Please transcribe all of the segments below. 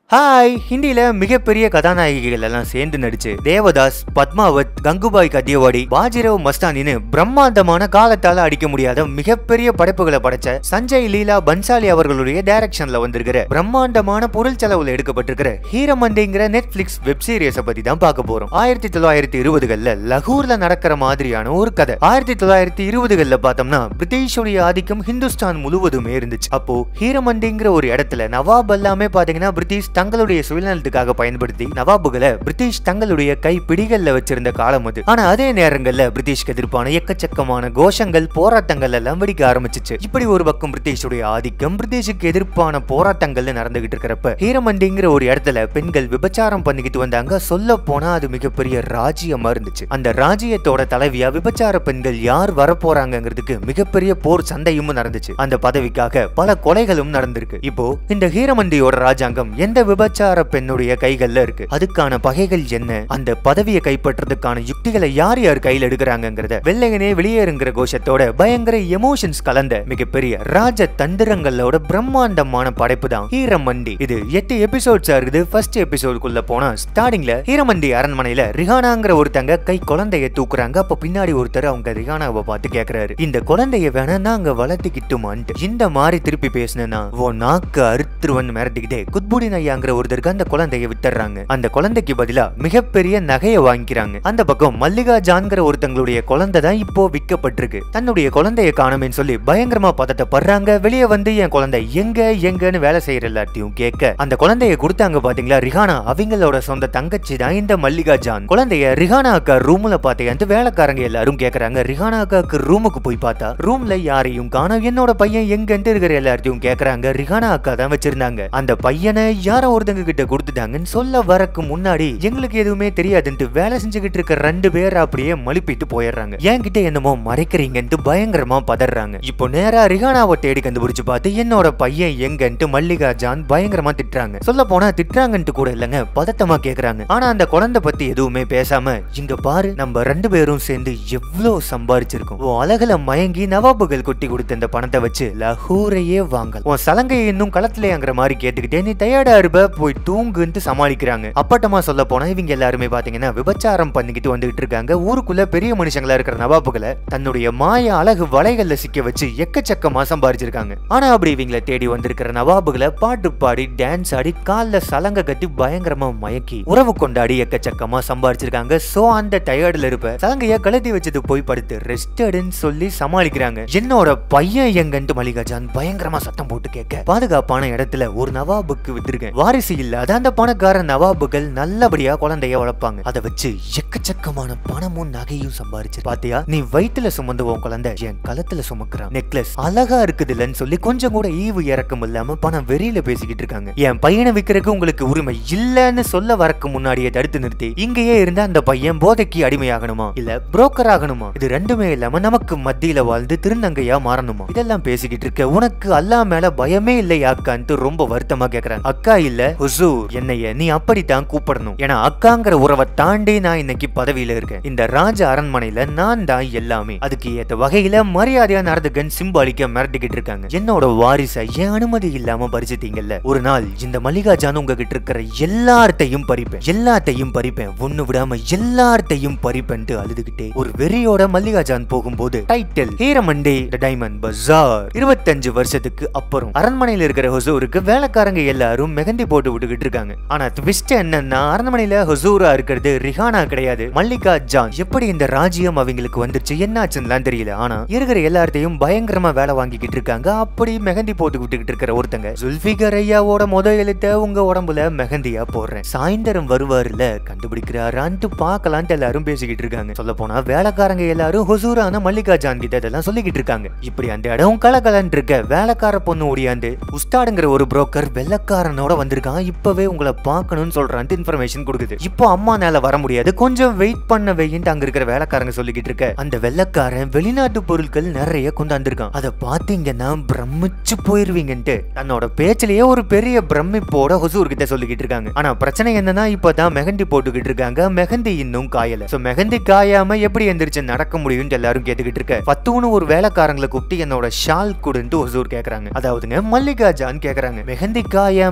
Hi ஹிந்தியில மிகப்பெரிய கதாநாயகிகள் எல்லாம் சேர்ந்து நடிச்சு தேவதாஸ், பத்மாவத், கங்குபாய் கத்தியவாடி, பாஜிராவ் மஸ்தானின்னு பிரம்மாண்டமான காலத்தால அடிக்க முடியாத மிகப்பெரிய படைப்புகளை படைச்ச சஞ்சய் லீலா பன்சாலி அவர்களுடைய டைரக்ஷன்ல வந்திருக்கிற பிரம்மாண்டமான பொருள் செலவுல எடுக்கப்பட்டிருக்கிற ஹீரமண்டிங்கிற நெட்ஃபிளிக்ஸ் வெப் சீரிஸை பத்தி தான் பார்க்க போறோம். 1920களில் லகூர்ல நடக்கிற மாதிரியான ஒரு கதை. 1920களில் பார்த்தோம்னா பிரிட்டிஷுடைய ஆதிக்கம் ஹிந்துஸ்தான் முழுவதுமே இருந்துச்சு. அப்போ ஹீரமண்டிங்கிற ஒரு இடத்துல நவாப் எல்லாமே பாத்தீங்கன்னா பிரிட்டிஷ் தங்களுடைய சுயநலத்துக்காக பயன்படுத்தி நவாபுகளை பிரிட்டிஷ் தங்களுடைய கை பிடிகள்ல வச்சிருந்த காலம் அது. ஆனா அதே நேரங்கள்ல பிரிட்டிஷ்க்கு எதிர்ப்பான எக்கச்சக்கமான கோஷங்கள், போராட்டங்கள் எல்லாம் வெடிக்க ஆரம்பிச்சிச்சு. இப்படி ஒரு பக்கம் பிரிட்டிஷுடைய ஆதிக்கம், பிரிட்டிஷுக்கு எதிர்ப்பான போராட்டங்கள் நடந்துகிட்டு இருக்கிறப்ப ஹீரமண்டிங்கிற ஒரு இடத்துல பெண்கள் விபச்சாரம் பண்ணிக்கிட்டு வந்தாங்க. சொல்ல போனா அது மிகப்பெரிய ராஜ்யமா இருந்துச்சு. அந்த ராஜ்யத்தோட தலைவியா விபச்சார பெண்கள் யார் வரப்போறாங்கிறதுக்கு மிகப்பெரிய போர் சண்டையும் நடந்துச்சு. அந்த பதவிக்காக பல கொலைகளும் நடந்திருக்கு. இப்போ இந்த ஹீரமண்டியோட ராஜாங்கம் எந்த விபச்சார பெண்ணுடைய கைகள்ல இருக்கு, அதுக்கான பகைகள் என்ன, அந்த பதவியை கைப்பற்றதுக்கான யுக்திகளை யார் யார் கையில் எடுக்கிறாங்கிறத வெள்ளையனே வெளியேறுங்கிற கோஷத்தோட பயங்கர எமோஷன்ஸ் கலந்த மிகப்பெரிய ராஜ தந்திரங்களோட பிரம்மாண்டமான படைப்பு தான் ஹீரமண்டி. இது 8 எபிசோட்ஸா இருக்குது. ஃபர்ஸ்ட் எபிசோடுக்குள்ள போனா ஸ்டார்டிங்ல ஹீரமண்டி அரண்மனையில ரிஹானாங்கிற ஒருத்தங்க கை குழந்தைய தூக்குறாங்க. அப்ப பின்னாடி ஒருத்தர் அவங்க ரிஹானாவை பார்த்து கேக்குறாரு, இந்த குழந்தைய வேணா நாங்க வளர்த்துக்கிட்டுமான்ட்டு. இந்த மாதிரி திருப்பி பேசினா உன் நாக்கு அறுத்துருவன் மிரட்டிக்கிட்டே குத்புடி நையாங்கிற ஒருத்தருக்கு அந்த குழந்தைய விட்டுறாங்க. அந்த குழந்தைக்கு பதிலா மிகப்பெரிய நகையை வாங்கிக்கிறாங்க. அந்த பக்கம் மல்லிகா ஜான்கிற ஒருத்தங்களுடைய குழந்தை தான் இப்போ விற்கப்பட்டிருக்கு. தன்னுடைய குழந்தைய காணுமேன்னு சொல்லி பயங்கரமா பதட்டப்படுறாங்க. வெளியே வந்து என் குழந்தை எங்கன்னு வேலை செய்யற எல்லாத்தையும் கேட்க அந்த குழந்தைய கொடுத்தாங்க. பாத்தீங்களா, ரிஹானா அவங்களோட சொந்த தங்கச்சி தான் இந்த மல்லிகா ஜான். குழந்தைய ரிஹானா அக்கா ரூம்ல பாத்தேன் வேலைக்காரங்க எல்லாரும் கேக்குறாங்க. ரிஹானா அக்காக்கு ரூமுக்கு போய் பார்த்தா ரூம்ல யாரையும் காணோம். என்னோட பையன் எங்கன்னு இருக்கிற எல்லாத்தையும் கேக்குறாங்க. ரிஹானா அக்கா தான் வச்சிருந்தாங்க. அந்த பையனை யாரோ ஒருத்தங்க கிட்ட கொடுத்துட்டாங்கன்னு சொல்ல வரக்கு முன்னாடி எங்களுக்கு எதுவுமே தெரியாதுன்ட்டு வேலை செஞ்சுக்கிட்டு இருக்க 2 பேர் அப்படியே மழுப்பிட்டு போயிடுறாங்க. என்கிட்ட என்னமோ மறைக்கிறீங்கன்ட்டு பயங்கரமா பதறாங்க. இப்போ நேரா ரிஹானாவை தேடி கண்டுபிடிச்சு பார்த்து என்னோட பையன் எங்கன்ட்டு மல்லிகா ஜான் பயங்கரமா திட்டுறாங்க. சொல்ல போனா திட்டுறாங்கன்ட்டு கூட இல்லங்க, பதட்டமா கேக்குறாங்க. ஆனா அந்த குழந்தை பத்தி எதுவுமே பேசாம, இங்க பாரு நம்ம 2 பேரும் சேர்ந்து எவ்வளவு சம்பாரிச்சிருக்கோம். உன் அழகுல மயங்கி நவாபுகள் கொட்டி கொடுத்த இந்த பணத்தை வச்சு லஹூரையே வாங்கலாம். உன் சலங்கையை இன்னும் களத்திலேங்கிற மாதிரி கேட்டுக்கிட்டே நீ தயாரா இருப்ப, போய் தூங்குன்னு சமாளிக்கிறாங்க. அப்பட்டமா சொல்ல போனா இவங்க எல்லாருமே பாத்தீங்கன்னா விபச்சாரம் பண்ணிக்கிட்டு வந்துகிட்டு இருக்காங்க. ஊருக்குள்ள பெரிய மனுஷங்களா இருக்கிற நவாபுகளை தன்னுடைய மாய அழகு வலைகள்ல சிக்க வச்சு எக்கச்சக்கமா சம்பாரிச்சிருக்காங்க. ஆனா அப்படி இவங்களை தேடி வந்திருக்கிற நவாபுகளை பாட்டு பாடி டான்ஸ் ஆடி கால்ல சலங்க கட்டி பயங்கரமா மயக்கி உறவு கொண்டாடி எக்கச்சக்கமா சம்பாரிச்சிருக்காங்க. சோ அந்த டயர்ட்ல இருப்ப சலங்கைய கழட்டி வச்சது போய் படுத்து ரெஸ்டட்னு சொல்லி சமாளிக்கிறாங்க. என்னோட பையன் எங்கன்ட்டு மல்லிகா ஜான் பயங்கரமா சத்தம் போட்டு கேட்க பாதுகாப்பான இடத்துல ஒரு நவாபுக்கு விட்டுருக்கேன். வாரிசு இல்லாத அந்த பணக்கார நவாபுகள் நல்லபடியா குழந்தைய வளர்ப்பாங்க. அதை வச்சு எக்கச்சக்கமான பணமும் நகையும் சம்பாரிச்சு பாத்தியா, நீ வயிற்றுல சுமந்துவோம் குழந்தை என் களத்துல சுமக்குறான். நெக்லஸ் அழகா இருக்குதுல்லன்னு சொல்லி கொஞ்சம் கூட ஈவு இறக்கம் இல்லாம பணம் வெறியில பேசிக்கிட்டு இருக்காங்க. என் பையனை விற்கிறதுக்கு உங்களுக்கு உரிமை இல்லன்னு சொல்ல வரக்கு முன்னாடியே தடுத்து நிறுத்தி இங்கேயே இருந்த அந்த பையன் போதைக்கு அடிமையாகணுமா இல்ல புரோக்கர் ஆகணுமா, இது ரெண்டுமே இல்லாம நமக்கு மத்தியில வாழ்ந்து திருநங்கையா மாறணுமா, இதெல்லாம் பேசிக்கிட்டு இருக்க உனக்கு அல்லா மேல பயமே இல்லையாக்கான்ட்டு ரொம்ப வருத்தமா கேக்குறாங்க. அக்கா இல்ல ஹுசூர், என்னைய நீ அப்படித்தான் கூப்பிடணும். ஏன்னா அக்காங்கிற உறவை தாண்டி நான் இன்னைக்கு பதவியில இருக்கேன். இந்த ராஜ அரண்மனையில நான் தான் எல்லாமே. அதுக்கு ஏத்த வகையில மரியாதையா நடந்துக்கன்னு சிம்பாலிக்க மிரட்டிக்கிட்டு இருக்காங்க. என்னோட வாரிசை என் அனுமதி இல்லாம பறிச்சிட்டீங்கல்ல, ஒரு நாள் இந்த மல்லிகா ஜான் உங்ககிட்ட இருக்கிற எல்லாத்தையும் பறிப்பேன், ஒண்ணு விடாம எல்லாத்தையும் பறிப்பேன்ட்டு அழுதுகிட்டே ஒரு வெறியோட மல்லிகா ஜான் போகும்போது title Heeramandi the diamond bazaar. 25 வருஷத்துக்கு அப்புறம் அரண்மனையில இருக்கிற ஹுசூருக்கு வேலைக்காரங்க எல்லாரும் மெஹந்தி போட்டு விட்டுக்கிட்டு இருக்காங்க. ஆனா ட்விஸ்ட் என்னன்னா அரண்மனையில ஹுசூரா இருக்கிறது ரிஹானா கிடையாது, மல்லிகா ஜான். எப்படி இந்த ராஜ்யம் அவங்களுக்கு வந்துருச்சு என்னாச்சுன்னு தெரியல. ஆனா இருக்கிற எல்லாத்தையும் பயங்கரமா வேலை வாங்கிக்கிட்டு இருக்காங்க. அப்படி மெஹந்தி போட்டு விட்டுக்கிட்டு இருக்கிற ஒருத்தங்க ஜுல்ஃபிகர் ஐயாவோட முதல் எழுத்த உங்க உடம்புல மெஹந்தியா போடுறேன், சாயந்தரம் வருவாருல கண்டுபிடிக்கிறாரான்ட்டு பாக்கலான்ட்டு எல்லாரும் பேசிக்கிட்டு இருக்காங்க. சொல்ல போனா வேலைக்காரங்க எல்லாரும் ஹுசூரான மல்லிகா ஜான் கிட்ட இதெல்லாம் சொல்லிக்கிட்டு இருக்காங்க. இப்படி அந்த இடம் கலகலன்னு இருக்க வேலைக்கார பொண்ணு ஓடியாந்து உஸ்தாடுங்கிற ஒரு புரோக்கர் வெள்ளக்காரனோட வந்திருக்கான், இப்பவே உங்களை பார்க்கணும்னு சொல்றான்ட்டு இன்ஃபர்மேஷன் கொடுக்குது. இப்போ அம்மானால வர முடியாது, கொஞ்சம் வெயிட் பண்ண வையின்ட்டு அங்க இருக்கிற வேலைக்காரங்க சொல்லிக்கிட்டு இருக்க அந்த வெள்ளக்காரன் வெளிநாட்டு பொருட்கள் நிறைய கொண்டாந்துருக்கான். அதை பாத்தீங்கன்னா பிரமிச்சு போயிருவீங்கன்ட்டு தன்னோட பேச்சிலேயே ஒரு பெரிய பிரமிப்போட ஹுசூர் கிட்ட சொல்லிக்கிட்டு இருக்காங்க. ஆனா பிரச்சனை என்னன்னா இப்பதான் மெஹந்தி போட்டுக்கிட்டு இருக்காங்க, மெஹந்தி இன்னும் காயல. சோ மெஹந்தி காயாம எப்படி எந்திரிச்சு நடக்க முடியும்னு எல்லாரும் கேட்டுக்கிட்டு இருக்க பத்துன்னு ஒரு வேலைக்காரங்களை கூப்பிட்டு என்னோட ஷால் கொடுன்ட்டு ஹுசூர் கேக்குறாங்க. அதாவதுங்க மல்லிகா ஜான் கேக்குறாங்க, மெஹந்தி காயாம நீங்க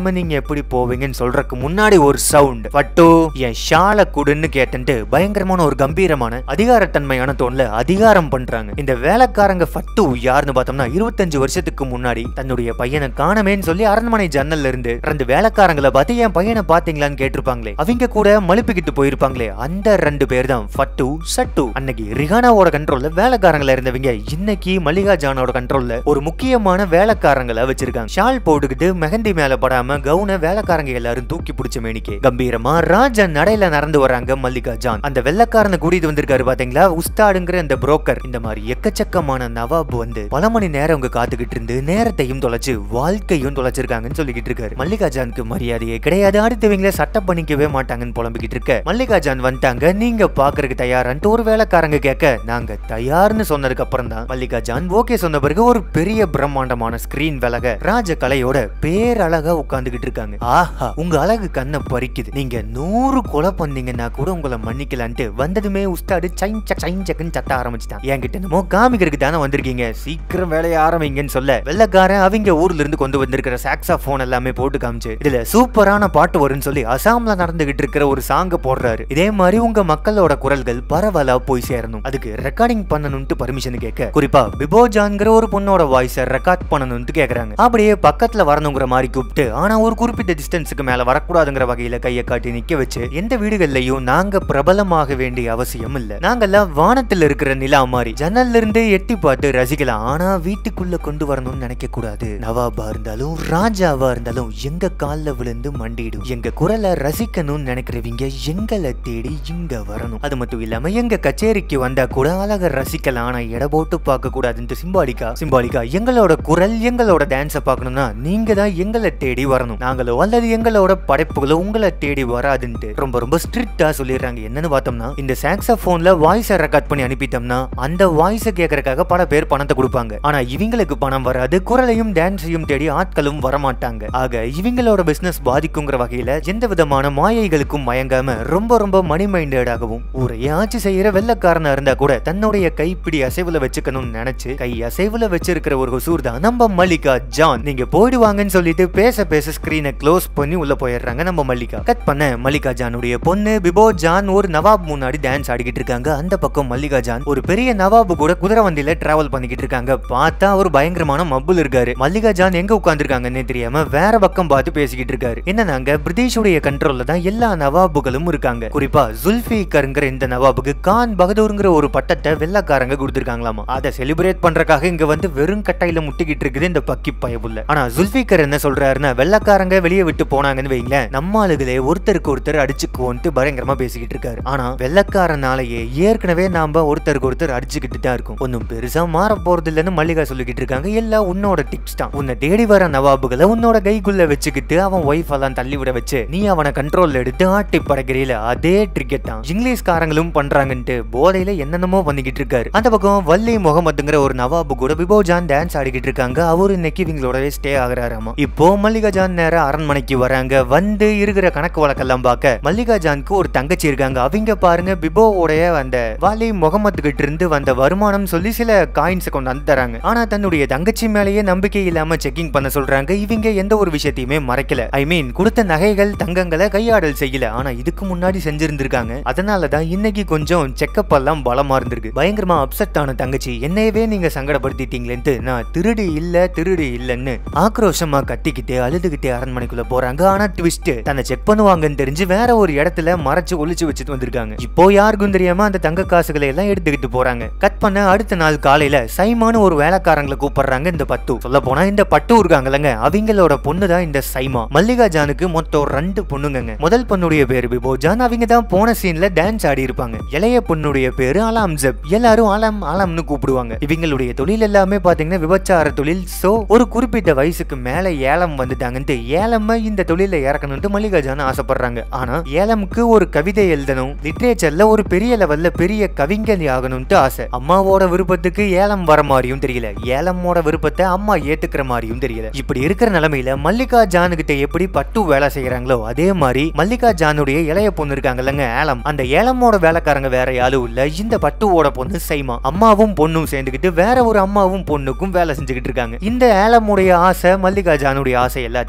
எப்படி போவீங்கன்னு சொல்றதுக்கு முன்னாடி ஒரு சவுண்ட், பட்டு என் ஷால குடுன்னு கேட்டு பயங்கரமான ஒரு கம்பீரமான அதிகாரத்தன்மையான தோன்ல அதிகாரம் பண்றாங்க. இந்த வேலைக்காரங்க பட்டு யாருன்னு பார்த்தோம்னா 25 வருஷத்துக்கு முன்னாடி தன்னுடைய பையனை காணமேன்னு சொல்லி அரண்மனை ஜன்னல்ல இருந்து 2 வேலைக்காரங்களை பார்த்து என் பையனை பாத்தீங்களான்னு கேட்டிருப்பாங்களே, அவங்க கூட மழுப்பிக்கிட்டு போயிருப்பாங்களே, அந்த 2 பேர் தான் பட்டு சட்டு. அன்னைக்கு ரிஹானாவோட கண்ட்ரோல்ல வேலைக்காரங்கள இருந்தவங்க இன்னைக்கு மல்லிகா ஜானோட கண்ட்ரோல்ல ஒரு முக்கியமான வேலைக்காரங்களை வச்சிருக்காங்க. ஷால் போட்டுக்கிட்டு மெஹந்தி மேல படாம கவுன வேலைக்காரங்க எல்லாரும் தூக்கி பிடிச்ச மேனிக்கு கம்பீரமா ராஜ நடையில நடந்து வராங்க மல்லிகா ஜான். அந்த வெள்ளக்காரனை கூட்டிட்டு வந்திருக்காரு பாத்தீங்களா, உஸ்தாடுங்கிற அந்த புரோக்கர். இந்த மாதிரி எக்கச்சக்கமான நவாப் வந்து பல மணி நேரம் அவங்க காத்துக்கிட்டு இருந்து நேரத்தையும் தொலைச்சு வாழ்க்கையும் தொலைச்சிருக்காங்கன்னு சொல்லிக்கிட்டு இருக்காரு. மல்லிகா ஜானுக்கு மரியாதையே கிடையாது, அடுத்தவங்கள சட்டம் பண்ணிக்கவே மாட்டாங்கன்னு புலம்பிக்கிட்டு இருக்க மல்லிகா ஜான் வந்துட்டாங்க. நீங்க பாக்குறதுக்கு தயாரான்ட்டு ஒரு வேலைக்காரங்க கேட்க நாங்க தயார்னு சொன்னதுக்கு அப்புறம் தான் மல்லிகா ஜான் ஓகே சொன்ன பிறகு ஒரு பெரிய பிரம்மாண்டமான ஸ்கிரீன் விலக ராஜ கலையோட பேரழகா உட்கார்ந்துகிட்டு இருக்காங்க. ஆஹா, உங்க அழகு கண்ணை பறிக்குது, நீங்க 100 கொலை பண்ணீங்கன்னா கூட உங்களை மன்னிக்கலான்ட்டு வந்ததுமே உஸ்தாடு சைன் சத்த ஆரம்பிச்சுட்டான். என்கிட்ட என்னமோ காமிக்கிறதுக்கு தானே வந்திருக்கீங்க, சீக்கிரம் வேலையை ஆரம்பிங்கன்னு சொல்ல வெள்ளக்காரன் அவங்க ஊர்ல இருந்து கொண்டு வந்திருக்கிற சாக்ஸாபோன் எல்லாமே போட்டு காமிச்சு இதுல சூப்பரான பாட்டு வரும்னு சொல்லி அசாம்ல நடந்துகிட்டு இருக்கிற ஒரு சாங்க போடுறாரு. இதே மாதிரி உங்க மக்களோட குரல்கள் பரவலா போய் சேரணும், அதுக்கு ரெக்கார்டிங் பண்ணணும்னு பர்மிஷன் கேட்க குறிப்பா பிபோ ஜான்ங்கிற ஒரு பொண்ணோட வாய்ஸை ரெக்கார்ட் பண்ணணும்னு கேக்குறாங்க. அப்படியே பக்கத்துல வரணுங்கிற மாதிரி கூப்பிட்டு ஆனா ஒரு குறிப்பிட்ட டிஸ்டன்ஸுக்கு மேல வரக்கூடாதுங்கிற வகையில கையை காட்டி நிக்க வச்சு எந்த வீடுகள்லயும் நாங்க பிரபலமாக வேண்டிய அவசியம் இல்ல, நாங்கெல்லாம் வானத்துல இருக்கிற நிலா மாதிரி ஜன்னல்ல இருந்து எட்டி பார்த்து ரசிக்கலாம், ஆனா வீட்டுக்குள்ள கொண்டு வரணும்னு நினைக்க கூடாது. நவாபா இருந்தாலும் ராஜாவா இருந்தாலும் எங்க கால்ல விழுந்து மண்டிடும், எங்க குரலை ரசிக்கணும்னு நினைக்கிறவங்க எங்களை தேடி இங்க வரணும். அது மட்டும் இல்லாம எங்க கச்சேரிக்கு வந்தா கூட அழக ரசிக்கலாம், ஆனா எடை போட்டு பார்க்க கூடாதுன்னு சிம்பாலிக்கா எங்களோட குரல் எங்களோட டான்ஸ பார்க்கணும்னா நீங்க தான் எங்களை தேடி வரணும், நாங்களோ அல்லது எங்களோட படைப்புகளோ உங்களை தேடி வராதுன்ட்டு ரொம்ப ஸ்ட்ரிக்டா சொல்லிடுறாங்க. என்னன்னு பார்த்தோம்னா இந்த சாக்ஸாபோன்ல வாய்ஸை ரெக்கார்ட் பண்ணி அனுப்பிட்டோம்னா அந்த வாய்ஸை கேட்கறதுக்காக பல பேர் பணத்தை கொடுப்பாங்க, ஆனா இவங்களுக்கு பணம் வராது, குரலையும் டான்ஸையும் தேடி ஆட்களும் வரமாட்டாங்க. ஆக இவங்களோட பிசினஸ் பாதிக்குங்கிற வகையில எந்த விதமான மாயைகளுக்கும் மயங்காம ரொம்ப மணி மைண்டடாகவும் ஊரையே ஆட்சி செய்யற வெள்ளக்காரனா இருந்தா கூட தன்னுடைய கைப்பிடி அசைவுல வச்சுக்கணும்னு நினைச்சு கை அசைவுல வச்சிருக்கிற ஒரு ஹுசூர் தான் நம்ம மல்லிகா ஜான். நீங்க போயிடுவாங்கன்னு சொல்லிட்டு பேச ஸ்கிரீனை க்ளோஸ் பண்ணி உள்ள போயிடுறாங்க நம்ம மல்லிகா. கட் பண்ண மல்லிகா ஜானுடைய பொண்ணு பிபோ ஜான் ஒரு நவாப் முன்னாடி டான்ஸ் ஆடிக்கிட்டு இருக்காங்க. அந்த பக்கம் மல்லிகா ஜான் ஒரு பெரிய நவாபு கூட குதிரை வண்டியில டிராவல் பண்ணிக்கிட்டு இருக்காங்க. பார்த்தா ஒரு பயங்கரமான மப்புல் இருக்காரு. மல்லிகா ஜான் எங்க உட்கார்ந்துருக்காங்கன்னு தெரியாம வேற பக்கம் பார்த்து பேசிக்கிட்டு இருக்காரு. என்னன்னாங்க பிரிட்டிஷுடைய கண்ட்ரோல்ல தான் எல்லா நவாபுகளும் இருக்காங்க. குறிப்பா ஜுல்ஃபிகர்ங்கிற இந்த நவாபுக்கு கான் பகதூர்ங்கிற ஒரு பட்டத்தை வெள்ளக்காரங்க கொடுத்திருக்காங்களாமா. அதை செலிப்ரேட் பண்றதுக்காக இங்க வந்து வெறும் கட்டையில முட்டிக்கிட்டு இருக்குது இந்த பக்கி பயபுள்ள. ஆனா ஜுல்ஃபிகர் என்ன சொல்றாருன்னா வெள்ளக்காரங்க வெளியே விட்டு போனாங்கன்னு வைங்களேன், நம்ம ஆளுகளே ஒருத்தருக்கு ஒருத்தர் அடிச்சுக்குவோன்ட்டு பயங்கரமா பேசிக்கிட்டு இருக்காரு. ஆனா வெள்ளக்காரனாலேயே ஏற்கனவே நாம ஒருத்தருக்கு ஒருத்தர் அடிச்சுக்கிட்டு தான் இருக்கும், ஒன்னும் பெருசா மாற போறது இல்லன்னு மல்லிகா சொல்லிக்கிட்டு இருக்காங்க. எல்லாம் உன்னோட டிப்ஸ் தான், உன்னை தேடி வர நவாபுகளை உன்னோட கைக்குள்ள வச்சுக்கிட்டு அவன் ஒய்ஃப் எல்லாம் தள்ளி விட வச்சு நீ அவனை கண்ட்ரோல்ல எடுத்து ஆட்டி படைக்கிறீல, அதே ட்ரிக்கெட் தான் இங்கிலீஷ்காரங்களும் பண்றாங்கன்ட்டு போதையில என்னென்னமோ பண்ணிக்கிட்டு இருக்காரு. அந்த பக்கம் வள்ளி முகமதுங்கிற ஒரு நவாபு கூட பிபோ ஜான் டான்ஸ் ஆடிக்கிட்டு இருக்காங்க. அவரு இன்னைக்கு இவங்களோடவே ஸ்டே ஆகுறாராமா. இப்போ மல்லிகா ஜான் நேர அரண்மனைக்கு வராங்க. வந்து இருக்கிற கணக்கு வழக்கெல்லாம் பார்க்க மல்லிகா ஜானுக்கு ஒரு தங்கச்சி இருக்காங்க. அவங்க பாருங்க பிபோவோடைய அந்த வள்ளி முகமது கிட்ட இருந்து வந்த வருமானம் சொல்லி சில காயின்ஸ் கொண்டு வந்து தராங்க. ஆனா தன்னுடைய தங்கச்சி மேலேயே நம்பிக்கை இல்லாம செக்கிங் பண்ண சொல்றாங்க. இவங்க எந்த ஒரு விஷயத்தையுமே மறைக்கல, ஐ மீன் கொடுத்த நகைகள் தங்கங்களை கையாடல் செய்யல, ஆனா இதுக்கு முன்னாடி செஞ்சிருந்திருக்காங்க. அதனாலதான் இன்னைக்கு கொஞ்சம் செக்கப் எல்லாம் பலமா இருந்திருக்கு. பயங்கரமா அப்செட் ஆன தங்கச்சி என்னையவே நீங்க சங்கடப்படுத்திட்டீங்களேன்ட்டு நான் திருடி இல்லன்னு ஆக்ரோஷமா கத்திக்கிட்டே அழுதுகிட்டே அரண்மனைக்குள்ள போறாங்க. ஆனா ட்விஸ்ட் தன்னை செக் பண்ணுவாங்கன்னு தெரிஞ்சு வேற ஒரு இடத்துல மறைச்சு ஒளிச்சு வச்சுட்டு வந்திருக்காங்க. இப்போ யாருக்கும் தெரியாம அந்த தங்க காசுகளை எல்லாம் எடுத்துக்கிட்டு போறாங்க. கட் பண்ண அடுத்த நாள் காலையில சைமான்னு ஒரு வேலைக்காரங்களை கூப்பிடுறாங்க. இந்த பட்டு சொல்ல போனா இந்த பட்டு இருக்காங்கல்லங்க, அவங்களோட பொண்ணு தான் இந்த சைமா. மல்லிகா ஜானுக்கு மொத்தம் 2 பொண்ணுங்க. முதல் பொண்ணுடைய பேரு பிபோ ஜான், அவங்க தான் போன சீன்ல டான்ஸ் ஆடி இருப்பாங்க. இளைய பொண்ணுடைய பேரு அலாம் ஜப், எல்லாரும் அலாம்னு கூப்பிடுவாங்க. இவங்களுடைய தொழில் எல்லாமே பாத்தீங்கன்னா விபச்சார தொழில். சோ ஒரு குறிப்பிட்ட வயசுக்கு மேல ஏலம் வந்துட்டாங்கன்ட்டு ஏலம்ம இந்த தொழில இறக்கணும்னு மல்லிகா ஜான் ஆசைப்படுறாங்க. ஆனா ஏலமுக்கு ஒரு கவிதை எழுதணும், லிட்ரேச்சர்ல ஒரு பெரிய லெவல்ல பெரிய கவிஞர் ஆகணும்ட்டு ஆசை. அம்மாவோட விருப்பத்துக்கு ஏலம் வர மாதிரியும் தெரியல, ஏலமோட விருப்பத்தை அம்மா ஏத்துக்கிற மாதிரியும் தெரியல. இப்படி இருக்கிற நிலைமையில மல்லிகா ஜானு கிட்ட எப்படி பட்டு வேலை செய்யறாங்களோ அதே மாதிரி மல்லிகா ஜானுடைய இளைய பொண்ணு இருக்காங்கல்லங்க ஏலம், அந்த ஏலமோட வேலைக்காரங்க வேற யாரும் இல்ல, இந்த பட்டுவோட பொண்ணு சைமா. அம்மாவும் பொண்ணும் சேர்ந்துக்கிட்டு வேற ஒரு அம்மாவும் பொண்ணுக்கும் வேலை செஞ்சுக்கிட்டு இருக்காங்க. இந்த ஏலமுடைய ஆசை மல்லிகா ஜானுடைய ஆசை எல்லாத்தையுமே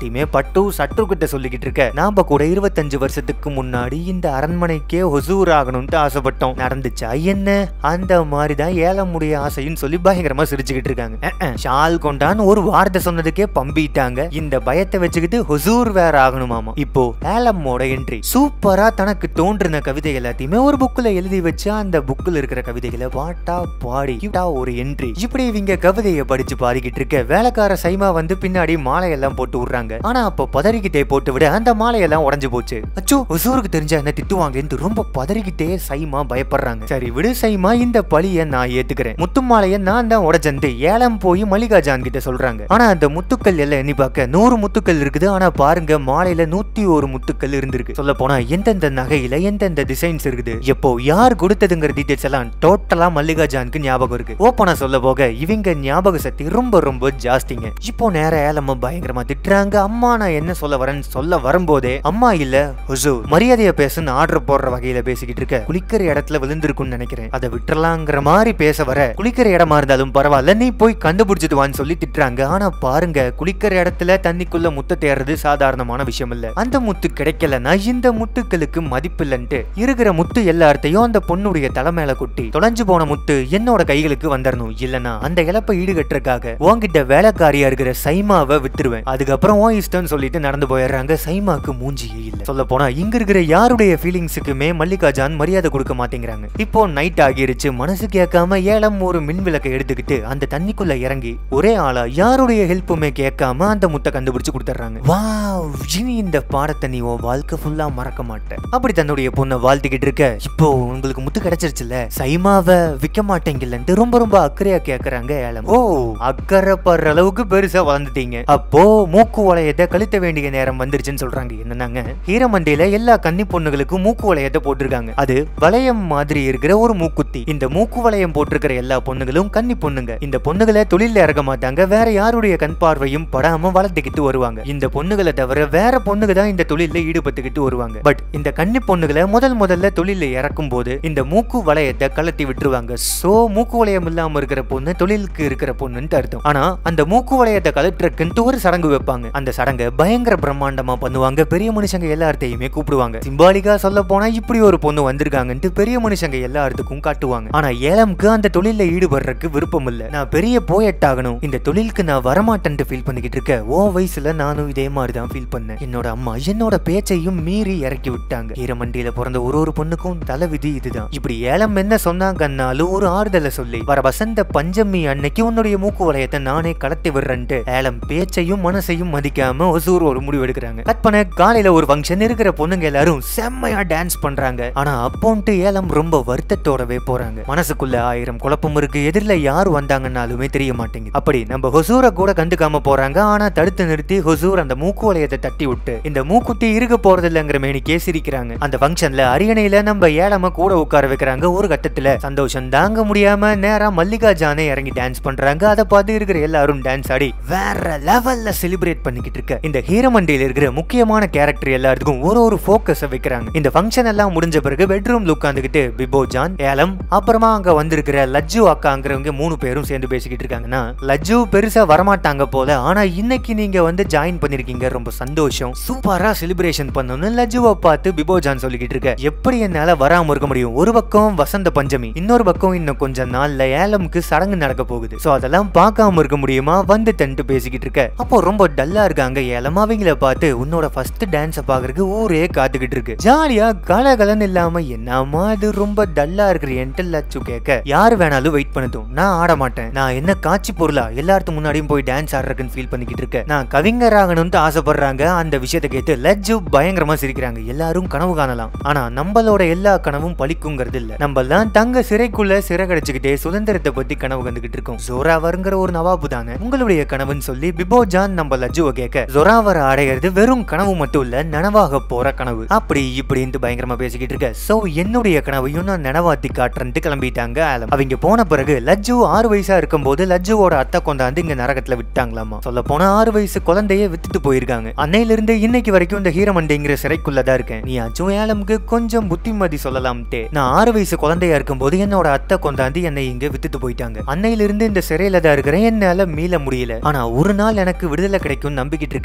பட்டு சத்ரு கிட்ட சொல்லிக்கிட்டு இருக்க, நாம கூட 25 வருஷத்துக்கு முன்னாடி இந்த அரண்மனைக்கே ஹுசூர் ஆகணும்னு ஆசைப்பட்டோம், நடந்துச்சா என்ன? அந்த மாதிரிதான் ஏலமுடைய ஆசைன்னு சொல்லி பயங்கரமா சிரிச்சுக்கிட்டு இருக்காங்க. ஷால் கொண்டான்னு ஒரு வார்த்தை சொன்னதுக்கே பம்பிட்டாங்க. இந்த பயத்தை வச்சுக்கிட்டு ஹுசூர் வேற ஆகணுமாமா. இப்போ ஏலமோட என்ட்ரி சூப்பரா தனக்கு தோன்றின கவிதை எல்லாத்தையுமே ஒரு புக்ல எழுதி வச்சு அந்த புக்ல இருக்கிற கவிதைகளை பாட்டா பாடி ஒரு என்ட்ரி. இப்படி இவங்க கவிதையை படிச்சு பாடிக்கிட்டு இருக்க வேலைக்கார சைமா வந்து பின்னாடி மாலையெல்லாம் போட்டு விடுறாங்க. ஆனா அப்ப பதறிக்கிட்டே போட்டு விட அந்த மாலையெல்லாம் உடஞ்சு போச்சு. அச்சோ ஹுசூருக்கு தெரிஞ்சா என்ன திட்டுவாங்கன்னு ரொம்ப பதறிக்கிட்டே சைமா பயப்படுறாங்க. சரி விடு சைமா, இந்த பழிய நான் ஏத்துக்கிறேன். முத்து மாலைய நான் தான் உடஞ்சந்து ஏலம் போய் மல்லிகா ஜான் கிட்ட சொல்றாங்க. ஆனா அந்த முத்துக்கள் எல்லாம் எண்ணி பார்க்க 100 முத்துக்கள் இருக்குது. ஆனா பாருங்க மாலையில 101 முத்துக்கள் இருந்திருக்கு. சொல்ல போனா எந்தெந்த நகையில எந்தெந்த டிசைன்ஸ் இருக்குது, எப்போ யார் கொடுத்ததுங்கிற டீடைல்ஸ் எல்லாம் டோட்டலா மல்லிகா ஜானுக்கு ஞாபகம் இருக்கு. ஓப்பனா சொல்ல போக இவங்க ஞாபக சக்தி ரொம்ப ரொம்ப ஜாஸ்திங்க. இப்போ நேர ஏலம்மா பயங்கரமா திட்டுறாங்க. அம்மா நான் என்ன சொல்ல வரேன்னு சொல்ல வரும்போதே அம்மா இல்ல ஹுசூர் மரியாதைய பேசுன்னு ஆர்டர் போடுற வகையில பேசிக்கிட்டு இருக்க, குளிக்கிற இடத்துல விழுந்திருக்குன்னு நினைக்கிறேன், அதை விட்டுறலாங்கிற மாதிரி பேச வர, குளிக்கிற இடமா இருந்தாலும் பரவாயில்ல நீ போய் கண்டுபிடிச்சிட்டு வான்னு சொல்லி திட்டுறாங்க. ஆனா பாருங்க குளிக்கிற இடத்துல தண்ணிக்குள்ள முத்த தேர்றது சாதாரணமான விஷயம் இல்ல. அந்த முத்து கிடைக்கலன்னா இந்த முத்துக்களுக்கு மதிப்பு இல்லன்ட்டு இருக்கிற முத்து எல்லாத்தையும் அந்த பொண்ணுடைய தலைமையில கொட்டி தொலைஞ்சு போன முத்து என்னோட கைகளுக்கு வந்துடணும், இல்லனா அந்த இழப்பை ஈடுகட்டுறதுக்காக உன்கிட்ட வேலைக்காரியா இருக்கிற சைமாவை வித்துருவேன், அதுக்கப்புறம் உன் இஷ்டம் சொல்லிட்டு நடந்து போயிடுறாங்க. சைமாக்கு மூஞ்சியே இல்ல. சொல்ல போனா இங்க இருக்கிற யாருடைய ஃபீலிங்ஸுக்குமே மல்லிகா ஜான் மரியாதை கொடுக்க மாட்டேங்கிறாங்க. இப்போ நைட் ஆகிருச்சு. மனசு கேட்காம ஏலம் ஒரு மின் விளக்கை எடுத்துக்கிட்டு அந்த தண்ணிக்குள்ள இறங்கி ஒரே ஆளா யாருடைய ஹெல்ப்புமே கேட்காம அந்த முத்தை கண்டுபிடிச்சு கொடுத்துறாங்க. வாவ், இனி இந்த பாடத்தை நீ உன் வாழ்க்கை ஃபுல்லா மறக்க மாட்டேன் அப்படி தன்னுடைய பொண்ணை வாழ்த்துக்கிட்டு இருக்க. இப்போ உங்களுக்கு முத்து கிடைச்சிருச்சுல, சைமாவை விற்க மாட்டேங்கலன்ட்டு ரொம்ப ரொம்ப அக்கறையா கேக்குறாங்க ஏலம். ஓ, அக்கறை படுற அளவுக்கு பெருசா வளர்ந்துட்டீங்க, அப்போ மூக்கு வளையத்தை கழுத்த வேண்டிய நேரம் வந்துருச்சுன்னு சொல்றாங்க. என்னன்னாங்க, ஹீரமண்டியில எல்லா கன்னி பொண்ணுகளுக்கும் மூக்கு வளையத்தை போட்டிருக்காங்க. அது வளையம் மாதிரி இருக்கிற ஒரு மூக்குத்தி. இந்த மூக்கு வளையம் போட்டிருக்கிற எல்லா பொண்ணுகளும் கன்னி பொண்ணுங்க. இந்த பொண்ணுகளை தொழில இறக்க மாட்டாங்க, வேற யாருடைய கண் பார்வையும் படாம வளர்த்துக்கிட்டு வருவாங்க. இந்த பொண்ணுகளை தவிர வேற பொண்ணுங்க தான் இந்த தொழில ஈடுபட்டுக்கிட்டு வருவாங்க. பட் இந்த கன்னி பொண்ணுகளை முதல்ல தொழில இறக்கும் போது இந்த மூக்கு வளையத்தை கலத்தி விட்டுருவாங்க. சோ மூக்கு வளையம் இல்லாம இருக்கிற பொண்ணு தொழிலுக்கு இருக்கிற பொண்ணுன்னு அர்த்தம். ஆனா அந்த மூக்கு வளையத்தை கலட்டுறதுக்கு ஒரு சடங்கு வைப்பாங்க. அந்த சடங்கை பயங்கர பிரம்மாண்டமா பண்ணுவாங்க. பெரிய மனுஷங்க எல்லாத்தையுமே கூப்பிடுவாங்க. சிம்பாலிக்கா சொல்ல போனா இப்படி ஒரு பொண்ணு வந்திருக்காங்கன்ட்டு பெரிய மனுஷங்க எல்லாத்துக்கும் காட்டுவாங்க. ஆனா ஏலம்க்கு அந்த தொழில ஈடுபடுறதுக்கு விருப்பம் இல்ல. நான் பெரிய போயட் ஆகணும், இந்த தொழிலுக்கு நான் வரமாட்டேன்னு ஃபீல் பண்ணிக்கிட்டு இருக்க. ஓ வயசுல நானும் இதே மாதிரிதான் ஃபீல் பண்ணேன். என்னோட அம்மா என்னோட பேச்சையும் மீறி இறக்கி விட்டாங்க. ஹீரமண்டியில பிறந்த ஒரு பொண்ணுக்கும் தலைவிதி இதுதான். இப்படி ஏலம் என்ன சொன்னாங்கன்னாலும் ஒரு ஆறுதலை சொல்லி வர வசந்த பஞ்சமி அன்னைக்கு உன்னுடைய மூக்கு வளையத்தை நானே கடத்தி விடுறேன்ட்டு ஏலம் பேச்சையும் மனசையும் மதிக்காம ஒசூர் ஒரு முடிவு எடுக்கிறாங்க. கட் பண்ண காலையில ஒரு ஃபங்க்ஷன், இருக்கிற பொண்ணுங்க எல்லாரும் செம்மையா டான்ஸ் பண்றாங்க. ஆனா அப்போன்ட்டு ஏலம் ரொம்ப வருத்தத்தோடவே போறாங்க. மனசுக்குள்ள 1000 குழப்பம் இருக்கு. எதிரில யார் வந்தாங்கன்னாலுமே தெரிய மாட்டேங்குது. அப்படி நம்ம ஹொசூரை கூட கண்டுக்காம போறாங்க. ஆனா தடுத்து நிறுத்தி ஹொசூர் அந்த மூக்கு வளையத்தை தட்டி விட்டு இந்த மூக்குத்தி இருக்க போறது இல்லங்கிற மேனிக்கே சிரிக்கிறாங்க. அந்த ஃபங்க்ஷன்ல அரியணையில நம்ம ஏலம கூட உட்கார வைக்கிறாங்க. ஒரு கட்டத்துல சந்தோஷம் தாங்க முடியாம நேரா மல்லிகா ஜானே இறங்கி டான்ஸ் பண்றாங்க. அதை பார்த்து இருக்கிற எல்லாரும் டான்ஸ் ஆடி வேற லெவல்ல செலிப்ரேட் பண்ணிக்கிட்டு இருக்க. இந்த ஹீரமண்டியில இருக்கிற முக்கியமான கேரக்டர் எல்லாத்துக்கும் ஒரு ஃபோக்கஸை வைக்கிறாங்க. இந்த ஃபங்க்ஷன் எல்லாம் முடிஞ்ச பிறகு பெட்ரூம்ல உட்கார்ந்துகிட்டு பிபோ ஜான், ஏலம், அப்புறமா அங்க வந்திருக்கிற லஜ்ஜு அக்காங்கிறவங்க 3 பேரும் சேர்ந்து பேசிக்கிட்டு இருக்காங்கன்னா, லஜ்ஜு பெருசா வரமாட்டாங்க போல, ஆனா இன்னைக்கு நீங்க வந்து ஜாயின் பண்ணிருக்கீங்க, ரொம்ப சந்தோஷம், சூப்பரா செலிப்ரேஷன் பண்ணணும்னு லஜ்ஜுவை பார்த்து பிபோ ஜான் சொல்லிக்கிட்டு இருக்க. எப்படி என்னால வராம இருக்க முடியும்? ஒரு பக்கம் வசந்த பஞ்சமி, இன்னொரு பக்கம் இன்னும் கொஞ்ச நாள்ல ஏலம்க்கு சடங்கு நடக்க போகுது. சோ அதெல்லாம் பார்க்காம இருக்க முடியுமா? வந்து தண்டு பேசிக்கிட்டு இருக்க. அப்போ ரொம்ப டல்லா இருக்காங்க ஏலம். அவங்கள பார்த்து உன்னோட ஃபர்ஸ்ட் டான்ஸ பாக்குறதுக்கு ஊரே காத்துக்கிட்டு இருக்கு. ஜாலியா கலகலன்னு இல்லாம என்னமா இது ரொம்ப டல்லா இருக்கிறேன்ட்டு லட்சு கேட்க, யாரு வேணாலும் வெயிட் பண்ணட்டும், நான் ஆட மாட்டேன், நான் என்ன காட்சி பொருளா எல்லாத்துக்கு முன்னாடியும் போய் டான்ஸ் ஆடுறதுன்னு ஃபீல் பண்ணிக்கிட்டு இருக்க, நான் கவிஞர் ஆகணும்னு ஆசைப்படுறாங்க. அந்த விஷயத்தை கேட்டு லட்சு பயங்கரமா சிரிக்கிறாங்க. எல்லாரும் கனவு காணலாம், ஆனா நம்மளோட எல்லா கனவும் பழிக்குங்கிறது இல்ல. நம்ம தான் தங்க சிறைக்குள்ள சிறை கிடைச்சுக்கிட்டே சுதந்திரத்தை பத்தி கனவு கண்டுகிட்டு இருக்கோம். ஜோராவருங்கிற ஒரு நவாபு தானே உங்களுடைய கனவுன்னு சொல்லி பிபோ ஜான் நம்ம லட்சுவை கேட்க, ஜோராவரை அடையிறது வெறும் கனவு மட்டும் இல்ல, நனவாக போற கனவு, அப்படி இப்படின்னு பயங்கரமா பேசிக்கிட்டு இருக்க. சோ என்னுடைய கனவையும் நான் நனவாத்தி காட்டுறேன்ட்டு கிளம்பிட்டாங்க ஆலம். அவங்க போன பிறகு லட்சு 6 வயசா இருக்கும் போது லட்சுவோட அத்தை கொண்டாந்து இங்க நரகத்துல விட்டாங்களாமா. சொல்ல போனா 6 வயசு குழந்தைய வித்துட்டு போயிருக்காங்க. அன்னையில இருந்து இன்னைக்கு வரைக்கும் இந்த ஹீரமண்டிங்கிற சிறைக்குள்ளதான் இருக்கேன். நீ அச்சும் ஏலம்க்கு கொஞ்சம் புத்திமதி சொல்லலாம்ட்டே. நான் 6 வயசு குழந்தையா இருக்கும் போது என்னோட அத்தை கொண்டாந்து என்னை இங்க வித்துட்டு போயிட்டாங்க. அன்னையில இருந்து இந்த சிறையில தான் இருக்கிறேன், என்னால மீள முடியல. ஆனா ஒரு நாள் எனக்கு விடுதலை கிடைக்கும் நம்பிக்கிட்டு இருக்கேன்.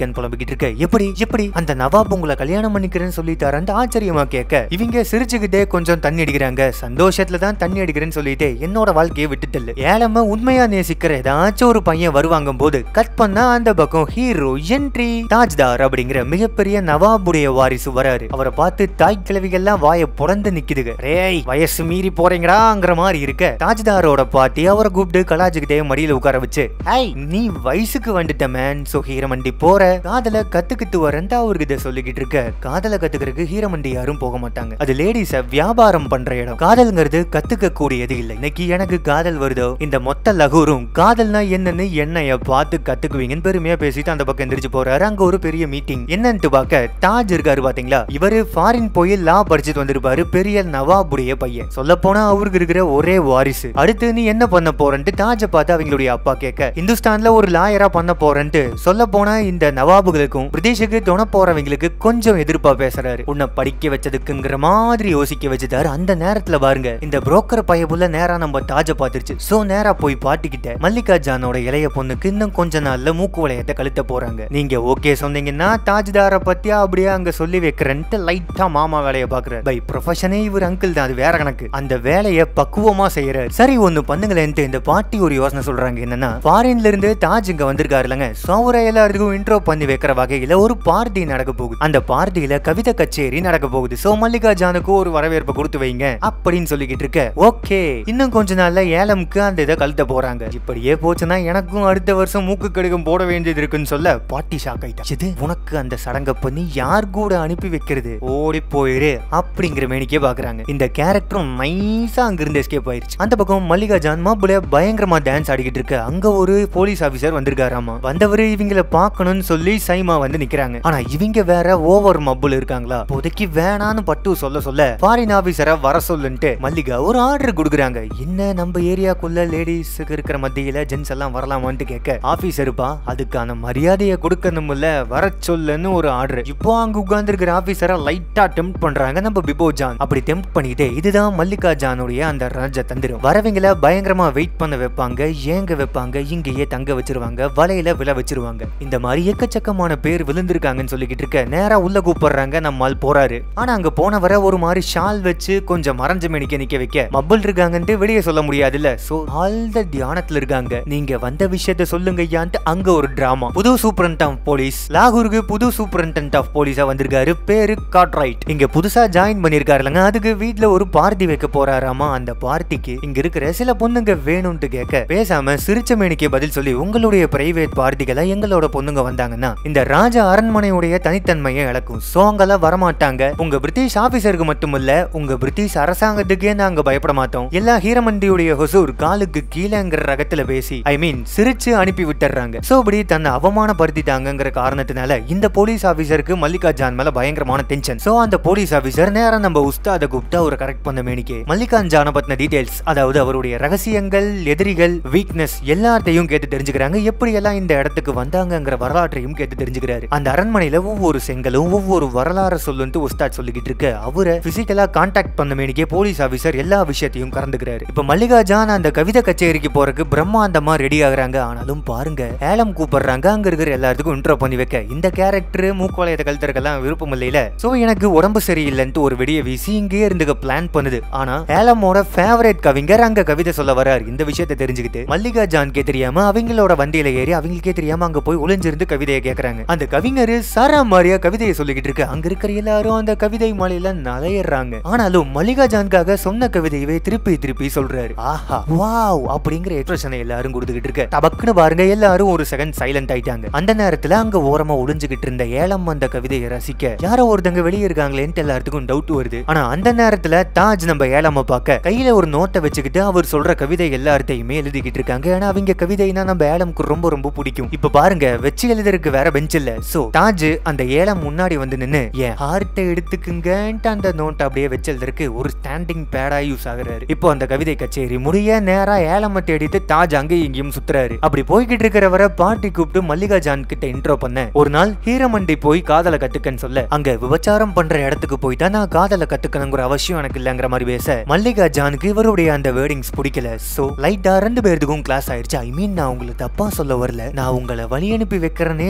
ஜான் புலம்பிக்கிட்டு இருக்க, எப்படி எப்படி அந்த நவாப் உங்களை கல்யாணம் பண்ணிக்கிறேன்னு சொல்லிட்டாரன்னு ஆச்சரியமா கேட்க, இவங்க சிரிச்சுக்கிட்டே கொஞ்சம் தண்ணி அடிக்கிறாங்க. சந்தோஷத்துல தான் தண்ணி அடிக்கிறேன்னு சொல்லிட்டு என்னோட வாழ்க்கையை விட்டுட்டல. ஏலம உண்மையா நேசிக்கிற ஏதாச்சும் ஒரு பையன் வருவாங்க போது கட் பண்ணா அந்த பக்கம் ஹீரோ என்ட்ரி. தாஜ்தார் அப்படிங்கிற மிகப்பெரிய நவாபுடைய வாரிசு வராரு. அவரை பார்த்து தாய் கிழவிகள்லாம் வாயை புறந்து நிக்குதுங்க. ரேய் வயசு மீறி போறீங்கடாங்கிற மாதிரி இருக்க, தாஜ்தாரோட பாட்டி அவரை கூப்பிட்டு கலாச்சுக்கிட்டே மடியில உட்கார வச்சு, ஹாய் நீ வயசுக்கு வந்துட்ட மேன், சோ ஹீரமண்டி போற காதல கத்துக்கிட்டு வரேன் அவருக்கு இதை சொல்லிக்கிட்டு இருக்க. காதல கத்துக்கிறதுக்கு ஹீரமண்டி யாரும் போக மாட்டாங்க. அது லேடிஸ வியாபாரம் பண்ற இடம். காதல்ங்கிறது கத்துக்க கூடியது இல்லை. இன்னைக்கு எனக்கு காதல் வருதோ, இந்த மொத்த லகூரும் காதல்னா என்னன்னு என்னைய பார்த்து கத்துக்குவீங்கன்னு பெருமையா பேசிட்டு அந்த பக்கம் எந்திரிச்சு போறாரு. அங்க ஒரு பெரிய மீட்டிங். என்னன்னு பார்க்க தாஜ் இருக்காரு பாத்தீங்களா, இவரு ஃபாரின் போய் லா படிச்சுட்டு வந்திருப்பாரு. பெரிய நவாபுடைய பையன். சொல்ல போனா அவருக்கு இருக்கிற ஒரே வாரிசு. அடுத்து நீ என்ன பண்ண போறன்ட்டு தாஜ பார்த்து அவங்களுடைய அப்பா கேட்க, இந்துஸ்தான்ல ஒரு லாயரா பண்ண போறன்ட்டு சொல்ல போனா இந்த நவாபுகளுக்கும் பிரிட்டிஷுக்கு துணை போறவங்களுக்கு கொஞ்சம் எதிர்ப்பா பேசுறாரு. உன்னை படிக்க வச்சதுக்குங்கிற மாதிரி யோசிக்க வச்சுட்டாரு. அந்த நேரத்துல பாருங்க, இந்த புரோக்கர் பையபுள்ள நேரா நம்ம தாஜ பாத்துருச்சு. சோ நேரா போய் பாட்டிக்கிட்ட மல்லிகா ஜானோட இளைய பொண்ணுக்கு இன்னும் கொஞ்ச நாள்ல மூக்கு வளையத்தை கழுத்த போறாங்க. நீங்க ஓகே சொன்னீங்கன்னா தாஜ்தார பத்தியா அப்படியே அங்க சொல்லி வைக்கிறேன்ட்டு லைட்டா மாமா வேலையை பாக்குறாரு. பை ப்ரொஃபஷனே இவர் அங்கிள் தான், அது வேற கணக்கு. அந்த வேலையை பக்குவமா செய்யறாரு. சரி ஒண்ணு பண்ணுங்களேன்ட்டு இந்த பாட்டி ஒரு யோசனை சொல்றாங்க. என்னன்னா, ஃபாரின்ல இருந்து தாஜ் இங்க வந்திருக்காரு இல்லங்க, சௌர எல்லாருக்கும் இன்ட்ரோ பண்ணி வைக்கிற வகையில ஒரு பார்ட்டி நடக்க போகுது. அந்த பார்ட்டியில கவிதை கச்சேரி நடக்க போகுது. சோ மல்லிகா ஜானுக்கு ஒரு வரவேற்பு கொடுத்து வைங்க அப்படின்னு சொல்லிக்கிட்டு இருக்க. ஓகே, இன்னும் கொஞ்ச நாள்ல ஏலம்க்கு அந்த இதை கழுத்த போறாங்க. இப்படியே போச்சுன்னா எனக்கும் அடுத்த வருஷம் மூக்கு கடுகம் போட வேண்டியது இருக்குன்னு சொல்ல பாட்டி ஷாக் ஆயிட்டா. இது உனக்கு அந்த சடங்கை பண்ணி யார் கூட அனுப்பி வைக்கிறது, ஓடி போயிரு அப்படிங்கிற மேனிக்கே பாக்குறாங்க. இந்த கேரக்டரும் நைஸா அங்க இருந்து எஸ்கேப் ஆயிருச்சு. அந்த பக்கம் மல்லிகா ஜான் மாப்பிள்ள பயங்கரமா டான்ஸ் ஆடிக்கிட்டு இருக்க. அங்க ஒரு போலீஸ் ஆபீசர் வந்திருக்காராமா. வந்தவரு இவங்களை பார்க்கணும்னு சொல்லி சைமா வந்து நிக்கிறாங்க. ஆனா இவங்க வேற ஓவர் மப்புல இருக்காங்களா. இப்போதைக்கு வேணான்னு பட்டு சொல்ல ஃபாரின் ஆபீசரை வர சொல்லுன்ட்டு மல்லிகா ஒரு ஆர்டர் கொடுக்குறாங்க. என்ன நம்ம ஏரியாக்குள்ள லேடிஸுக்கு இருக்கிற மத்தியில ஜென்ஸ் எல்லாம் வரலாமான்னு கேட்க, ஆபீசருப்பா அதுக்கான மரியாதையை கொடுக்கணும்ல, வர சொல்லுன்னு ஒரு ஆர்டர். இப்போ அங்க உட்கார்ந்து இருக்கிற ஆபீசரை லைட்டா டெம்ப்ட் பண்றாங்க நம்ம பிபோ ஜான். அப்படி டெம்ப்ட் பண்ணிட்டு இதுதான் மல்லிகா ஜானுடைய அந்த ராஜ தந்திரம். வரவங்களை பயங்கரமா வெயிட் பண்ண வைப்பாங்க, ஏங்க வைப்பாங்க, இங்கேயே தங்க வச்சிருவாங்க, வலையில விழ வச்சிருவாங்க. இந்த மாதிரி எக்கச்சக்கமான பேர் விழுந்திருக்காங்கன்னு சொல்லிக்கிட்டு இருக்க நேரா உள்ள கூப்பிடுறாங்க. நம்மால் போறாரு. ஆனா அங்க போனவரை ஒரு மாதிரி ஷால் வச்சு கொஞ்சம் மறைஞ்ச மேனிக்க நிக்க வைக்க, மப்பிள் இருக்காங்கன்ட்டு வெளியே சொல்ல முடியாது இல்ல. சோ ஆழ்ந்த தியானத்துல இருக்காங்க. நீங்க வந்த விஷயத்த சொல்லுங்க ஐயான்ட்டு அங்க ஒரு டிராமா. புது சூப்பரண்ட் ஆஃப் போலீஸ் லாகூருக்கு புது சூப்பரண்ட் ஆஃப் போலீஸா வந்திருக்காரு. பேரு கார்ட்ரைட். இங்க புதுசா ஜாயின் பண்ணிருக்காருலங்க. அதுக்கு வீட்ல ஒரு பார்ட்டி வைக்க போறாராமா. அந்த பார்ட்டிக்கு இங்க இருக்கிற சில பொண்ணுங்க வேணும்னு கேட்க, பேசாம சிரிச்ச மேனிக்கு பதில் சொல்லி, உங்களுடைய பிரைவேட் பார்ட்டிகளை எங்களோட பொண்ணுங்க வந்தாங்கன்னா இந்த ராஜ அரண்மனையுடைய தனித்தன்மையை இழக்கும். சோ அங்கெல்லாம் வரமாட்டாங்க. உங்க பிரிட்டிஷ் ஆபீசருக்கு மட்டுமல்ல, உங்க பிரிட்டிஷ் அரசாங்கத்துக்கே நாங்க பயப்பட மாட்டோம். எல்லா ஹீரமண்டியுடைய ஹொசூர் காலுக்கு கீழேங்கிற ரகத்துல பேசி சிரிச்சு அனுப்பி விட்டுறாங்க. சோ இப்படி தன்னை அவமானப்படுத்திட்டாங்கிற காரணத்தினால இந்த போலீஸ் ஆபீசருக்கு மல்லிகா ஜான் மேல பயங்கரமான டென்ஷன். சோ அந்த போலீஸ் ஆபீசர் நேரா நம்ம உஸ்தாத கூப்பிட்டு அவரை கரெக்ட் பண்ண மேனிக்கே மல்லிகா ஜான பத்தின டீடைல்ஸ், அதாவது அவருடைய ரகசியங்கள், எதிரிகள், வீக்னஸ் எல்லாத்தையும் கேட்டு தெரிஞ்சுக்கிறாங்க. எப்படி எல்லாம் இந்த இடத்துக்கு வந்தாங்கிற வரலாற்றையும் கேட்டு தெரிஞ்சுக்கிறாரு. அந்த அரண்மனையில ஒவ்வொரு செங்கலும் ஒவ்வொரு வரலாறு சொல்லுன்ட்டு உஸ்தாத் சொல்லிக்கிட்டு இருக்க, அவரை பிசிக்கலா கான்டாக்ட் பண்ண மேனிக்கே போலீஸ் ஆபீசர் எல்லா விஷயத்தையும் கறந்துக்கிறாரு. இப்ப மல்லிகா ஜான் அந்த கவிதை கச்சேரிக்கு போறதுக்கு பிரம்மாண்டமா ரெடி ஆகுறாங்க. ஆனாலும் பாருங்க, ஏலம் கூப்பிடுறாங்க. அங்க இருக்கிற எல்லாத்துக்கும் இன்ட்ரோ பண்ணி வைக்க, இந்த கேரக்டர் மூக்கோலையத்தை கழுத்தறக்கெல்லாம் விருப்பம் இல்லையில, சோ எனக்கு உடம்பு சரியில்லைன்ட்டு ஒரு வெடியை வீசி இங்கே இருந்துக்க பிளான் பண்ணுது. ஆனா ஏலமோட ஃபேவரட் கவிஞர் அங்க கவிதை சொல்ல வராரு. இந்த விஷயத்தை தெரிஞ்சுக்கிட்டு மல்லிகா ஜான்கே தெரியாம அவங்களோட வண்டியில ஏறி அவங்களுக்கே தெரியாம அங்க போய் ஒளிஞ்சிருந்து கவிதையை கேட்கறாங்க. அந்த கவிஞர் சாரா மாரியா கவிதையை சொல்லிக்கிட்டு இருக்கு. அங்க இருக்கிற எல்லாரும் அந்த கவிதை மாலையில நலையறாங்க. ஆனாலும் மல்லிகா ஜான்காக சொன்ன கவிதையவே திருப்பி திருப்பி சொல்றாரு. ஆஹா வாவ் அப்படிங்கிற எக்ஸ்பிரஷனை எல்லாரும் கொடுத்துக்கிட்டு இருக்க, டபக்குன்னு பாருங்க எல்லாரும் ஒரு செகண்ட் சைலண்ட் ஆயிட்டாங்க. அந்த நேரத்துல அங்க ஓரமா ஒளிஞ்சுகிட்டு இருந்த ஏலம் அந்த கவிதையை ரசிக்க, யாரோ ஒருத்தங்க வெளியே இருக்காங்களேன்ட்டு எல்லாத்துக்கும் டவுட் வருது. ஆனா அந்த நேரத்துல தாஜ் நம்ம ஏலம பார்க்க கையில ஒரு நோட்டை வச்சுக்கிட்டு அவர் சொல்ற கவிதை எல்லாத்தையுமே எழுதிக்கிட்டு இருக்காங்க. ஏன்னா அவங்க கவிதைனா நம்ம ஏலம்க்கு ரொம்ப ரொம்ப பிடிக்கும். இப்ப பாருங்க, வச்சு எழுதுறதுக்கு வேற பெஞ்ச் இல்ல. சோ தாஜ் அந்த ஏலம் முன்னாடி வந்து நின்னு என் ஹார்ட்டை எடுத்துக்குங்கன்ட்டு அந்த நோட்டை அப்படியே வச்சு எழுதுறதுக்கு ஒரு ஸ்டாண்டிங் பேடா யூஸ் ஆகுறாரு. இப்போ அந்த கவிதை கச்சேரி முடிய நேரா ஏலம தேடிட்டு தாஜ் அங்கேயும் இங்கேயும் சுத்துறாரு. அப்படி போய்கிட்டு இருக்கிறவரை பாட்டி கூப்பிட்டு மல்லிகா ஜான் கிட்ட இன்ட்ரோ பண்ண, ஒரு நாள் ஹீரமண்டி போய் காதலை கத்துக்கன்னு சொல்ல, அங்க விபச்சாரம் பண்ற இடத்துக்கு போய் தான் நான் காதலை கத்துக்கணுங்கிற அவசியம் எனக்கு இல்லங்கிற மாதிரி பேச, மல்லிகா ஜானுக்கு இவருடைய அந்த வேர்டிங்ஸ் பிடிக்கல. சோ லைட்டா ரெண்டு பேருக்கும் கிளாஸ் ஆயிடுச்சு. ஐ மீன் நான் உங்களை தப்பா சொல்ல வரல, நான் உங்களை வழி அனுப்பி வைக்கிறேன்னு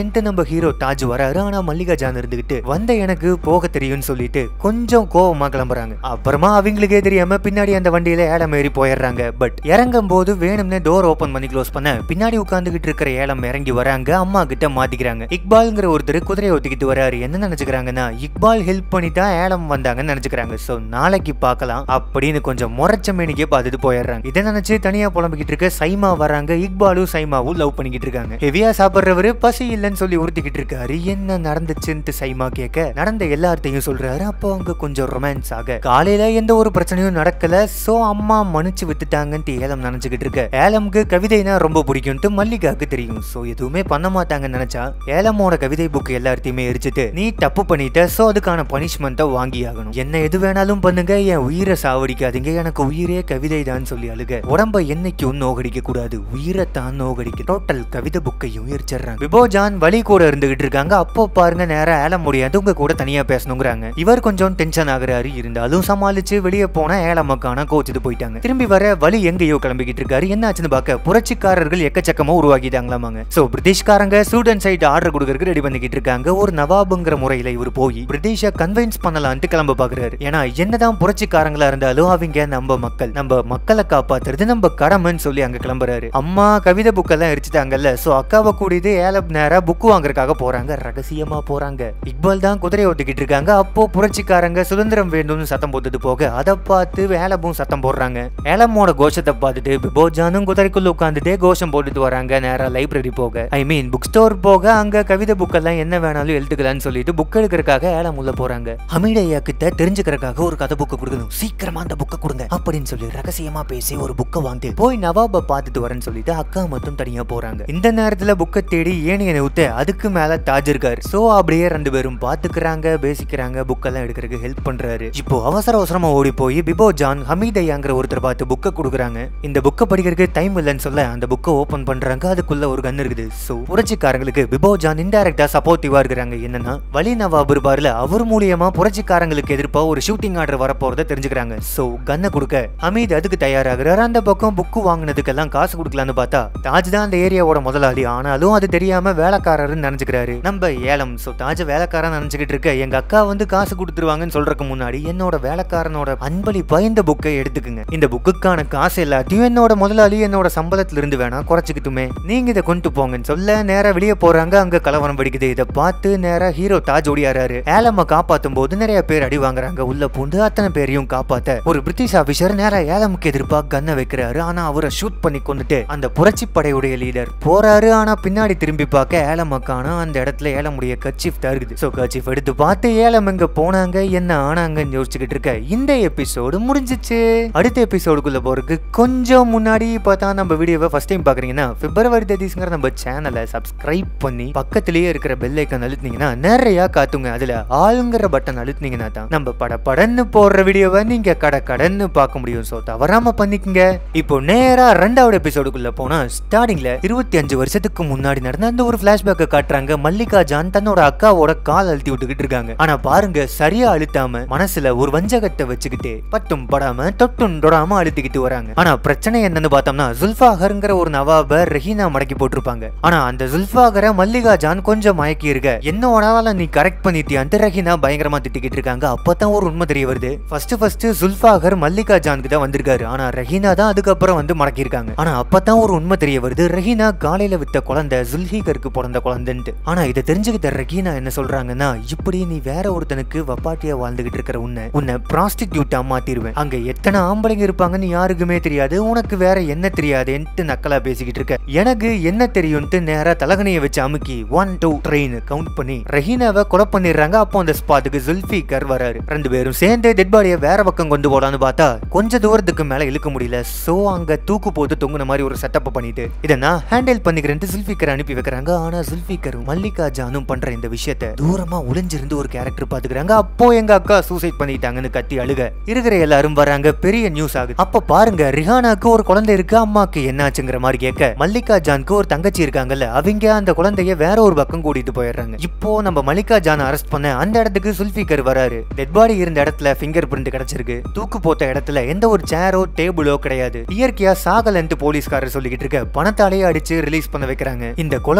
அப்படின்ட்டு நம்ம ஹீரோ தாஜ் வராரு. ஆனா மல்லிகா ஜான் இருந்துகிட்டு வந்த எனக்கு போக தெரியும்னு சொல்லிட்டு கொஞ்சம் கோவமா கிளம்புறாங்க. அப்புறமா அவங்களுக்கே தெரியாம பின்னாடி அந்த வண்டியில ஏலம் ஏறி போயிடுறாங்க. பட் இறங்கும் போது வேணும்னே டோர் ஓபன் பண்ணி க்ளோஸ் பண்ண பின்னாடி உட்கார்ந்துகிட்டு இருக்கிற ஏலம் இறங்கி வராங்க. அம்மா கிட்ட மாட்டிக்கிறாங்க. இக்பால்ங்கிற ஒருத்தர் குதிரையை ஒத்திக்கிட்டு வராரு. என்ன நினைச்சுக்கிறாங்கன்னா இக்பால் ஹெல்ப் பண்ணி தான் ஏலம் வந்தாங்கன்னு நினைச்சுக்கிறாங்க. சோ நாளைக்கு பார்க்கலாம் அப்படின்னு கொஞ்சம் முறைச்ச மேனிக்கே பார்த்துட்டு போயிடுறாங்க. இதை நினைச்சு தனியா புலம்பிக்கிட்டு இருக்க சைமா வராங்க. இக்பாலும் சைமாவும் லவ் பண்ணிக்கிட்டு இருக்காங்க. ஹெவியா சாப்பிடுறவரு பசி இல்லைன்னு சொல்லி உறுத்திக்கிட்டு இருக்காரு. என்ன நடந்துச்சுன்னு சைமா கேட்க நடந்த எல்லார்த்தையும் சொல்றாரு. அப்போ அங்க கொஞ்சம் ரொமான்ஸ் ஆக காலையில எந்த ஒரு பிரச்சனையும் நடக்கல. சோ அம்மா மன்னிச்சு விட்டுட்டாங்கன்னு ஏலம் நினைச்சுக்கிட்டு இருக்க ஏலம்க்கு கவிதைனா ரொம்ப பிடிக்கும்ட்டு மல்லிகாக்கு தெரியும். சோ எதுவுமே பண்ண மாட்டாங்கன்னு நினைச்சா ஏலமோட கவிதை புக் எல்லாத்தையுமே எரிச்சிட்டு நீ தப்பு பண்ணிட்ட, சோ அதுக்கான பனிஷ்மெண்ட்டை வாங்கி ஆகணும், என்ன எது வேணாலும் பண்ணுங்க, என் உயிரை சாவடிக்காதீங்க, எனக்கு உயிரே கவிதை தான் சொல்லி அழுக உடம்ப என்னைக்கும் நோகடிக்க கூடாது, உயிரை தான் நோகடிக்க டோட்டல் கவிதை புக்கையும் எரிச்சிடுறாங்க. விபோஜான் வழி கூட இருந்துகிட்டு இருக்காங்க. அப்போ பாருங்க நேரா ஏலம் முடியாது உங்க கூட தனியா பேசணுங்கிறாங்க. இவர் கொஞ்சம் டென்ஷன் ஆகுறாரு. இருந்தாலும் சமாளிச்சு வெளியே போன ஏலமக்கான கோச்சிட்டு போயிட்டாங்க. திரும்பி வர வழி எங்கேயோ கிளம்பிக்கிட்டு இருக்காரு. என்ன ஆச்சுன்னு பார்க்க புரட்சிக்காரர்கள் எக்கச்சக்கமா உருவாக்கிட்டாங்களாமாங்க. சோ பிரிட்டிஷ்காரங்க ஸ்டூடெண்ட் சைட் ஆர்டர் கொடுக்கறதுக்கு ரெடி பண்ணிக்கிட்டு இருக்காங்க. ஒரு நவாபுங்கிற முறையில இவர் போய் பிரிட்டிஷை கன்வின்ஸ் பண்ணலான்ட்டு கிளம்ப பாக்குறாரு. ஏன்னா என்னதான் புரட்சிக்காரங்களா இருந்தாலும் அவங்க நம்ம மக்களை காப்பாத்துறது நம்ம கடமைன்னு சொல்லி அங்க கிளம்புறாரு. அம்மா கவிதை புக்கெல்லாம் எரிச்சிட்டாங்கல்ல. சோ அக்காவை கூடியது ஏலம் நேரா புக்கு வாங்குறதுக்காக போறாங்க. ரகசியமா போறாங்க. இக்பால் தான் குதிரையை ஓட்டிக்கிட்டு இருக்காங்க. அப்போ புரட்சிக்காரங்க சுதந்திரம் வேண்டும்னு சத்தம் போட்டுட்டு போக அதை பார்த்து ஏலமும் சத்தம் போடுறாங்க. ஏலமோட கோஷத்தை பார்த்துட்டு பிபோஜானும் குதிரைக்குள்ள உட்காந்துட்டே கோஷம் போட்டுட்டு வராங்க. நேரா லைப்ரரி போக புக் ஸ்டோர் போக அங்க கவிதை புக்கெல்லாம் என்ன வேணாலும் எழுதுக்கலான்னு சொல்லிட்டு புக் எடுக்கிறதுக்காக ஏலம் உள்ள போறாங்க. ஹமீடையா கிட்ட தெரிஞ்சுக்கிறதுக்காக ஒரு கதை புக்கை கொடுக்கணும், சீக்கிரமா அந்த புக்கை கொடுங்க அப்படின்னு சொல்லி ரகசியமா பேசி ஒரு புக்கை வாங்கி போய் நவாபை பார்த்துட்டு வரேன்னு சொல்லிட்டு அக்கா மட்டும் தனியா போறாங்க. இந்த நேரத்துல புக்கை தேடி ஏணியை ஊத்த அதுக்கு மேல தாஜ் இருக்காரு. சோ அப்படியே ரெண்டு பேரும் பாத்துக்கிறாங்க, பேசிக்கிறாங்க, புக்கெல்லாம் எடுக்கிறதுக்கு ஹெல்ப் பண்றாரு. இப்போ அவசரமா ஓடி போய் பிபோஜான் ஹமீடையாங்கிற ஒருத்தர் பார்த்து புக்கை கொடுக்குறாங்க. இந்த புக்கை படிக்கிறதுக்கு டைம் இல்லைன்னு சொல்ல அந்த புக்கை ஓபன் பண்றாங்க. அதுக்குள்ள ஒரு கன் இருக்குது. சோ புரட்சிக்காரங்களுக்கு பிபோஜான் இன்டைரக்டா சப்போர்ட்டிவா இருக்கிறாங்க. என்னன்னா வலி நவாப் இருப்பார்ல, அவர் மூலியமா புரட்சிக்காரங்களுக்கு எதிர்ப்பா ஒரு ஷூட்டிங் ஆர்டர் வரப்போறத தெரிஞ்சுக்கிறாங்க. சோ கன்னை கொடுக்க ஹமீத் அதுக்கு தயாராகிறாரு. அந்த பக்கம் புக்கு வாங்கினதுக்கெல்லாம் காசு கொடுக்கலான்னு பார்த்தா தாஜ் தான் அந்த ஏரியாவோட முதலாளி. ஆனாலும் அது தெரியாம வேலைக்காரர்னு நினைச்சுக்கிறாரு நம்ம ஏலம். சோ தாஜ் வேலைக்காரன் நினைச்சுக்கிட்டு இருக்க எங்க அக்கா வந்து காசு கொடுத்துருவாங்கன்னு சொல்றதுக்கு முன்னாடி என்னோட வேலைக்காரனோட அன்பளிப்பா இந்த புக்கை எடுத்துக்குங்க, இந்த புக்குக்கான காசு எல்லாத்தையும் என்னோட முதலாளி என்னோட சம்பளத்துல இருந்து வேணா குறைச்சிக்கிட்டுமே, நீங்க இதை கொண்டு போங்கன்னு சொல்ல நேரா வெளியே போறாங்க. அங்க கலவரம் படிக்குது. இதை பார்த்து நேரா ஹீரோ தாஜ் ஓடியாரு. ஏலம காப்பாத்தும் போது நிறைய பேர் அடி வாங்குறாங்க. உள்ள பூந்து அத்தனை பேரையும் காப்பாத்த ஒரு பிரிட்டிஷ் ஆபீசர் நேரா ஏலமுக்கு எதிர்ப்பா கன்னை வைக்கிறாரு. ஆனா அவரை ஷூட் பண்ணி கொண்டுட்டு அந்த புரட்சி படையுடைய லீடர் போறாரு. ஆனா பின்னாடி திரும்பி பார்க்க ஏலமக்கான அந்த இடத்துல ஏலமுடைய கர்ச்சீஃப் தான் இருக்குது. சோ கர்ச்சீஃப் எடுத்து பார்த்து ஏலம் எங்க போனாங்க என்ன ஆனாங்கன்னு யோசிச்சுக்கிட்டு இருக்க இந்த எபிசோடு முடிஞ்சிச்சு. அடுத்த எபிசோடுக்குள்ள போறதுக்கு கொஞ்சம் முன்னாடி பார்த்தா நம்ம வீடியோவை ஃபர்ஸ்ட் டைம் பாக்குறீங்கன்னா பிப்ரவரி 30 நம்ம சேனலை சப்ஸ்கிரைப் பண்ணி பக்கத்திலேயே இருக்கிற பெல் ஐக்கான் அழுத்தினீங்கன்னா நிறைய காத்துங்க. அதுல ஆளுங்கிற பட்டன் அழுத்தினீங்கன்னா தான் நம்ம படன்னு போடுற வீடியோவை நீங்க கடன்னு பார்க்க முடியும். சோ தவறாம பண்ணிக்கங்க. இப்போ நேரா ரெண்டாவது எபிசோடுக்குள்ள போனா ஸ்டார்டிங்ல 25 வருஷத்துக்கு முன்னாடி நடந்த அந்த ஒரு பிளாஷ்பேக்கை காட்டுறாங்க. மல்லிகா ஜான் தன்னோட அக்காவோட கால் அழுத்தி விட்டுக்கிட்டு இருக்காங்க. ஆனா பாருங்க சரியா அழுத்தாம மனசுல ஒரு வஞ்சகத்தை வச்சுக்கிட்டு பட்டும் படாம தொட்டும் தொடாம அழுத்திக்கிட்டு வராங்க. ஆனா பிரச்சனை என்னன்னு பார்த்தோம்னா ஜுல்ஃபாகர்ங்கிற ஒரு நவாப ரெஹீனா மடக்கி போட்டிருப்பாங்க. ஆனா அந்த ஜுல்ஃபாகரை மல்லிகா ஜான் கொஞ்சம் மயக்கி இருக்க என்னோட நீ கரெக்ட் பண்ணிட்டியான்ட்டு ரெஹீனா பயங்கரமா திட்டிக்கிட்டு இருக்காங்க. அப்பதான் ஒரு உண்மை தெரிய வருது. ஃபர்ஸ்ட் ஜுல்ஃபாகர் மல்லிகா ஜானுக்கு தான் வந்திருக்காரு. ஆனா ரெஹீனா தான் அதுக்கப்புறம் வந்து மடக்கி இருக்காங்க. ஆனா அப்பதான் ஒரு உண்மை தெரிய வருது. ரெஹீனா காலையில வித்த குழந்தை ஜுல்ஹீகருக்கு பிறந்த குழந்தைன்ட்டு. ஆனா இதை தெரிஞ்சுக்கிட்ட ரெஹீனா என்ன சொல்றாங்கன்னா இப்படி நீ வேற ஒருத்தனுக்கு வப்பாட்டியா வாழ்ந்துகிட்டு இருக்கிற உன்னை ப்ராஸ்டிடியூட்டா மாத்திருவேன், அங்க எத்தனை ஆம்பளைங்க இருப்பாங்கன்னு யாருக்குமே தெரியாது, உனக்கு வேற என்ன தெரியாதுன்ட்டு நக்கலா பேசிக்கிட்டு இருக்க. எனக்கு என்ன தெரியும்ட்டு நேரா தலகணையை வச்சு அமுக்கி 1 2 3 கவுண்ட் பண்ணி ரெஹீனாவை கொலை பண்ணிடுறாங்க. அப்போ அந்த ஸ்பாட்டுக்கு ஜுல்ஃபிகர் வராரு. ரெண்டு பேரும் சேர்ந்து டெட் பாடியை வேற பக்கம் கொண்டு போலான்னு பார்த்தா கொஞ்ச தூரத்துக்கு மேல இழுக்க முடியல. சோ அங்க தூக்கு போட்டு தொங்குன மாதிரி ஒரு செட்டப் பண்ணிட்டு இதை நான் ஹேண்டில் பண்ணிக்கிறேன் ஜுல்ஃபிகர் அனுப்பி வைக்கிறாங்க. ஆனா ஜுல்ஃபிகரும் மல்லிகா ஜானும் பண்ற இந்த விஷயத்தை தூரமா ஒளிஞ்சிருந்து ஒரு கேரக்டர் பாத்துக்கிறாங்க. அப்போ எங்க அக்கா சூசைட் பண்ணிட்டாங்கன்னு கத்தி அழுக இருக்கிற எல்லாரும் வராங்க. பெரிய நியூஸ் ஆகுது. அப்ப பாருங்க ரிஹானாக்கு ஒரு குழந்தை இருக்கு, அம்மாக்கு என்னாச்சுங்கிற மாதிரி கேட்க மல்லிகா ஜானுக்கு ஒரு தங்கச்சி இருக்காங்கல்ல, அவங்க அந்த குழந்தைய வேற ஒரு பக்கம் கூட்டிட்டு போயிடுறாங்க. இப்போ நம்ம மல்லிகா ஜான் அரெஸ்ட் பண்ண அந்த இடத்துக்கு ஜுல்ஃபிகர் வராரு. டெட் பாடி இருந்த இடத்துல ஃபிங்கர் பிரிண்ட் கிடைச்சிருக்கு. தூக்கு போட்ட இடத்துல எந்த ஒரு சேரோ டேபிளோ கிடையாது. இயற்கையா சாகலன்ட்டு போலீஸ்காரர் சொல்லிக்கிட்டு இருக்க பணத்தாலேயே அடிச்சு ரிலீஸ் பண்ண வைக்கிறாங்க. இந்த கொலப்பலியில இருந்து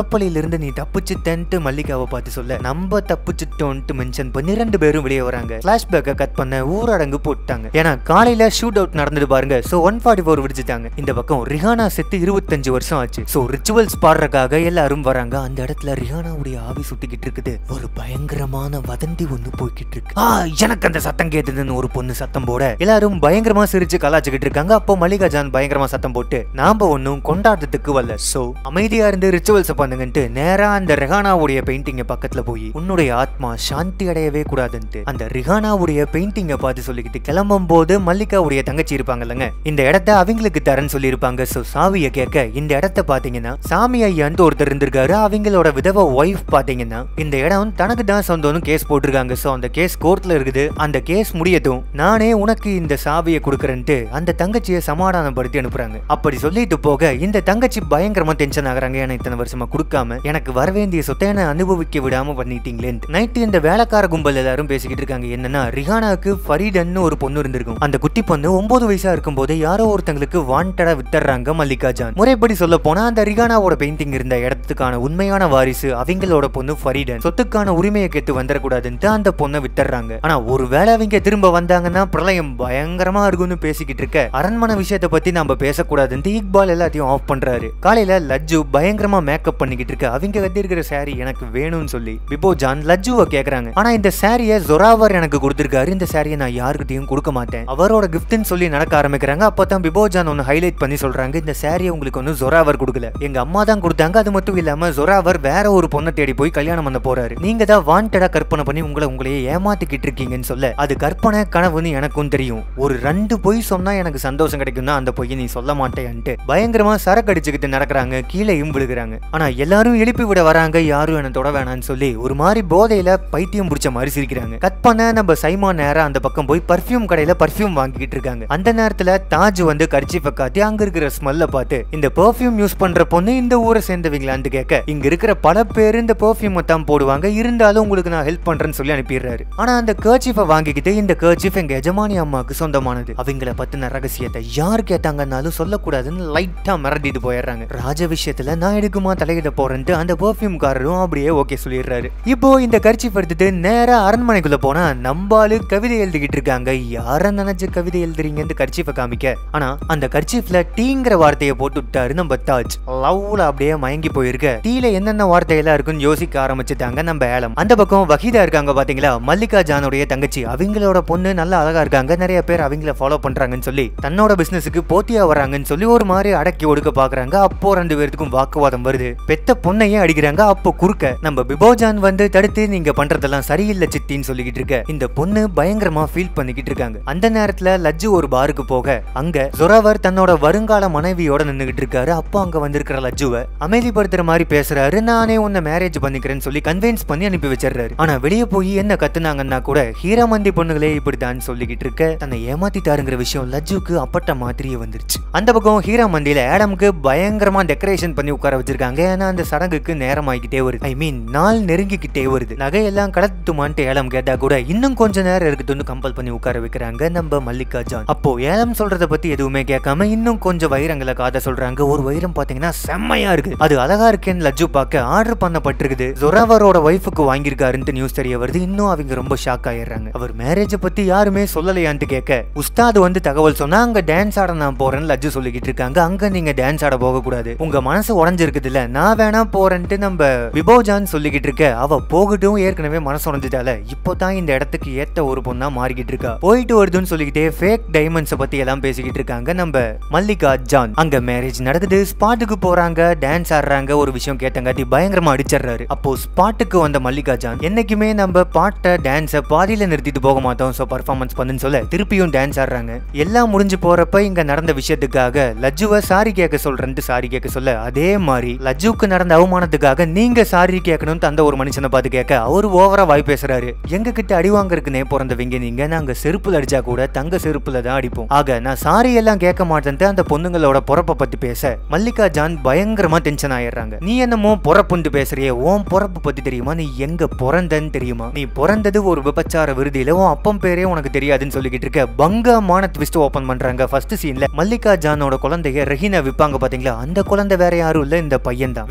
இருந்து நீ தப்பிச்சுட்டேன்ட்டு மல்லிகாவை பார்த்து சொல்ல நம்ம தப்பிச்சுட்டோன்ட்டு மென்ஷன் பண்ணி 2 பேரும் வெளியே வராங்க. பிளாஷ்பேக்கை கட் பண்ண ஊரடங்கு போட்டாங்க. ஏன்னா காலையில ஷூட் அவுட் நடந்தது பாருங்க. சோ 144 விடிச்சிட்டாங்க. இந்த பக்கம் ரிஹானா செத்து 25 வருஷம் ஆச்சு. சோ ரிச்சுவல்ஸ் பாடுறதுக்காக எல்லாரும் வராங்க. அந்த இடத்துல ரிஹானாவுடைய ஆவி சுட்டிக்கிட்டு இருக்குது. ஒரு பயங்கரமான வதந்தி ஒண்ணு போய்கிட்டு இருக்கு. எனக்கு அந்த சத்தம் கேட்டதுன்னு ஒரு பொண்ணு சத்தம் போட எல்லாரும் பயங்கரமா சிரிச்சு கலாச்சுக்கிட்டு இருக்காங்க. அப்போ மல்லிகா ஜான் பயங்கரமா சத்தம் போட்டு நாம ஒன்னும் கொண்டாட்டத்துக்கு வரல, சோ அமைதியா இருந்து ரிச்சுவல்ஸ் பண்ணுங்கன்ட்டு நேரா அந்த ரிஹானாவுடைய பெயிண்டிங்க பக்கத்துல போய் உன்னுடைய ஆத்மா சாந்தி அடையவே கூடாதுன்ட்டு அந்த ரிஹானாவுடைய பெயிண்டிங்க பார்த்து சொல்லிக்கிட்டு கிளம்பும் போது மல்லிகாவுடைய தங்கச்சி இருப்பாங்கல்லங்க, இந்த இடத்த அவங்களுக்கு தரேன்னு சொல்லி இருப்பாங்க. சோ சாவிய கேட்க இந்த இடத்த பாத்தீங்கன்னா சாமி ஐயான்னு ஒருத்தர் இருந்திருக்காரு. அவங்களோட விதவ ஒய்ஃப் பாத்தீங்கன்னா இந்த இடம் தனக்கு தான் சொந்தம்னு கேஸ் போட்டிருக்காங்க. சோ அந்த கேஸ் கோர்ட்ல இருக்குது. அந்த கேஸ் முடியட்டும் நானே உனக்கு இந்த சாவியை கொடுக்கறேன்ட்டு அந்த தங்கச்சியை சமாதானப்படுத்தி அனுப்புறாங்க. அப்படி சொல்லிட்டு போக இந்த தங்கச்சி பயங்கரமா டென்ஷன் ஆகுறாங்க. ஏன்னா இத்தனை வருஷமா கொடுக்காம எனக்கு வர வேண்டிய சொத்தை அனுபவிக்க விடாம பண்ணிட்டீங்களே. நைட்டு இந்த வேலைக்கார கும்பல் எல்லாரும் பேசிக்கிட்டு இருக்காங்க. என்னன்னா ரிஹானாக்கு ஃபரீடன்னு ஒரு பொண்ணு இருந்திருக்கும். அந்த குட்டி பொண்ணு 9 வயசா இருக்கும் போது யாரோ ஒருத்தங்களுக்கு வாண்டடா வித்தர்றாங்க மல்லிகா ஜான். முறைப்படி சொல்ல போனா அந்த ரிஹானாவோட பெயிண்டிங் இருந்த இடத்துக்கான உண்மையான வாரிசு அவங்களோட பொண்ணு ஃபரீடன். சொத்துக்கான உரிமையை கேட்டு வந்துடக்கூடாதுன்ட்டு அந்த பொண்ணை வித்தர்றாங்க. ஆனா ஒருவேளை அவங்க திரும்ப வந்தாங்கன்னா பிரளயம் பயங்கரமா இருக்கும்னு பேசிக்கிட்டு இருக்க அரண்மனை விஷயத்தை பத்தி நம்ம பேசக்கூடாதுன்ட்டு இக்பால் எல்லாத்தையும் ஆஃப் பண்றாரு. காலையில லஜ்ஜு பயங்கரமா மேக்கப் பண்ணிக்கிட்டு இருக்க. அவங்க கட்டி இருக்கிற சாரி எனக்கு வேணும்னு சொல்லி பிபோ ஜான் லஜ்ஜுவை கேக்குறாங்க. ஆனா இந்த சாரியை ஜொராவர் எனக்கு கொடுத்திருக்காரு. இந்த சாரியை நான் யாருக்கிட்டையும் கொடுக்க மாட்டேன், அவரோட கிஃப்ட்னு சொல்லி நடக்க ஆரம்பிக்கிறாங்க. அப்பதான் பிபோ ஜான் ஒன்னு ஹைலைட் பண்ணி சொல்றாங்க, இந்த சாரியை உங்களுக்கு ஒன்னும் ஜொராவர் கொடுக்கல, எங்க அம்மா தான் கொடுத்தாங்க. அது மட்டும் இல்லாம ஜொராவர் வேற ஒரு பொண்ணை தேடி போய் கல்யாணம் பண்ண போறாரு. நீங்க தான் வாண்டடா கற்பனை பண்ணி உங்களையே ஏமாத்திக்கிட்டு இருக்கீங்கன்னு சொல்ல அது கற்பனை கனவுன்னு எனக்கும் தெரியும். ஒரு 2 பொய் சொன்னா எனக்கு சந்தோஷம் கிடைக்கும்னா அந்த பொய்யை நீ சொல்ல மாட்டேன்ட்டு பயங்கரமா சரக்கு அடிச்சுக்கிட்டு நடக்கிறாங்க. கீழேயும் விழுகிறாங்க. ஆனா எல்லாரும் எழுப்பி விட வராங்க. யாரும் என்ன தொட வேணான்னு சொல்லி ஒரு மாதிரி போதையில பைத்தியம் பிடிச்ச மாதிரி சிரிக்கிறாங்க. கட் பண்ண நம்ம சைமா நேரா அந்த பக்கம் போய் பர்ஃபியூம் கடையில பர்ஃபியூம் வாங்கிட்டு இருக்காங்க. அந்த நேரத்துல தாஜ் வந்து கர்ச்சீஃபை காட்டி அங்க இருக்கிற ஸ்மெல்ல பார்த்து இந்த பெர்ஃபியூம் யூஸ் பண்ற பொண்ணு இந்த ஊரை சேர்ந்தவங்களான்னு கேட்க இங்க இருக்கிற பல பேர் இந்த பெர்ஃபியூம் தான் போடுவாங்க, இருந்தாலும் உங்களுக்கு நான் ஹெல்ப் பண்றேன்னு சொல்லி அனுப்பிடுறாரு. ஆனா அந்த கர்ச்சீஃபை வாங்கிக்கிட்டு இந்த கர்ச்சீஃப் எங்க எஜமானி அம்மாக்கு சொந்தமானது, அவங்கள பத்தின ரகசியத்தை யார் கேட்டாங்கன்னாலும் சொல்லக்கூடாதுன்னு லைட்டா மிரட்டிட்டு போயிடுறாங்க. ராஜ விஷயத்துல நான் எடுக்குமா தலையிட போறேன்ட்டு அந்த பெர்ஃபியூம் காரரும் அப்படியே ஓகே சொல்லிடுறாரு. இப்போ இந்த கர்ச்சீஃப் எடுத்துட்டு நேரா அரண்மனைக்குள்ள போனா நம்பாலு கவிதை எழுதிக்கிட்டு இருக்காங்க. யார நினைச்சு கவிதை எழுதுறீங்கன்னு கர்ச்சீஃபை காமிக்க ஆனா அந்த கர்ச்சீஃப்ல டீங்கிற வார்த்தையை போட்டு விட்டாரு நம்ம தாஜ். லவ்ல அப்படியே மயங்கி போயிருக்க. டீல என்னென்ன வார்த்தையெல்லாம் இருக்குன்னு யோசிக்க ஆரம்பிச்சுட்டாங்க நம்ம ஏலம். அந்த பக்கம் வஹீதா இருக்காங்க பாத்தீங்களா, மல்லிகா ஜானுடைய தங்கச்சி. அவங்களோட பொண்ணு நல்லா அழகா இருக்காங்க, நிறைய பேர் அவங்கள ஃபாலோ பண்றாங்கன்னு சொல்லி தன்னோட பிசினஸுக்கு போட்டியா வராங்கன்னு சொல்லி ஒரு மாதிரி அடக்கி ஒடுக்க பாக்குறாங்க. அப்போ 2 பேருக்கும் வாக்குவாதம் வருது. பெத்த பொண்ணையே அடிக்கிறாங்க. அப்போ குறுக்க நம்ம பிபோஜான் வந்து தடுத்து நீங்க பண்றதெல்லாம் சரியில்லை சித்தின்னு சொல்லிக்கிட்டு இருக்க இந்த பொண்ணு பயங்கரமா ஃபீல் பண்ணிக்கிட்டு இருக்காங்க. அந்த நேரத்துல லஜ்ஜு ஒரு பாருக்கு போக அங்க ஜொராவர் தன்னோட வருங்கால மனைவியோட நின்னுகிட்டு இருக்காரு. அப்போ அங்க வந்திருக்கிற லஜ்ஜுவை அமைதிப்படுத்துற மாதிரி பேசுறாரு. நானே உன்னை மேரேஜ் பண்ணிக்கிறேன்னு சொல்லி கன்வின்ஸ் பண்ணி அனுப்பி வச்சிடறாரு. ஆனா வெளியே போய் என்ன கத்துனாங்கன்னா கூட ஹீராமந்தி பொண்ணுகளே இப்படித்தான் சொல்லிக்கிட்டு இருக்க தன்னை ஏமாத்திட்டாருங்கிற விஷயம் லஜ்ஜுக்கு அப்பட்ட மாதிரியே வந்துருச்சு. அந்த பக்கம் ஹீராமந்தியில ஆடம்க்கு பயங்கரமா டெக்கரேஷன் பண்ணி உட்கார வச்சிருக்காங்க. ஏன்னா அந்த சடங்குக்கு நேரம் ஆகிக்கிட்டே வருது. ஐ மீன் நாள் நெருங்கிக்கிட்டே வருது. நகையெல்லாம் கடத்துமான்ட்டு ஏலம் கேட்டா கூட இன்னும் கொஞ்ச நேரம் இருக்குதுன்னு கம்பல் பண்ணி உட்கார வைக்கிறாங்க நம்ம மல்லிகா ஜான். அப்போ ஏலம் சொல்றத பத்தி எதுவுமே கேட்காம இன்னும் கொஞ்சம் வைரங்களை காத சொல்றாங்க. ஒரு வைரம் பாத்தீங்கன்னா செம்மையா இருக்கு, அது அழகா இருக்கேன்னு லஜ்ஜு பார்க்க ஆர்டர் பண்ணப்பட்டிருக்குது. ஜொராவரோட வைஃபுக்கு வாங்கியிருக்காருன்னு நியூஸ் தெரிய வருது. இன்னும் அவங்க ரொம்ப ஷாக் ஆயிடுறாங்க. அவர் மேரேஜ் பத்தி யாருமே சொல்லலையான்ட்டு கேட்க உஸ்தாது வந்து தகவல் சொன்னா அங்க டான்ஸ் ஆட நான் போறேன்னு லஜ்ஜு சொல்லிக்கிட்டு இருக்காங்க. அங்க நீங்க டான்ஸ் ஆட போக கூடாது, உங்க மனசு உடஞ்சிருக்குது இல்ல, நான் வேணா போறேன்ட்டு நம்ம பிபோஜான் சொல்லிக்கிட்டு இருக்க. அவ போகட்டும், ஏற்கனவே மனசு உடஞ்சிட்டால, இப்போதான் இந்த இடத்துக்கு ஏத்த ஒரு பொண்ணா மாறிக்கிட்டு இருக்கா, போயிட்டு வருதுன்னு சொல்லிக்கிட்டே ஃபேக் டைமண்ட்ஸ் பத்தி எல்லாம் பேசிக்கிட்டு இருக்காங்க நம்ம மல்லிகா ஜான். அங்க மேரேஜ் நடக்குது. ஸ்பாட்டுக்கு போறாங்க, டான்ஸ் ஆடுறாங்க. ஒரு விஷயம் கேட்டங்காட்டி பயங்கரமா அடிச்சிடுறாரு. அப்போ ஸ்பாட்டுக்கு வந்த மல்லிகா ஜான் என்னைக்குமே நம்ம பாட்டை டான்ஸை பாதியில நிறுத்திட்டு போக மாட்டோம், சோ பர்ஃபார்மன்ஸ் பண்ணுன்னு சொல்ல திருப்பியும் டான்ஸ் ஆடுறாங்க. எல்லாம் முடிஞ்சு போறப்ப இங்க நடந்த விஷயத்துக்காக லஜ்ஜுவை சாரி கேட்க சொல்றேன்ட்டு சாரி கேட்க சொல்ல அதே மாதிரி லஜ்ஜுக்கு நடந்த அவமானத்துக்காக நீங்க சாரி கேட்கணும்னு அந்த ஒரு மனுஷனை பார்த்து கேட்க அவரு ஓவரா வாய் பேசுறாரு. எங்க கிட்ட அடி வாங்கறதுக்குனே பிறந்தவங்க நீங்க, நாங்க செருப்புல அடிச்சா கூட தங்க செருப்புல தான் அடிப்போம், ஆக நான் சாரி எல்லாம் கேட்க மாட்டேன்ட்டு அந்த பொண்ணுங்களோட பொறப்பை பத்தி பேச மல்லிகா ஜான் பயங்கரமா டென்ஷன் ஆயிடுறாங்க. நீ என்னமோ பொறப்புண்டு பேசுறியே, உன் பொறப்பு பத்தி தெரியுமா, நீ எங்க பிறந்தன்னு தெரியுமா, நீ பிறந்தது ஒரு விபச்சார விருதியில, உன் அப்பம் பேரே உனக்கு தெரியாதுன்னு சொல்லிக்கிட்டு இருக்க. பங்கமான ட்விஸ்ட் ஓபன் பண்றாங்க. ஃபர்ஸ்ட் சீன்ல மல்லிகா ஜானோட குழந்தைய ரஹீனா விப்பாங்க பாத்தீங்களா, அந்த குழந்தை வேற யாரும் இல்ல, இந்த பையன் தான். வேணும்னா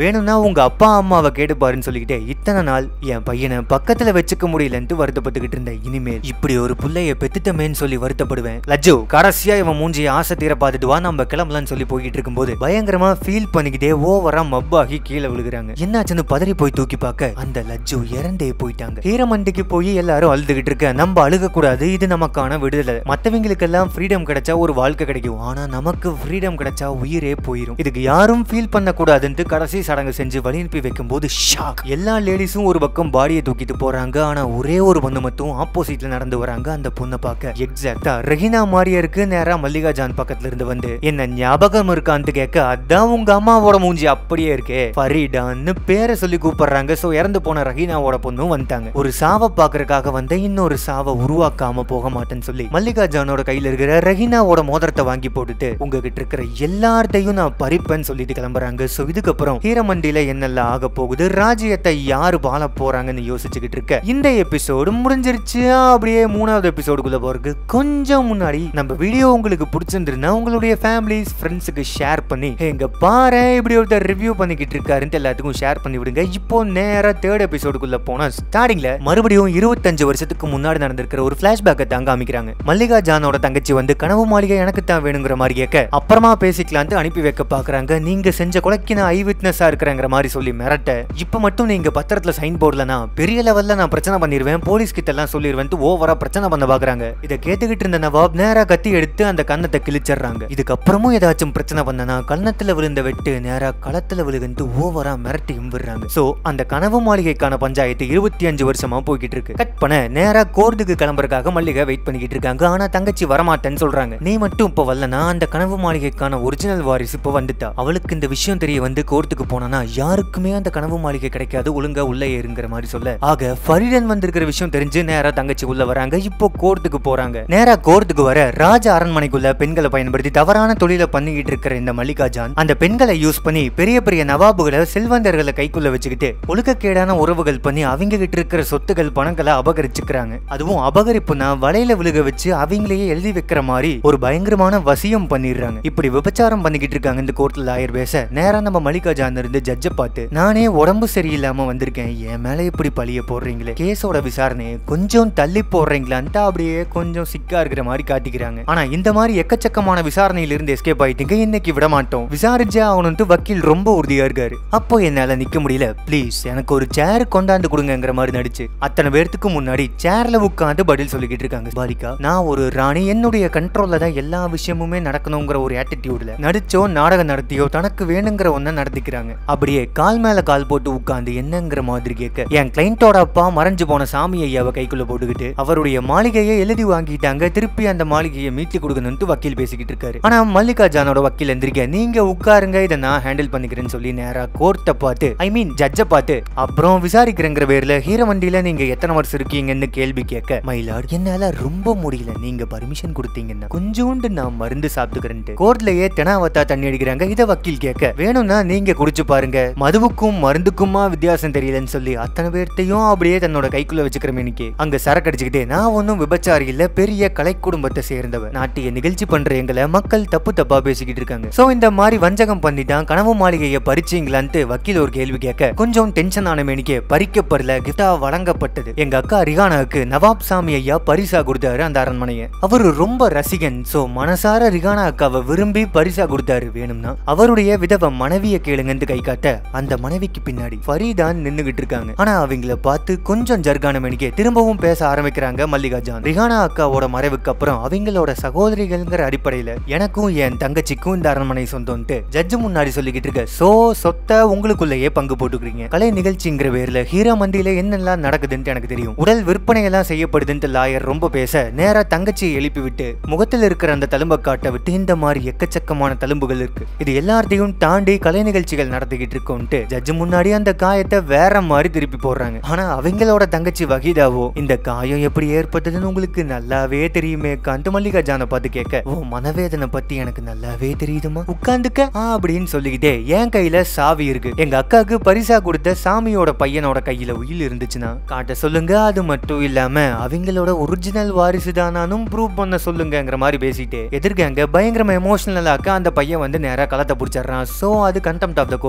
உங்க அப்பா அம்மாவை கேட்டுப்பாருன்னு சொல்லிக்கிட்டே இத்தனை நாள் என் பையனை பக்கத்துல வச்சுக்க முடியலன்ட்டு வருத்தப்பட்டுக்கிட்டு இருந்தேன். இனிமேல் இப்படி ஒரு புள்ளைய பெத்துட்டமேன்னு சொல்லி வருத்தப்படுவேன். லஜ்ஜு கடைசியா இவன் மூஞ்சிய ஆசை தீர பார்த்துட்டு வா நம்ம கிளம்பலான்னு சொல்லி போய்கிட்டு இருக்கும்போது பயங்கரமா ஃபீல் பண்ணிக்கிட்டே ஓவரா மப்பாகி கீழே விழுகிறாங்க. என்னாச்சுன்னு பதறி போய் தூக்கி பார்க்க அந்த லஜ்ஜு இறந்தே போயிட்டாங்க. ஹீரமண்டிக்கு போய் எல்லாரும் அழுதுகிட்டு இருக்க நம்ம அழுக கூடாது, இது நமக்கான விடுதலை. மத்தவங்களுக்கு எல்லாம் ஃப்ரீடம் கிடைச்சா ஒரு வாழ்க்கை கிடைக்கும், ஆனா நமக்கு ஃப்ரீடம் கிடைச்சா உயிரே போயிடும். இதுக்கு யாரும் ஃபீல் பண்ண கூடாதுன்னு கடைசி சடங்கு செஞ்சு வழி அனுப்பி வைக்கும் போது ஷாக். எல்லா லேடிஸும் ஒரு பக்கம் பாடியை தூக்கிட்டு போறாங்க, ஆனா ஒரே ஒரு பொண்ணு மட்டும் ஆப்போசிட்ல நடந்து வராங்க. அந்த பொண்ணை பார்க்க எக்ஸாக்டா ரெஹினா மாதிரியா இருக்கு. நேரா மல்லிகா ஜான் பக்கத்துல இருந்து வந்து என்ன ஞாபகம் இருக்கான்னு கேட்க அதான் உங்க அம்மாவோட மூஞ்சி அப்படியே இருக்கே ஃபரீடான்னு பேரை சொல்லி கூப்பிடுறாங்க. சோ இறந்து போன ரஹீனாவோட பொண்ணும் வந்துட்டாங்க. ஒரு சாவை பாக்குறதுக்காக வந்த இன்னொரு சாவை உருவாக்காம போக மாட்டேன்னு சொல்லி மல்லிகா ஜானோட கையில இருக்கிற ரஹீனாவோட மோதிரத்தை வாங்கி போட்டுட்டு உங்ககிட்ட இருக்கிற எல்லார்த்தையும் நான் பறிப்பேன்னு சொல்லிட்டு கிளம்புறாங்க. சோ இதுக்கப்புறம் ஹீரமண்டியில என்னெல்லாம் ஆக போகுது, ராஜ்யத்தை யாரு வாழ போறாங்கன்னு யோசிச்சுக்கிட்டு இருக்க இந்த எபிசோடு முடிஞ்சிருச்சு. அப்படியே மூணாவது எபிசோடுக்குள்ள போறதுக்கு கொஞ்சம் முன்னாடி நம்ம வீடியோ உங்களுக்கு பிடிச்சிருந்தா உங்களுடைய ஃபேமிலிஸ் ஃப்ரெண்ட்ஸுக்கு ஷேர் பண்ணி எங்க பாரு இப்படி ஒருத்தர் ரிவ்யூ பண்ணிக்கிட்டு இருக்காருன்னு எல்லாத்துக்கும் ஷேர் பண்ணி விடுங்க. இப்போ நேரா தேர்ட் எபிசோடுக்குள்ள போனா ஸ்டார்டிங்ல மறுபடியும் 25 வருஷத்துக்கு முன்னாடி நடந்திருக்கிற ஒரு பிளாஷ்பேக்கை தாங்க அமைக்கிறாங்க. மல்லிகா ஜானோட தங்கச்சி வந்து கனவு மாளிகை எனக்கு தான் வேணுங்கிற மாதிரி கேட்க அப்புறமா பேசிக்கலான்ட்டு அனுப்பி வைக்க பாக்குறாங்க. நீங்க செஞ்ச கொலைக்கு நான் ஐ விட்னஸா இருக்கிறேங்கிற மாதிரி சொல்லி மிரட்ட இப்ப மட்டும் நீங்க பத்திரத்துல சைன் போடலனா பெரிய லெவல்ல நான் பிரச்சனை பண்ணிடுவேன், போலீஸ் கிட்ட எல்லாம் சொல்லிடுவேன் ஓவரா பிரச்சனை பண்ண பாக்குறாங்க. இதை கேட்டுக்கிட்டு இருந்த நவாப் நேரா கத்தி எடுத்து அந்த கன்னத்தை கிழிச்சிடுறாங்க. இதுக்கப்புறமும் ஏதாச்சும் பிரச்சனை பண்ணனா கன்னத்துல விழுந்த வெட்டு நேரா களத்துல விழுந்து ஓவரா மிரட்டி விடுறாங்க. சோ அந்த கனவு மாளிகைக்கான பஞ்சாயத்து 25 வருஷமா போய்கிட்டு இருக்கு. கட் பண்ண நேரா கோர்ட்டுக்கு கிளம்புறதுக்காக மல்லிகா வெயிட் பண்ணிக்கிட்டு இருக்காங்க. ஆனா தங்கச்சி வரமாட்டேன்னு சொல்றாங்க. நீ மட்டும் இப்ப வரலனா அந்த கனவு மாளிகைக்கான ஒரிஜினல் வாரிசு இப்ப வந்துட்டா, அவளுக்கு இந்த விஷயம் தெரிய வந்து கோர்ட்டுக்கு போனா யாருக்குமே அந்த கனவு மாளிகை கிடைக்காது, ஒழுங்கா உள்ள ஏறுங்கிற மாதிரி சொல்ல ஆக ஃபரீடன் வந்திருக்கிற விஷயம் தெரிஞ்சு நேரா தங்கச்சி உள்ள வராங்க. இப்போ கோர்ட்டுக்கு போறாங்க. நேரா கோர்ட்டுக்கு வர ராஜ அரண்மனைக்குள்ள பெண்களை பயன்படுத்தி தவறான தொழிலை பண்ணிக்கிட்டு இருக்கிற இந்த மல்லிகா ஜான் அந்த பெண்களை யூஸ் பண்ணி பெரிய பெரிய நவாபுகளை செல்வந்தர்களை கைக்குள்ள வச்சுக்கிட்டு ஒழுக்கக்கேடான உறவுகள் பண்ணி அவங்க கிட்ட இருக்கிற சொத்துக்கள் பணங்களை அபகரிச்சுக்கிறாங்க. அதுவும் அபகரிப்புனா வலையில விழுக வச்சு அவங்களையே எழுதி வைக்கிற மாதிரி ஒரு பயங்கரமான வசியம் பண்ணிடுறாங்க. இப்படி விபச்சாரம் பண்ணிக்கிட்டு இருக்காங்க. இந்த கோர்ட்ல லாயர் பேச நேரா நம்ம மல்லிகா ஜான் இருந்து ஜட்ஜை பார்த்து நானே உடம்பு சரியில்லாம வந்திருக்கேன், என் மேல இப்படி பழிய போடுறீங்களே, கேஸோட விசாரணையை கொஞ்சம் தள்ளி போடுறீங்களான்ட்டு அப்படியே கொஞ்சம் சிக்கா இருக்கிற மாதிரி காட்டிக்கிறாங்க. ஆனா இந்த மாதிரி எக்கச்சக்கமான விசாரணையில இருந்து எஸ்கேப் ஆயிட்டீங்க, இன்னைக்கு விட மாட்டோம், விசாரிச்சே ஆகணும்னு வக்கீல் ரொம்ப உறுதியா இருக்காரு. அப்போ என்னால நிக்க முடியல, பிளீஸ் எனக்கு ஒரு சேர் கொண்டாந்து கொடுங்கிற மாதிரி நடிச்சு அத்தனை பேருக்கு முன்னாடி சேர்ல உட்காந்து பதில் சொல்லிக்கிட்டு இருக்காங்க. பாலிகா நான் ஒரு ராணி, என்னுடைய கண்ட்ரோல்ல தான் எல்லா விஷயமுமே நடக்கணுங்கிற ஒரு ஆட்டிடியூட்ல நடிச்சோ நாடகம் நடத்தியோ தனக்கு வேணுங்கிற ஒன்ன நடத்திக்கிறாங்க. அப்படியே கால் மேல கால் போட்டு உட்காந்து என்னங்கிற மாதிரி கேட்க என் கிளைண்டோட அப்பா மறைஞ்சு போன சாமி ஐயாவை கைக்குள்ள போட்டுக்கிட்டு அவருடைய மாளிகையை எழுதி வாங்கிட்டாங்க, திருப்பி அந்த மாளிகையை மீட்டு கொடுக்கணும்னு வக்கீல் பேசிக்கிட்டு இருக்காரு. ஆனா மல்லிகா ஜானோட வக்கீல் எந்திரிக்க நீங்க உட்காருங்க, இதை நான் ஹேண்டில் பண்ணிக்கிறேன்னு சொல்லி நேரா கோர்ட்டை பார்த்து ஜட்ஜை பார்த்து அப்புறம் விசாரிக்கிறேங்கிற பேர்ல ஹீரமண்டியில நீங்க எத்தனை வருஷம் இருக்கீங்கன்னு கேள்வி கேட்க மயிலாட் என்னால ரொம்ப முடியல, நீங்க பர்மிஷன் கொடுத்தீங்கன்னா கொஞ்சோண்டு நான் மருந்து சாப்பிட்டுக்கிறேன் கோர்ட்லயே தெனாவத்தா தண்ணி அடிக்கிறாங்க. இதை வக்கீல் கேட்க வேணும்னா நீங்க குடிச்சு பாருங்க, மதுவுக்கும் மருந்துக்குமா வித்தியாசம் தெரியலன்னு சொல்லி அத்தனை பேர்த்தையும் அப்படியே தன்னோட கைக்குள்ள வச்சுக்கிற மேனிக்கு அங்க சரக்கு அடிச்சுக்கிட்டே நான் ஒன்னும் விபச்சாரி இல்ல, பெரிய கலை குடும்பத்தை சேர்ந்தவ, நாட்டிய நிகழ்ச்சி பண்ற எங்களை மக்கள் தப்பு தப்பா பேசிக்கிட்டு இருக்காங்க. சோ இந்த மாதிரி வஞ்சகம் பண்ணிட்டான் கனவு மாளிகையை பறிச்சீங்களான்ட்டு வக்கீல் ஒரு கேள்வி கேட்க கொஞ்சம் டென்ஷன் ஆன மேனிக்கு பறிக்கப்படல, கிஃப்டா வழங்கப்பட்டது. எங்க அக்கா ரிகானாவுக்கு நவாப் சாமி ஐயா பரிசா கொடுத்தாரு அந்த அரண்மனையை. அவரு ரொம்ப ரசிகன், சோ மனசார ரிகானா அக்காவை விரும்பி பரிசா கொடுத்தாரு, வேணும்னா அவருடைய விதவ மனைவிய கேளுங்கன்னு கை காட்ட அந்த மனைவிக்கு பின்னாடி ஃபரீதான் நின்னுகிட்டு இருக்காங்க. ஆனா அவங்கள பார்த்து கொஞ்சம் ஜர்கான மேனிக்கு திரும்பவும் பேச ஆரம்பிக்கிறாங்க மல்லிகா ஜான். ரிகானா அக்காவோட மறைவுக்கு அப்புறம் அவங்களோட சகோதரிகள்ங்கிற அடிப்படையில எனக்கும் என் தங்கச்சிக்கும் இந்த அரண்மனை சொந்தம்ட்டு ஜட்ஜு முன்னாடி சொல்லிக்கிட்டு இருக்க. சோ சொத்தை உங்களுக்குள்ளேயே பங்கு போட்டுக்கிறீங்க. கலை நிகழ்ச்சிங்கிற பேர்ல ஹீராமண்டியில என்னெல்லாம் நடக்குதுன்னு எனக்கு தெரியும், உடல் விற்பனை எல்லாம் செய்யப்படுதுன்னு லாயர் ரொம்ப பேச நேரா தங்கச்சியை எழுப்பி விட்டு முகத்தில் இருக்கிற அந்த தழும்ப காட்டை விட்டு இந்த மாதிரி எக்கச்சக்கமான தழும்புகள் இருக்கு, இது எல்லாத்தையும் தாண்டி கலை நிகழ்ச்சிகள் நடத்திக்கிட்டு இருக்கோன்ட்டு ஜட்ஜு முன்னாடி அந்த காயத்தை வேற மாதிரி திருப்பி போடுறாங்க. ஆனா அவங்களோட தங்கச்சி வகீதாவோ இந்த காயம் எப்படி ஏற்பட்டதுன்னு உங்களுக்கு நல்லாவே தெரியுமே காந்து மல்லிகா ஜானை பார்த்து கேட்க ஓ மனவேதனை பத்தி எனக்கு நல்லாவே தெரியுதுமா, உட்காந்துக்க அப்படின்னு சொல்லிக்கிட்டே என் கையில சாவி இருக்கு, எங்க அக்காவுக்கு பரிசா கொடுத்த சாமியோட பையனோட கையில உயில் இருந்துச்சுன்னா காட்ட சொல்லுங்க, அது மட்டும் இல்லாம அவங்களோட ஒரிஜினல் வாரிசு தானானும் ப்ரூவ் பண்ண சொல்லுங்கிற மாதிரி பேசிட்டு எதிர்க்காங்க பயங்கரமா எமோஷனலாக்க அந்த பையன் வந்து நேரா களத்தை பிடிச்சிடறான். சோ அது கண்டெம்ட் ஆஃப் த கோர்ட் ஆயிடுச்சு.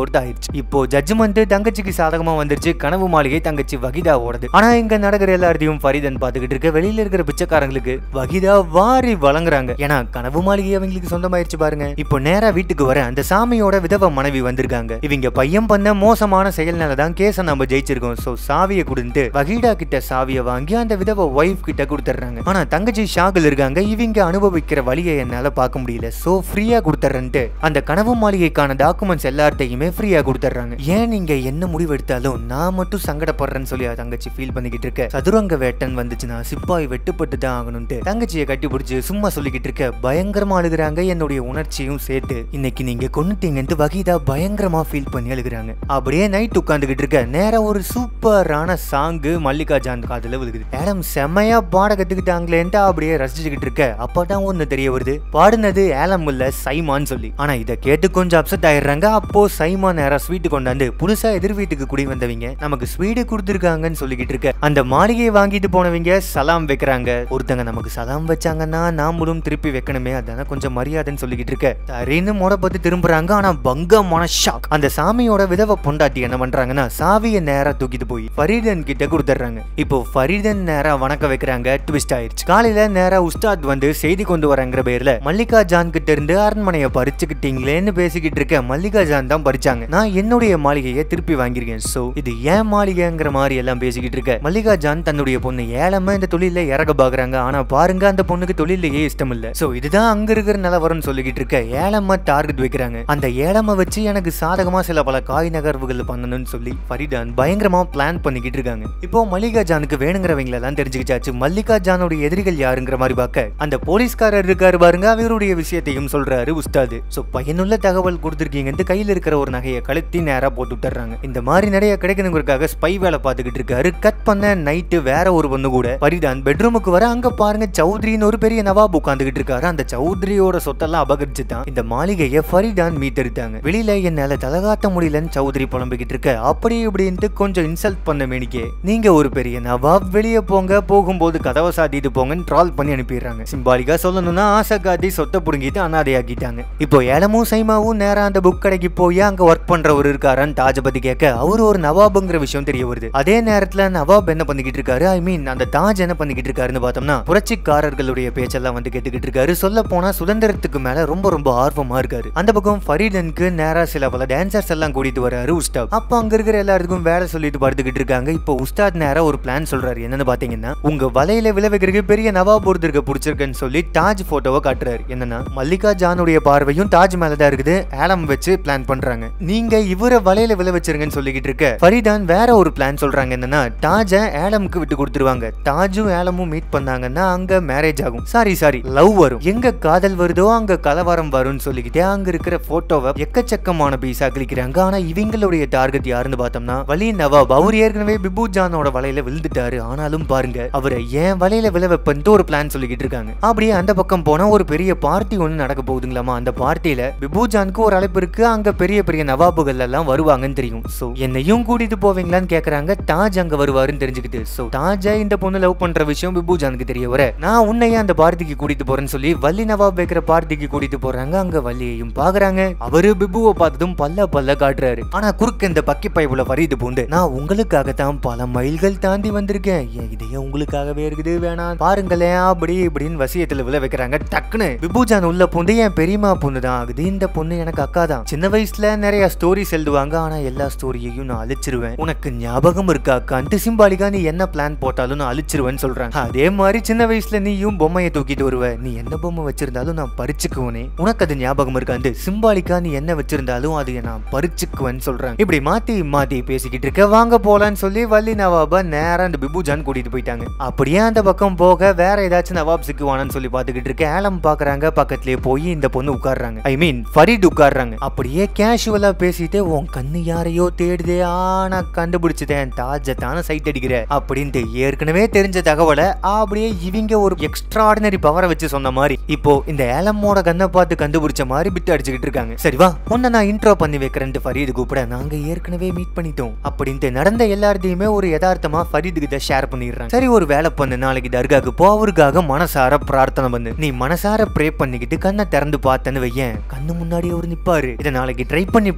இப்போ ஜட்ஜ்மெண்ட் தங்கச்சிக்கு சாதகமா வந்துருச்சு. கனவு மாளிகை தங்கச்சி வகிதா ஓடுது. ஆனா இங்க நடக்கிற எல்லாத்தையும் ஃபரிதன் பாத்துக்கிட்டு இருக்க. வெளியில இருக்கிற பிச்சைக்காரங்களுக்கு வகிதா வாரி வழங்குறாங்க. ஏன்னா கனவு மாளிகை அவங்களுக்கு சொந்தமாயிருச்சு பாருங்க. இப்போ நேரா வீட்டுக்கு வர அந்த சாமியோட விதவ மனைவி வந்திருக்காங்க. இவங்க பையன் பண்ண மோசமான செயல்னால தான் கேஸ நம்ம ஜெயிச்சிருக்கோம். சோ சாவியை கொடுத்து வகிதா கிட்ட சாவியை வாங்கி அந்த விதவ ஒய்ஃப் கிட்ட கொடுத்துறாங்க. ஆனா தங்கச்சி ஷாக்ல இருக்காங்க. இவங்க அனுபவிக்கிற வழியை என்னால பார்க்க முடியல. சோ ஃப்ரீயா கொடுத்துறேன்ட்டு அந்த கனவு மாளிகைக்கான டாக்குமெண்ட்ஸ் எல்லாத்தையுமே ஃப்ரீயா கொடுத்துறாங்க. ஏன் நீங்க என்ன முடிவு எடுத்தாலும் நான் மட்டும் சங்கடப்படுறேன்னு சொல்லி தங்கச்சி ஃபீல் பண்ணிக்கிட்டு இருக்க. சதுரங்க வேட்டன் வந்துச்சுன்னா சிப்பாய் வெட்டுப்பட்டு தான் ஆகணும்ட்டு தங்கச்சியை கட்டி பிடிச்சு சும்மா சொல்லிக்கிட்டு இருக்க. பயங்கரமா அழுகுறாங்க. என்னுடைய உணர்ச்சியும் சேர்த்து இன்னைக்கு நீங்க கொன்னுட்டீங்கன்னு வகிதா பயங்கரமா ஃபீல் பண்ணி அழுகுறாங்க. அப்படியே நைட் உட்காந்துக்கிட்டு இருக்க. நேரம் ஒரு சூப்பரான சாங்கு மல்லிகா ஜான் காதுல விழுகுது. ஏலம் செம்மையா பாட கத்துக்கிட்டாங்களேன்ட்டு அப்படியே ரசிச்சுக்கிட்டு இருக்க. அப்பதான் ஒண்ணு தெரிய வருது, பாடுனது ஏலம் இல்ல சைமான்னு சொல்லி. ஆனா இதை கேட்டு கொஞ்சம் அப்செட் ஆயிடுறாங்க. அப்போ சைமா நேரம் ஸ்வீட் கொண்டாந்து புதுசா எதிர் வீட்டுக்கு குடி வந்தவங்க நமக்கு ஸ்வீட் கொடுத்துருக்காங்கன்னு சொல்லிக்கிட்டு இருக்க. அந்த மாளிகையை வாங்கிட்டு போனவங்க சலாம் வைக்கிறாங்க. ஒருத்தங்க நமக்கு சலாம் வச்சாங்கன்னா நாமளும் திருப்பி வைக்கணுமே, அதான கொஞ்சம் மரியாதைன்னு சொல்லிக்கிட்டு இருக்க. சரின்னு மோட பார்த்து திரும்புறாங்க. ஆனா பங்கமான ஷாக். அந்த சாமியோட விதவ பொண்டாட்டி என்ன பண்றாங்கன்னா சாவியை நேரா தூக்கிட்டு போய் ஃபரிதன் கிட்ட கொடுத்துறாங்க. இப்போ ஃபரிதன் நேரா வணக்க வைக்கிறாங்க. ட்விஸ்ட் ஆயிடுச்சு. காலையில நேரா உஸ்தாத் வந்து செய்தி கொண்டு வரங்கிற பேர்ல மல்லிகா ஜான் கிட்ட இருந்து அரண்மனையை பறிச்சுக்கிட்டீங்களேன்னு பேசிக்கிட்டு இருக்க. மல்லிகா ஜான் தான் பறிச்சாங்க. நான் என்னுடைய மாளிகையை திருப்பி வாங்கிருக்கேன். சோ இது ஏன் மாளிகைங்கிற மாதிரி எல்லாம் பேசிக்கிட்டு இருக்க. மல்லிகா ஜான் தன்னுடைய பொண்ணு ஏலமா இந்த தொழில இறக்க பாக்குறாங்க. ஆனா பாருங்க அந்த பொண்ணுக்கு தொழிலையே இஷ்டம் இல்ல. சோ இதுதான் அங்க இருக்கிற நிலவரம்னு சொல்லிக்கிட்டு இருக்க. ஏலமா டார்கெட் வைக்கிறாங்க. அந்த ஏலமா வச்சு எனக்கு சாதகமா சில பல காய் நகர்வுகள் பண்ணணும்னு சொல்லி ஃபரிதான் பயங்கரமா பிளான் பண்ணிக்கிட்டு இருக்காங்க. இப்போ மல்லிகா ஜானுக்கு வேணுங்கிறவங்கள எல்லாம் தெரிஞ்சுக்கிச்சாச்சு. மல்லிகா ஜானுடைய எதிரிகள் யாருங்கிற மாதிரி பார்க்க அந்த போலீஸ்காரர் இருக்காரு பாருங்க, அவருடைய விஷயத்தையும் சொல்றாரு உஸ்தாது. சோ பயனுள்ள தகவல் கொடுத்துருக்கீங்க. கையில இருக்கிற ஒரு நகையை கழுத்தி நேரா போட்டு விட்டுறாங்க. இந்த மாதிரி நிறைய கிடைக்கணுங்கிறதுக்காக ஸ்பை வேலை பார்த்துக்கிட்டு இருக்காரு. கட் பண்ண நைட்டு வேற ஒரு பொண்ணு கூட ஃபரிதான் பெட்ரூமுக்கு வர. அங்க பாருங்க சௌத்ரின்னு ஒரு பெரிய நவாப் உட்காந்துக்கிட்டு இருக்காரு. அந்த சௌத்ரியோட சொத்தெல்லாம் அபகரிச்சு தான் இந்த மாளிகையை ஃபரிதான் மீட்டெடுத்தாங்க. வெளியில என்னால தலகாட்ட முடியலன்னு சௌத்ரி புலம்பிக்கிட்டு இருக்க. அப்படி இப்படின்ட்டு கொஞ்சம் இன்சல்ட் பண்ண மேனிக்கே நீங்க ஒரு பெரிய நவாப், வெளியே போங்க, போகும்போது கதவை சாத்திட்டு போங்கன்னு ட்ரால் பண்ணி அனுப்பிடுறாங்க. சிம்பாலிக்கா சொல்லணும்னா ஆசை காட்டி சொத்தை புடுங்கிட்டு அனாதையாக்கிட்டாங்க. இப்போ ஏலமும் சைமாவும் நேரா அந்த புக் கடைக்கு போய் அங்க ஒர்க் பண்றவர் இருக்காரான்னு தாஜை பத்தி கேட்க அவரு ஒரு நவாபுங்கிற விஷயம் தெரிய வருது. அதே நேரத்துல நவாப் என்ன பண்ணிக்கிட்டு இருக்காரு, ஐ மீன் அந்த தாஜ் என்ன பண்ணிக்கிட்டு இருக்காருன்னு பார்த்தோம்னா புரட்சிக்காரர்களுடைய பேச்செல்லாம் வந்து கேட்டுக்கிட்டு இருக்காரு. சொல்ல போனா சுதந்திரத்துக்கு மேல ரொம்ப ரொம்ப ஆர்வமா இருக்காரு. அந்த பக்கம் ஃபரிதனுக்கு நேரா சில பல டான்சர்ஸ் எல்லாம் கூட்டிட்டு வராரு உஸ்தாத். அப்ப அங்க இருக்கிற எல்லாருக்கும் வேலை சொல்லிட்டு படுத்துக்கிட்டு இருக்காங்க. இப்போ உஸ்தாத் நேரா ஒரு பிளான் சொல்றாரு. என்னன்னு பாத்தீங்கன்னா உங்க வலையில விளைவிக்கிறதுக்கு பெரிய நவாப் ஒருத்தருக்கு பிடிச்சிருக்குன்னு சொல்லி தாஜ் போட்டோவை காட்டுறாரு. என்னன்னா மல்லிகா ஜானுடைய பார்வையும் தாஜ் மேலதான் இருக்குது. ஏலம் வச்சு பிளான் பண்றாங்க. நீங்க இவரை வலையில விளை வச்சிருங்கன்னு சொல்லிக்கிட்டு இருக்க ஃபரிதான் வேற ஒரு பிளான் சொல்றாங்க. என்னன்னா தாஜ ஏலமுக்கு விட்டு கொடுத்துருவாங்க. தாஜும் ஏலமும் மீட் பண்ணாங்கன்னா அங்க மேரேஜ் ஆகும். சாரி லவ் வரும். எங்க காதல் வருதோ அங்க கலவரம் வரும்னு சொல்லிக்கிட்டே அங்க இருக்கிற போட்டோவை எக்கச்சக்கமான பீஸா கிளிக்கிறாங்க. ஆனா இவங்களுடைய டார்கெட் யாருன்னு பார்த்தோம்னா வலி நவாப். அவர் ஏற்கனவே பிபு ஜானோட வலையில விழுந்துட்டாரு. ஆனாலும் பாருங்க அவரை ஏன் வலையில விழ வைப்பன்ட்டு ஒரு பிளான் சொல்லிக்கிட்டு இருக்காங்க. அப்படியே அந்த பக்கம் போனா ஒரு பெரிய பார்ட்டி ஒண்ணு நடக்க போகுதுங்களாமா. அந்த பார்ட்டியில பிபு ஜானுக்கு ஒரு அழைப்பு இருக்கு. அங்க பெரிய பெரிய நவாபுகள் எல்லாம் வருவாங்கன்னு தெரியும். சோ என்னையும் கூட்டிட்டு போவீங்களான்னு கேக்குறாங்க. தாஜ் அங்க வருவாருன்னு தெரிஞ்சுக்கிட்டு சோ தாஜ இந்த பொண்ணு லவ் பண்ற விஷயம் பிபு ஜானுக்கு தெரிய வர நான் உன்னையே அந்த பார்ட்டிக்கு கூட்டிட்டு போறேன்னு சொல்லி வள்ளி நவாப் வைக்கிற பார்ட்டிக்கு கூட்டிட்டு போறாங்க. அங்க வள்ளியையும் பாக்குறாங்க. அவரு பிபுவை பார்த்ததும் பல்ல காட்டுறாரு. ஆனா குறுக்க இந்த பக்கி பைப்புல ஃபரீது பூந்து நான் உங்களுக்காகத்தான் பல மைல்கள் தாண்டி வந்திருக்கேன். இதையே உங்களுக்காகவே இருக்குது, வேணாம் பாருங்களேன் அப்படி இப்படின்னு வசியத்துல விழ வைக்கிறாங்க. டக்குன்னு பிபு ஜான் உள்ள பூந்து என் பெரியமா பொண்ணு தான் ஆகுது. இந்த பொண்ணு எனக்கு அக்கா தான். சின்ன வயசுல நிறைய ஸ்டோரிஸ் எழுதுவாங்க. ஆனா எல்லா ஸ்டோரியையும் நான் அழிச்சிருவேன். உனக்கு ஞாபகம் இருக்கா அக்கான்ட்டு சிம்பாலிக்கா நீ என்ன பிளான் போட்டாலும் நான் அழிச்சிருவேன்னு சொல்றாங்க. அதே மாதிரி சின்ன வயசுல நீயும் பொம்மையை தூக்கிட்டு வருவ. நீ என்ன பொம்மை வச்சிருந்தாலும் நான் பறிச்சுக்குவனே, உனக்கு அது ஞாபகம் இருக்காண்டு சிம்பாலிக்கா நீ என்ன வச்சிருந்தாலும் அது நான் பறிச்சுக்குவேன்னு சொல்றாங்க. இப்படி மாத்தி மாத்தி பேசிக்கிட்டு இருக்க. வாங்க போலான்னு சொல்லி வள்ளி நவாப நேரா அந்த பிபு ஜான் கூட்டிட்டு போயிட்டாங்க. அப்படியே அந்த பக்கம் போக வேற ஏதாச்சும் நவாப் சிக்குவானு சொல்லி பாத்துக்கிட்டு இருக்க. ஏலம் பாக்குறாங்க. பக்கத்திலே போய் இந்த பொண்ணு உட்கார்றாங்க. ஐ மீன் ஃபரீத் உட்கார்றாங்க. அப்படியே கேஷுவலா பேசிட்டு உன் கண்ணு யாரையோ தேடுதே, ஆனா கண்டுபிடிச்சுட்டேன், தாஜத்தான சைட் அடிக்கிற அப்படின்ட்டு ஏற்கனவே தெரிஞ்ச தகவலை அப்படியே இவங்க ஒரு எக்ஸ்ட்ராடினரி பவரை வச்சு சொன்ன மாதிரி இப்போ இந்த ஏலமோட கண்ணை பார்த்து கண்டுபிடிச்ச மாதிரி பிட்டு அடிச்சுக்கிட்டு இருக்காங்க. சரி வா உன்னை நான் இன்ட்ரோ பண்ணி வைக்கிறேன்ட்டு ஃபரீத் கூப்பிட நாங்க ஏற்கனவே மீட் பண்ணிட்டோம் அப்படின்ட்டு நடந்த எல்லாத்தையுமே ஒரு யதார்த்தமா ஃபரீத் கிட்ட ஷேர் பண்ணிடுறாங்க. சரி ஒரு வேலை பண்ணு, நாளைக்கு தர்காக்கு போ, அவருக்காக மனசார பிரார்த்தனை பண்ணு. நீ மனசார ப்ரே பண்ணிக்கிட்டு கண்ணை திறந்து பார்த்தேன்னு வையேன், கண்ணு முன்னாடி அவர் நிப்பாரு. இதை நாளைக்கு ட்ரை பண்ணி பாருன்னு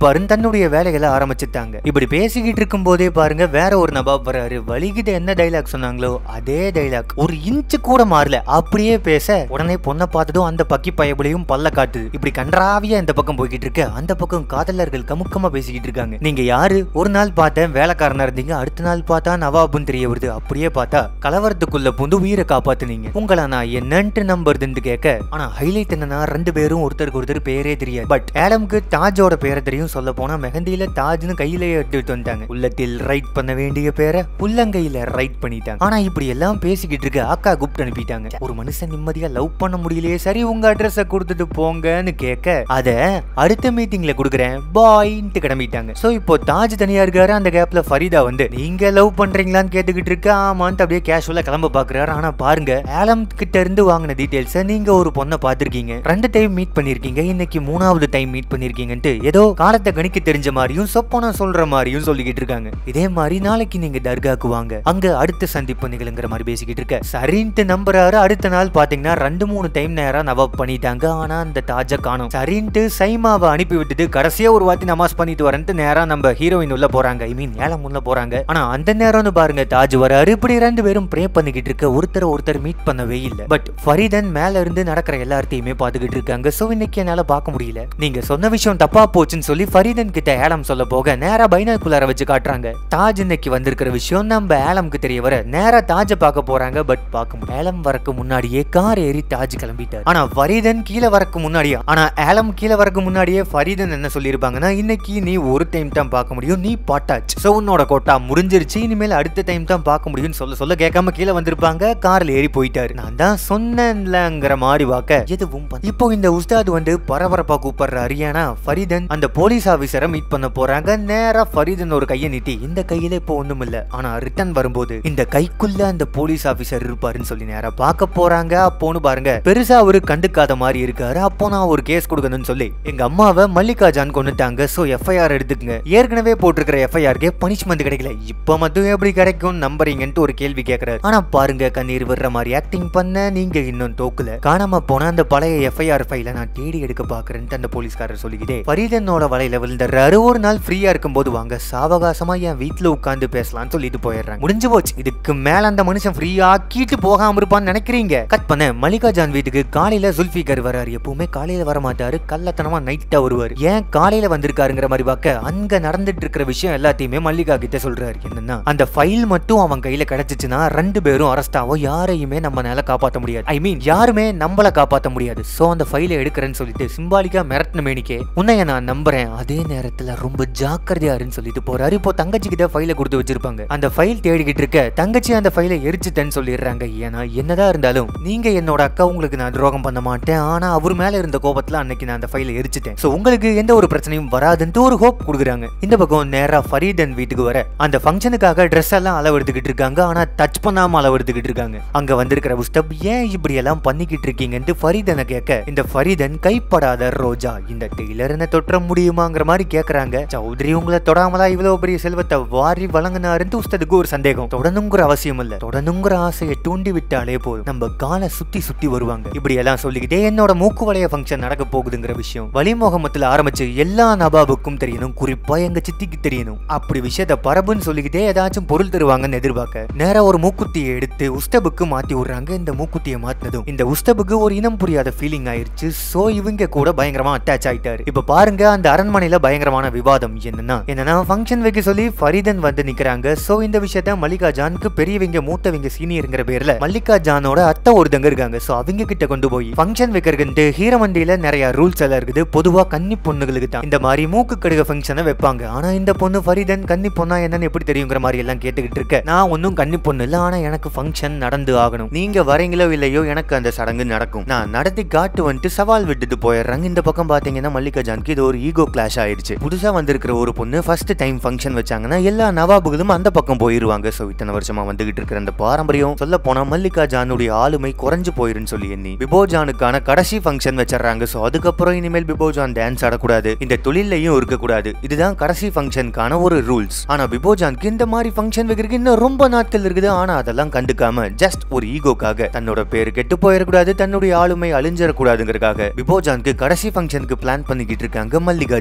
தன்னுடைய வேலைகளை ஆரம்பிச்சுட்டாங்க. இப்படி பேசிக்கிட்டு இருக்கும் போதே பாருங்க வேற ஒரு நவாப் வராரு. வலிகிட்ட என்ன டைலாக் சொன்னாங்களோ அதே டைலாக் ஒரு இன்ச்சு கூட மாறல, அப்படியே பேச உடனே பொண்ணை பார்த்ததும் அந்த பக்கி பயபுலையும் பல்ல காட்டுது. இப்படி கன்றாவியா இந்த பக்கம் போய்கிட்டு இருக்க, அந்த பக்கம் காதலர்கள் கமுக்கமா பேசிக்கிட்டு இருக்காங்க. நீங்க யாரு? ஒரு நாள் பார்த்தேன் வேலைக்காரனா இருந்தீங்க, அடுத்த நாள் பார்த்தா நவாபுன்னு தெரிய வருது, அப்படியே பார்த்தா கலவரத்துக்குள்ள புந்து உயிரை காப்பாத்துனீங்க, உங்களை நான் என்னன்ட்டு நம்புறதுன்னு கேட்க. ஆனா ஹைலைட் என்னன்னா ரெண்டு பேரும் ஒருத்தருக்கு ஒருத்தர் பேரே தெரியாது. பட் ஆடம்க்கு தாஜோட பேரை தெரியும். சொல்ல போனா மெஹந்தியில தாஜ்னு கையில எடுத்துட்டு வந்தாங்க. உள்ளத்தில் ரைட் பண்ண வேண்டிய பேரை உள்ளங்கையில ரைட் பண்ணிட்டாங்க. ஆனா இப்படி எல்லாம் பேசிக்கிட்டு இருக்க அக்கா கூப்பிட்டு அனுப்பிட்டாங்க. ஒரு மனுஷன் நிம்மதியா லவ் பண்ண முடியலையே, சரி உங்க அட்ரஸ கொடுத்துட்டு போங்கன்னு கேட்க, அத அடுத்த மீட்டிங்ல கொடுக்குறேன் பாய்ன்ட்டு கிளம்பிட்டாங்க. சோ இப்போ தாஜ் தனியா இருக்காரு. அந்த கேப்ல ஃபரீதா வந்து நீங்க லவ் பண்றீங்களான்னு கேட்டுக்கிட்டு இருக்க. ஆமான்ட்டு அப்படியே கேஷுவலா கிளம்ப பாக்குறாரு. ஆனா பாருங்க ஆலம் கிட்ட இருந்து வாங்கின டீடைல்ஸ், நீங்க ஒரு பொண்ணை பாத்திருக்கீங்க, 2 டைம் மீட் பண்ணிருக்கீங்க, இன்னைக்கு 3வது டைம் மீட் பண்ணிருக்கீங்கன்ட்டு ஏதோ காலத்தை கணிக்க தெரிஞ்ச மாதிரியும் சொப்பனா சொல்ற மாதிரியும் சொல்லிக்கிட்டு இருக்காங்க. இதே மாதிரி நாளைக்கு நீங்க தர்காக்கு வாங்க, அங்க அடுத்த சந்திப்பு நிகழுங்கிற மாதிரி பேசிக்கிட்டு இருக்க. சரின்ட்டு நம்புறாரு. அடுத்த நாள் பாத்தீங்கன்னா 2-3 டைம் நேரா நவாப் பண்ணிட்டாங்க. ஆனா அந்த தாஜ காணோம். சரின்ட்டு சைமாவை அனுப்பி விட்டுட்டு கடைசியா ஒரு வாட்டி நமாஸ் பண்ணிட்டு வரேன்ட்டு நேரா நம்ம ஹீரோயின் உள்ள போறாங்க. ஐ மீன் ஏலம் உள்ள போறாங்க. ஆனா அந்த நேரம்னு பாருங்க தாஜ் வராரு. இப்படி 2 பேரும் ப்ரே பண்ணிக்கிட்டு இருக்க. ஒருத்தர் மீட் பண்ணவே இல்ல. பட் ஃபரீதன் மேல இருந்து நடக்கிற எல்லாத்தையுமே பாத்துக்கிட்டு இருக்காங்க. சோ இன்னைக்கு என்னால பார்க்க முடியல, நீங்க சொன்ன விஷயம் தப்பா போச்சுன்னு சொல்லி ஃபரீதன் கிட்ட ஏலம் சொல்ல போக நேரா பைனாகுலரை வச்சு காட்டுறாங்க. தாஜ் இன்னைக்கு வந்திருக்கிற விஷயம் நம்ம ஏலம்க்கு தெரிய வர நேரா தாஜ பார்க்க போறாங்க. பட் பார்க்க முடியும் ஏலம் வரக்கு முன்னாடியே கார் ஏறி தாஜ் கிளம்பிட்டார். ஆனா ஃபரீதன் கீழே வரக்கு முன்னாடியே ஏலம் கீழே வரக்கு முன்னாடியே ஃபரீதன் என்ன சொல்லியிருப்பாங்கன்னா, இன்னைக்கு நீ ஒரு டைம் தான் பார்க்க முடியும், நீ பாட்டாச்சு, சோ உன்னோட கோட்டா முடிஞ்சிருச்சு, இனிமேல் அடுத்த டைம் தான் பார்க்க முடியும்னு சொல்ல கேட்காம கீழே வந்திருப்பாங்க. கார்ல ஏறி போயிட்டாரு. நான் தான் சொன்னேன்லங்கிற மாதிரி வாக்க எதுவும். இப்போ இந்த உஸ்தாத் வந்து பரபரப்பா கூப்பிடுறாரு. ஏன்னா ஃபரீதன் அந்த போலீஸ் ஆபீசரை மீட் பண்ண போறாங்க. நேரா ஃபரீதன் ஒரு கையை நீட்டி, இந்த கையில இப்போ ஒண்ணும் இல்ல, ஆனா ரிட்டர்ன் வரும்போது இந்த கைக்குள்ள அந்த போலீஸ் ஆபீசர் இருப்பாருன்னு சொல்லி நேரா பார்க்க போறாங்க. அப்போன்னு பாருங்க பெருசா அவரு கண்டுக்காத மாதிரி இருக்காரு. அப்போ நான் ஒரு கேஸ் கொடுக்கணும்னு சொல்லி எங்க அம்மாவை மல்லிகா ஜான் கொண்டுட்டாங்க, சோ எஃப்ஐஆர் எடுத்துக்கங்க, ஏற்கனவே போட்டிருக்கிற எஃப்ஐஆர்க்கே பனிஷ்மெண்ட் கிடைக்கல, இப்ப மட்டும் எப்படி கிடைக்கும் நம்புறீங்கன்ட்டு ஒரு கேள்வி கேட்கிறாரு. ஆனா பாருங்க கண்ணீர் வர்ற மாதிரி ஆக்டிங் பண்ண, நீங்க இன்னும் தோக்கல, காணாம போன அந்த பழைய எஃப்ஐஆர் ஃபைல நான் தேடி எடுக்க பாக்குறேன்ட்டு அந்த போலீஸ்காரர் சொல்லிக்கிட்டே ஃபரீதனோட வலையில விழுந்துறாரு. ஒரு நாள் ஃப்ரீயா இருக்கும்போது வாங்க சாவகாசமா என் வீட்டுல உட்காந்து பேசலாம்னு சொல்லிட்டு போயிடுறாங்க. முடிஞ்சு போச்சு, இதுக்கு மேல அந்த மனுஷன் ஃப்ரீயா ஆக்கிட்டு போகாம இருப்பான்னு நினைக்கிறீங்க? கட் பண்ண மல்லிகா ஜான் வீட்டுக்கு காலையில ஜுல்ஃபிகர் வராரு. எப்பவுமே காலையில வர மாட்டாரு, கள்ளத்தனமா நைட்டா வருவாரு. ஏன் காலையில வந்திருக்காருங்கிற மாதிரி பார்க்க அங்க நடந்துட்டு இருக்கிற விஷயம் எல்லாத்தையுமே மல்லிகா கிட்ட சொல்றாரு. என்னன்னா அந்த ஃபைல் மட்டும் அவன் கையில கிடைச்சிச்சுன்னா 2 பேரும் அரெஸ்ட் ஆகும், யாரையுமே நம்மளால காப்பாற்ற முடியாது, ஐ மீன் யாருமே நம்மள காப்பாற்ற முடியாது, சோ அந்த ஃபைலை எடுக்கிறேன்னு சொல்லிட்டு சிம்பாலிக்கா மிரட்டின மேனிக்கே உன்னைய நான் நம்புறேன், அதே நேரத்துல ரொம்ப ஜாக்கிரதையா இருன்னு சொல்லிட்டு போறாரு. இப்போ தங்கச்சி கிட்ட ஃபைலை கொடுத்து வச்சிருப்பாங்க. அந்த ஃபைல் தேடிக்கிட்டு இருக்க தங்கச்சி அந்த ஃபைலை எரிச்சுட்டேன்னு சொல்லிடுறாங்க. ஏன்னா என்னதான் இருந்தாலும் நீங்க என்னோட அக்கா, உங்களுக்கு நான் துரோகம் பண்ண மாட்டேன், ஆனா அவர் மேல இருந்த கோபத்துல அன்னைக்கு நான் அந்த ஃபைலை எரிச்சுட்டேன், சோ உங்களுக்கு எந்த ஒரு பிரச்சனையும் வராதுன்ட்டு ஒரு ஹோப் கொடுக்குறாங்க. இந்த பக்கம் நேரா ஃபரீதன் வீட்டுக்கு வர அந்த ஃபங்க்ஷனுக்காக ட்ரெஸ் எல்லாம் அளவெடுத்துக்கிட்டு இருக்காங்க. ஆனா டச் பண்ணாம அளவெடுத்துக்கிட்டு இருக்காங்க. அங்க வந்திருக்கிற உஸ்தப் ஏன் இப்படி எல்லாம் பண்ணிக்கிட்டு இருக்கீங்கன்னு ஃபரீதனை கேட்க, இந்த ஃபரீதன் கைப்படாத ரோஜா, இந்த டெய்லர் என்ன தொற்ற முடியுமாங்கிற மாதிரி கேக்குறாங்க. சௌத்ரி உங்களை தொடாமலா இவ்வளவு பெரிய செல்வத்தை வாரி வழங்கினாருன்னு உஸ்ததுக்கு ஒரு சந்தேகம். தொடணுங்கிற அவசியம் இல்ல, தொடணுங்கிற ஆசையை தூண்டி விட்டாலே போதும், நம்ம காலை சுத்தி வருவாங்க. இப்படி எல்லாம் சொல்லிக்கிட்டே என்னோட மூக்கு வளைய ஃபங்க்ஷன் நடக்க போகுதுங்கிற விஷயம் வலிமோகமத்துல ஆரம்பிச்சு எல்லா நபாபுக்கும் தெரியணும், குறிப்பா எங்க சித்திக்கு தெரியணும். அப்படி விஷயத்த பரபுன்னு சொல்லிக்கிட்டே ஏதாச்சும் பொருள் தருவாங்கன்னு எதிர்பார்க்க நேரா ஒரு மூக்குத்தியை எடுத்து உஸ்தபுக்கு மாத்தி விடுறாங்க. இந்த மூக்குத்தியை மாத்தினதும் இந்த உஸ்தபுக்கு ஒரு இனம் புரியாத ஃபீலிங் ஆயிருச்சு. சோ இவங்க கூட பயங்கரமா அட்டாச் ஆயிட்டாரு. இப்ப பாருங்க அந்த அரண்மனையில பயங்கரமான விவாதம். என்னன்னா ஃபங்க்ஷன் வைக்க சொல்லி ஃபரீதன் வந்து நிக்கிறாங்க. சோ இந்த விஷயத்த மல்லிகா ஜானுக்கு பெரியவங்க மூத்தவங்க சீனியர்ங்கிற பேர்ல மல்லிகா ஜானோட அத்தை ஒருத்தங்க இருக்காங்க. சோ அவங்க கிட்ட கொண்டு போய் ஃபங்க்ஷன் வைக்கிறதுக்கு ஹீரமண்டியில நிறைய ரூல்ஸ் எல்லாம் இருக்குது. பொதுவா கன்னி பொண்ணுகளுக்கு தான் இந்த மாதிரி மூக்கு கடுக ஃபங்க்ஷனை வைப்பாங்க. ஆனா இந்த பொண்ணு ஃபரீதன் கன்னி பொண்ணா என்னன்னு எப்படி தெரியுங்கிற மாதிரி எல்லாம் கேட்டுக்கிட்டு இருக்க, நான் ஒன்னும் கன்னி பொண்ணு இல்ல, ஆனா எனக்கு ஃபங்க்ஷன் நடந்து ஆகணும், நீங்க வரீங்களோ இல்லையோ எனக்கு அந்த சடங்கு நடக்கும், நான் நடத்தி காட்டு வந்துட்டு சவால் விட்டுட்டு போயிடுறாங்க. இந்த பக்கம் பாத்தீங்கன்னா மல்லிகா ஜானுக்கு இது ஒரு ஈகோ கிளாஷ் ஆயிடுச்சு. புதுசா வந்திருக்கிற ஒரு பொண்ணு ஃபர்ஸ்ட் டைம் ஃபங்க்ஷன் வச்சாங்கன்னா எல்லா நவாபுகளும் அந்த பக்கம் போயிருவாங்க. சோ இத்தனை வருஷமா வந்துகிட்டு இருக்கிற அந்த பாரம்பரியம் சொல்ல போனா மல்லிகா ஜானுடைய ஆளுமை குறைஞ்சு போயிருன்னு சொல்லி எண்ணி பிபோ ஜானுக்கான கடைசி ஃபங்க்ஷன் வச்சிடறாங்க. சோ அதுக்கப்புறம் இனிமேல் பிபோ ஜான் டான்ஸ் ஆடக்கூடாது, இந்த தொழிலையும் இருக்கக்கூடாது, இதுதான் கடைசி ஃபங்க்ஷனுக்கான ஒரு ரூல்ஸ். ஆனா பிபோ ஜானுக்கு இந்த மாதிரி ஃபங்க்ஷன் வைக்கிறதுக்கு இன்னும் ரொம்ப நாட்கள் இருக்குது. ஆனா அதெல்லாம் கண்டுக்காம ஜஸ்ட் ஒரு ஈகோக்காக தன்னோட பேரு கெட்டு போயிடக்கூடாது, தன்னுடைய ஆளுமை அழிஞ்சிடக்கூடாதுங்கிறதுக்காக பிபோ ஜானுக்கு கடைசி ஃபங்க்ஷனுக்கு பிளான் பண்ணிக்கிட்டு இருக்காங்க மல்லிகா ஜான். ஒருத்தங்க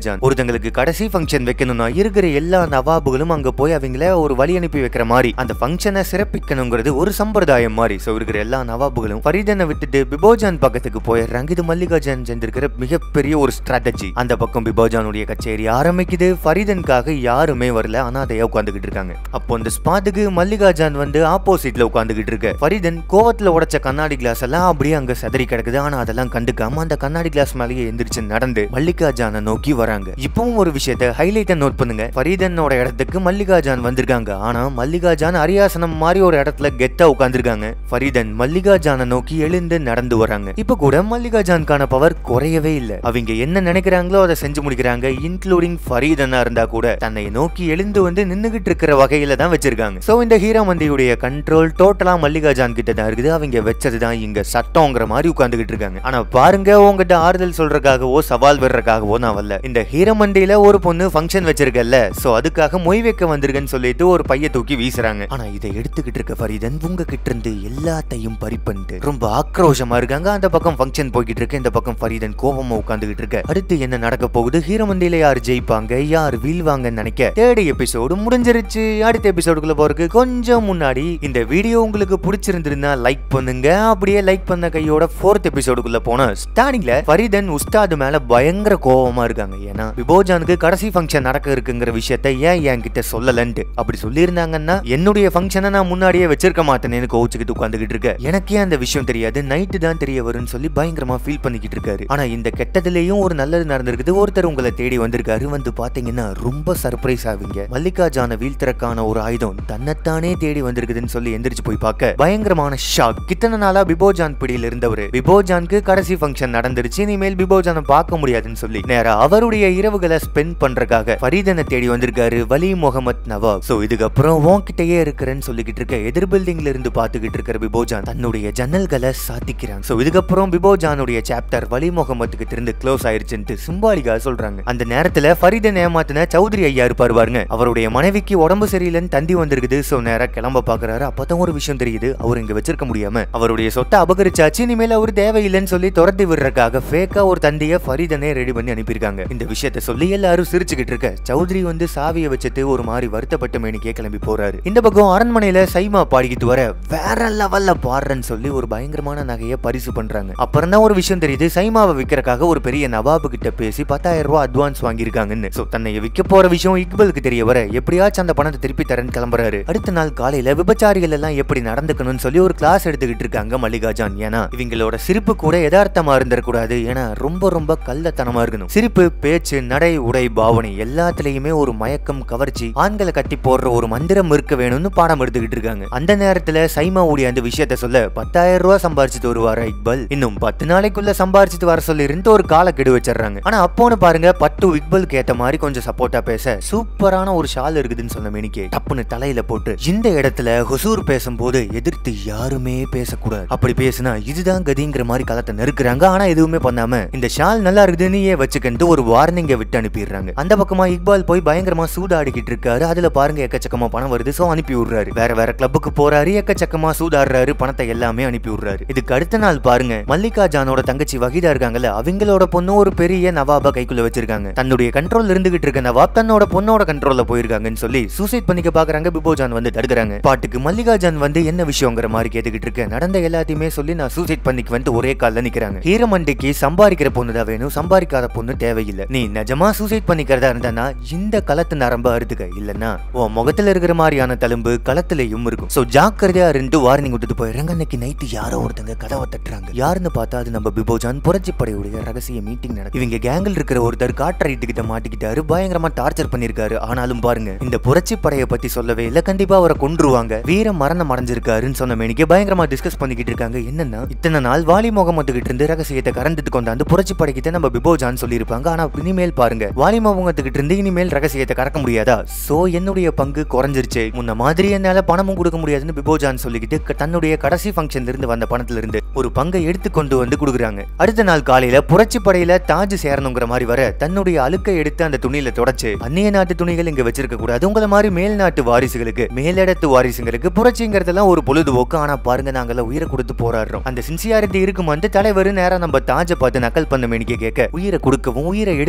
அவங்களுக்கு கடைசி ஃபங்க்ஷன் வைக்கணும்னா இருக்கிற எல்லா நவாபுகளும் அங்க போய் அவங்கள ஒரு வழி அனுப்பி வைக்கிற மாதிரி அந்த ஃபங்க்ஷனை சிறப்பிக்கணுங்கிறது ஒரு சம்பிரதாயம் மாதிரி. சோ இருக்கிற எல்லா நவாபுகளும் ஃபரீதனை விட்டுட்டு பிபோஜான் பக்கத்துக்கு போயிடுறாங்க. இது மல்லிகா ஜான் செஞ்சிருக்கிற மிகப்பெரிய ஒரு ஸ்ட்ராட்டஜி. அந்த பக்கம் பிபோஜானுடைய கச்சேரி ஆரம்பிக்குது. ஃபரீதனுக்காக யாருமே வரல, அனாதையா உட்கார்ந்துகிட்டு இருக்காங்க. அப்போ இந்த ஸ்பாட்டுக்கு மல்லிகா ஜான் வந்து ஆப்போசிட்ல உட்கார்ந்துகிட்டு இருக்க. ஃபரீதன் கோவத்துல உடைச்ச கண்ணாடி கிளாஸ் எல்லாம் அப்படியே அங்க சதறி கிடக்குது. ஆனா அதெல்லாம் கண்டுக்காம அந்த கண்ணாடி கிளாஸ் மேலேயே எந்திரிச்சு நடந்து மல்லிகா ஜானை நோக்கி வராங்க. இப்பவும் ஒரு விஷயத்தை ஹைலைட்டா நோட் பண்ணுங்க. ஃபரீதனோட இடத்துக்கு மல்லிகா ஜான் வந்திருக்காங்க. ஆனா மல்லிகா ஜான் அரியாசனம் மாதிரி ஒரு இடத்துல கெத்தா உட்கார்ந்துருக்காங்க. ஃபரீதன் மல்லிகா ஜானை நோக்கி எழுந்து நடந்து வராங்க. இப்ப கூட மல்லிகா ஜான்கான பவர் குறையவே இல்லை. அவங்க என்ன நினைக்கிறாங்களோ அதை செஞ்சு முடிக்கிறாங்க. இன்க்ளூடிங் ஃபரீதனா இருந்தா கூட தன்னை நோக்கி எழுந்து வந்து நின்னுகிட்டு இருக்கிற வகையில தான் வச்சிருக்காங்க. சோ இந்த ஹீராமந்தியுடைய கண்ட்ரோல் டோட்டலா மல்லிகா ஜான் கிட்ட தான் இருக்குது. அவங்க வச்சதுதான் இங்க சட்டம்ங்கிற மாதிரி உட்கார்ந்துகிட்டு இருக்காங்க. ஆனா பாருங்க, உங்ககிட்ட ஆறுதல் சொல்றதுக்காகவோ சவால் விடுறதுக்காகவோ நான் வரல. இந்த ஹீராமண்டியில ஒரு பொண்ணு ஃபங்க்ஷன் வச்சிருக்கல, சோ அதுக்காக மொய் வைக்க வந்திருக்கேன்னு சொல்லிட்டு ஒரு பைய தூக்கி வீசுறாங்க. ஆனா இதை எடுத்துக்கிட்டு இருக்க ஃபரீதன் உங்ககிட்ட இருந்து எல்லாத்தையும் பறி பண்ணிட்டு ரொம்ப ஆக்ரோஷமா இருக்காங்க. அந்த பக்கம் ஃபங்க்ஷன் போய்கிட்டு இருக்கு, இந்த பக்கம் ஃபரீதன் கோபமா உட்கார்ந்துகிட்டு இருக்க. அடுத்து என்ன நடக்க போகுது, ஹீராமண்டியில யார் ஜெயிப்பாங்க யார் வீழ்வாங்கன்னு நினைக்க தேர்ட் எபிசோடு முடிஞ்சிருச்சு. அடுத்த எபிசோடுக்குள்ள போறதுக்கு கொஞ்சம் முன்னாடி இந்த வீடியோ உங்களுக்கு பிடிச்சிருந்திருந்தா லைக் பண்ணுங்க. அப்படியே லைக் பண்ண கையோட ஃபோர்த் எபிசோடுக்குள்ள போன ஸ்டார்டிங்ல ஃபரீதன் உஸ்தாது மேல பயங்கர கோவமா இருக்காங்க. ஏன்னா பிபோஜானுக்கு கடைசி ஃபங்க்ஷன் நடக்க இருக்குங்கிற விஷயத்தை ஏன் என்கிட்ட சொல்லலன்ட்டு அப்படி சொல்லியிருந்தாங்கன்னா என்னுடைய ஃபங்க்ஷனை நான் முன்னாடியே வச்சிருக்க மாட்டேன்னு கோவிச்சுக்கிட்டு உட்காந்துக்கிட்டு இருக்க. எனக்கே அந்த விஷயம் தெரியாது, நைட்டு தான் தெரிய வரும்னு சொல்லி பயங்கரமா ஃபீல் பண்ணிக்கிட்டு இருக்காரு. ஆனா இந்த கெட்டதுலயும் ஒரு நல்லது நடந்திருக்குது. ஒருத்தர் உங்களை தேடி வந்திருக்காரு. வந்து பாத்தீங்கன்னா ரொம்ப சர்ப்ரைஸ் ஆவீங்க. மல்லிகா ஜானை வீழ்த்தறக்கான ஒரு ஆயுதம் தன்னைத்தானே தேடி வந்திருக்குதுன்னு சொல்லி எந்திரிச்சு போய் பார்க்க பயங்கரமான ஷாக். இத்தனை நாளா பிபோஜான் பிடியில் இருந்தவரு பிபோஜானுக்கு கடைசி ஃபங்க்ஷன் நடந்துருச்சு, இனிமேல் பிபோஜானை பார்க்க முடியாதுன்னு சொல்லி நேரா அவருடைய இரவுகளை ஸ்பெண்ட் பண்றதுக்காக ஃபரீதனை தேடி வந்திருக்காரு வலி முகமது நவாப். சோ இதுக்கப்புறம் உன்கிட்டயே இருக்கிறேன்னு சொல்லிக்கிட்டு இருக்க எதிர் பில்டிங்ல இருந்து பாத்துக்கிட்டு இருக்கிற பிபோஜான் தன்னுடைய ஜன்னல்களை சாத்திக்கிறாங்க. சோ இதுக்கப்புறம் பிபோஜானுடைய சாப்டர் வலி முகமதுக்கு திருந்து க்ளோஸ் ஆயிருச்சுன்னு சிம்பாலிக்கா சொல்றாங்க. அந்த நேரத்துல ஃபரீதன் ஏமாத்தின சௌத்ரி ஐயா இருப்பாரு பாருங்க, அவருடைய மனைவிக்கு உடம்பு சரியில்லைன்னு தந்தி வந்திருக்குது. சோ நேரா கிளம்ப பாக்குறாரு. அப்பதான் ஒரு விஷயம் தெரியுது, அவர் இங்க வச்சிருக்க முடியாம அவருடைய சொத்தை அபகரிச்சாச்சு, இனிமேல் அவர் தேவையில்லைன்னு சொல்லி துரத்தி விடுறதுக்காக ஃபேக்கா ஒரு தந்திய ஃபரீதனே ரெடி பண்ணி அனுப்பியிருக்காங்க. இந்த விஷயத்த சொல்லி எல்லாரும் சிரிச்சுக்கிட்டு இருக்க சௌத்ரி வந்து சாவியை வச்சுட்டு ஒரு மாதிரி வருத்தப்பட்ட மேனிக்கே கிளம்பி போறாரு. இந்த பக்கம் அரண்மனையில சைமா பாடிக்கிட்டு வர வேற லெவல்ல பாடுறன்னு சொல்லி ஒரு பயங்கரமான நகையை பரிசு பண்றாங்க. அப்புறம் தான் ஒரு விஷயம் தெரியுது, சைமாவை விற்கிறக்காக ஒரு பெரிய நவாபு கிட்ட பேசி 10,000 ரூபாய் அட்வான்ஸ் வாங்கியிருக்காங்கன்னு. சோ தன்னை விற்க போற விஷயம் இக்பலுக்கு தெரிய வர எப்படியாச்சும் அந்த பணத்தை திருப்பி தரேன்னு கிளம்புறாரு. அடுத்த நாள் காலையில விபச்சாரிகள் எல்லாம் எப்படி நடந்துக்கணும்னு சொல்லி ஒரு கிளாஸ் எடுத்துக்கிட்டு இருக்காங்க மல்லிகா ஜான். ஏன்னா இவங்களோட சிரிப்பு கூட யதார்த்தமா இருந்திருக்கூடாது, ஏன்னா ரொம்ப ரொம்ப கள்ளத்தனமா இருக்கணும். சிரிப்பு, பேச்சு, நடை, உடை, பாவனை எல்லாத்துலயுமே ஒரு மயக்கம், கவர்ச்சி, ஆண்களை கட்டி போடுற ஒரு மந்திரம் இருக்க வேணும்னு பாடம் எடுத்துக்கிட்டு இருக்காங்க. அந்த நேரத்துல சைமா ஓடி அந்த விஷயத்த சொல்ல 10,000 ரூபாய் சம்பாரிச்சுட்டு வருவாரா இக்பல், இன்னும் 10 நாளைக்குள்ள சம்பாரிச்சுட்டு வர சொல்லி இருந்து ஒரு கால கெடு வச்சிடறாங்க. ஆனா அப்போன்னு பாருங்க, பட்டு இக்பலுக்கு ஏத்த மாதிரி கொஞ்சம் சப்போர்ட்டா பேச சூப்பரான ஒரு ஷால் இருக்குதுன்னு சொன்ன மேனிக்கே டப்புன்னு தலையில போட்டு இந்த இடத்துல ஹுசூர் பேசும்போது எதிர்த்து யாருமே பேசக்கூடாது, அப்படி பேசினா இதுதான் கதிங்கிற மாதிரி களத்தை நெருக்குறாங்க. ஆனா எதுவுமே பண்ணாம இந்த ஷால் நல்லா இருக்குதுன்னு வச்சுக்கிட்டு ஒரு வார்னிங்க விட்டு அனுப்பிடுறாங்க. அந்த பக்கமா இக்பால் போய் பயங்கரமா சூதாடிக்கிட்டு இருக்காரு. அதுல பாருங்க எக்கச்சக்கமா பணம் வருது. சோ அனுப்பி விடுறாரு. வேற வேற கிளப்புக்கு போறாரு, எக்கச்சக்கமா சூதாடுறாரு, பணத்தை எல்லாமே அனுப்பி விடுறாரு. இதுக்கு அடுத்த நாள் பாருங்க, மல்லிகா ஜானோட தங்கச்சி வகிதா இருக்காங்கல்ல, அவங்களோட பொண்ணு ஒரு பெரிய நவாபா கைக்குள்ள வச்சிருக்காங்க. தன்னுடைய கண்ட்ரோல் இருந்துகிட்டு இருக்க நவாப் தன்னோட பொண்ணோட கண்ட்ரோல்ல போயிருக்காங்கன்னு சொல்லி சூசைட் பண்ணிக்க பாக்குறாங்க. பிபோஜான் வந்து தடுக்கிறாங்க. பாட்டுக்கு மல்லிகா ஜான் வந்து என்ன விஷயங்கிற மாதிரி கேட்டுக்கிட்டு இருக்க, நடந்த எல்லாத்தையுமே சொல்லி நான் சூசைட் பண்ணிக்கு வந்து ஒரே கால்ல நிக்கிறாங்க. ஹீரமண்டிக்கு சம்பாதிக்கிற பொண்ணு தான் வேணும், சம்பாதிக்காத பொண்ணு தேவையில்லை. நீ நிஜமா சூசைட் பண்ணிக்கிறதா இருந்தா இந்த களத்து நரம்ப அறுத்துக்க, இல்லன்னா உன் முகத்துல இருக்கிற மாதிரியான தழும்பு களத்திலையும் இருக்கும். சோ ஜாக்கிரதையா இருந்து வார்னிங் விட்டுட்டு போயிடுறாங்க. அன்னைக்கு நைட்டு யாரோ ஒருத்தங்க கதவை தட்டுறாங்க. யாருன்னு பார்த்தா அது நம்ம பிபோஜான் புரட்சி படையுடைய ரகசிய மீட்டிங் நடக்குது. இவங்க கேங்கில் இருக்கிற ஒருத்தர் காட்ரைட்டு கிட்ட மாட்டிக்கிட்டாரு, பயங்கரமா டார்ச்சர் பண்ணிருக்காரு. ஆனாலும் பாருங்க, இந்த புரட்சி படையை பத்தி சொல்லவே இல்ல, கண்டிப்பா அவரை கொன்றுவாங்க, வீர மரணம் அடைஞ்சிருக்காருன்னு சொன்ன மேனிக்கு பயங்கரமா டிஸ்கஸ் பண்ணிக்கிட்டு இருக்காங்க. என்னன்னா இத்தனை நாள் வாலி முகமது கிட்ட இருந்து ரகசியத்தை கறந்துட்டு கொண்டாந்து புரட்சி படைக்கிட்ட நம்ம பிபோஜான் சொல்லியிருப்பாங்க. ஆனா இனிமேல் பாருங்க, வாலி முகமது கிட்ட இருந்து இனிமேல் ரகசியத்தை கறக்க முடியாதா, சோ என்னுடைய பங்கு குறைஞ்சிருச்சு, முன்ன மாதிரி என்னால பணமும் கொடுக்க முடியாதுன்னு பிபோஜான் சொல்லிக்கிட்டு தன்னுடைய கடைசி ஃபங்க்ஷன்ல இருந்து வந்த பணத்துல இருந்து ஒரு பங்கை எடுத்து கொண்டு வந்து கொடுக்குறாங்க. அடுத்த நாள் காலையில புரட்சி படையில தாஜ் சேரணுங்கிற மாதிரி வர தன்னுடைய அழுக்கை எடுத்து அந்த துணியில தொடச்சு, அந்நிய நாட்டு துணிகள் இங்க வச்சிருக்க கூடாது, உங்களை மாதிரி மேல் நாட்டு வாரிசுகளுக்கு, மேலிடத்து வாரிசுகளுக்கு புரட்சிங்கிறதெல்லாம் ஒரு பொழுதுபோக்கு, ஆனா பாருங்க நாங்கெல்லாம் உயிரை கொடுத்து போராடுறோம், அந்த சின்சியாரிட்டி இருக்கும் வந்து தலைவர் நேரம் நம்ம தாஜை பார்த்து நக்கல் பண்ண மேனிக்க கேட்க, உயிரை கொடுக்கவும் உயிரை எடுக்கவும் நான்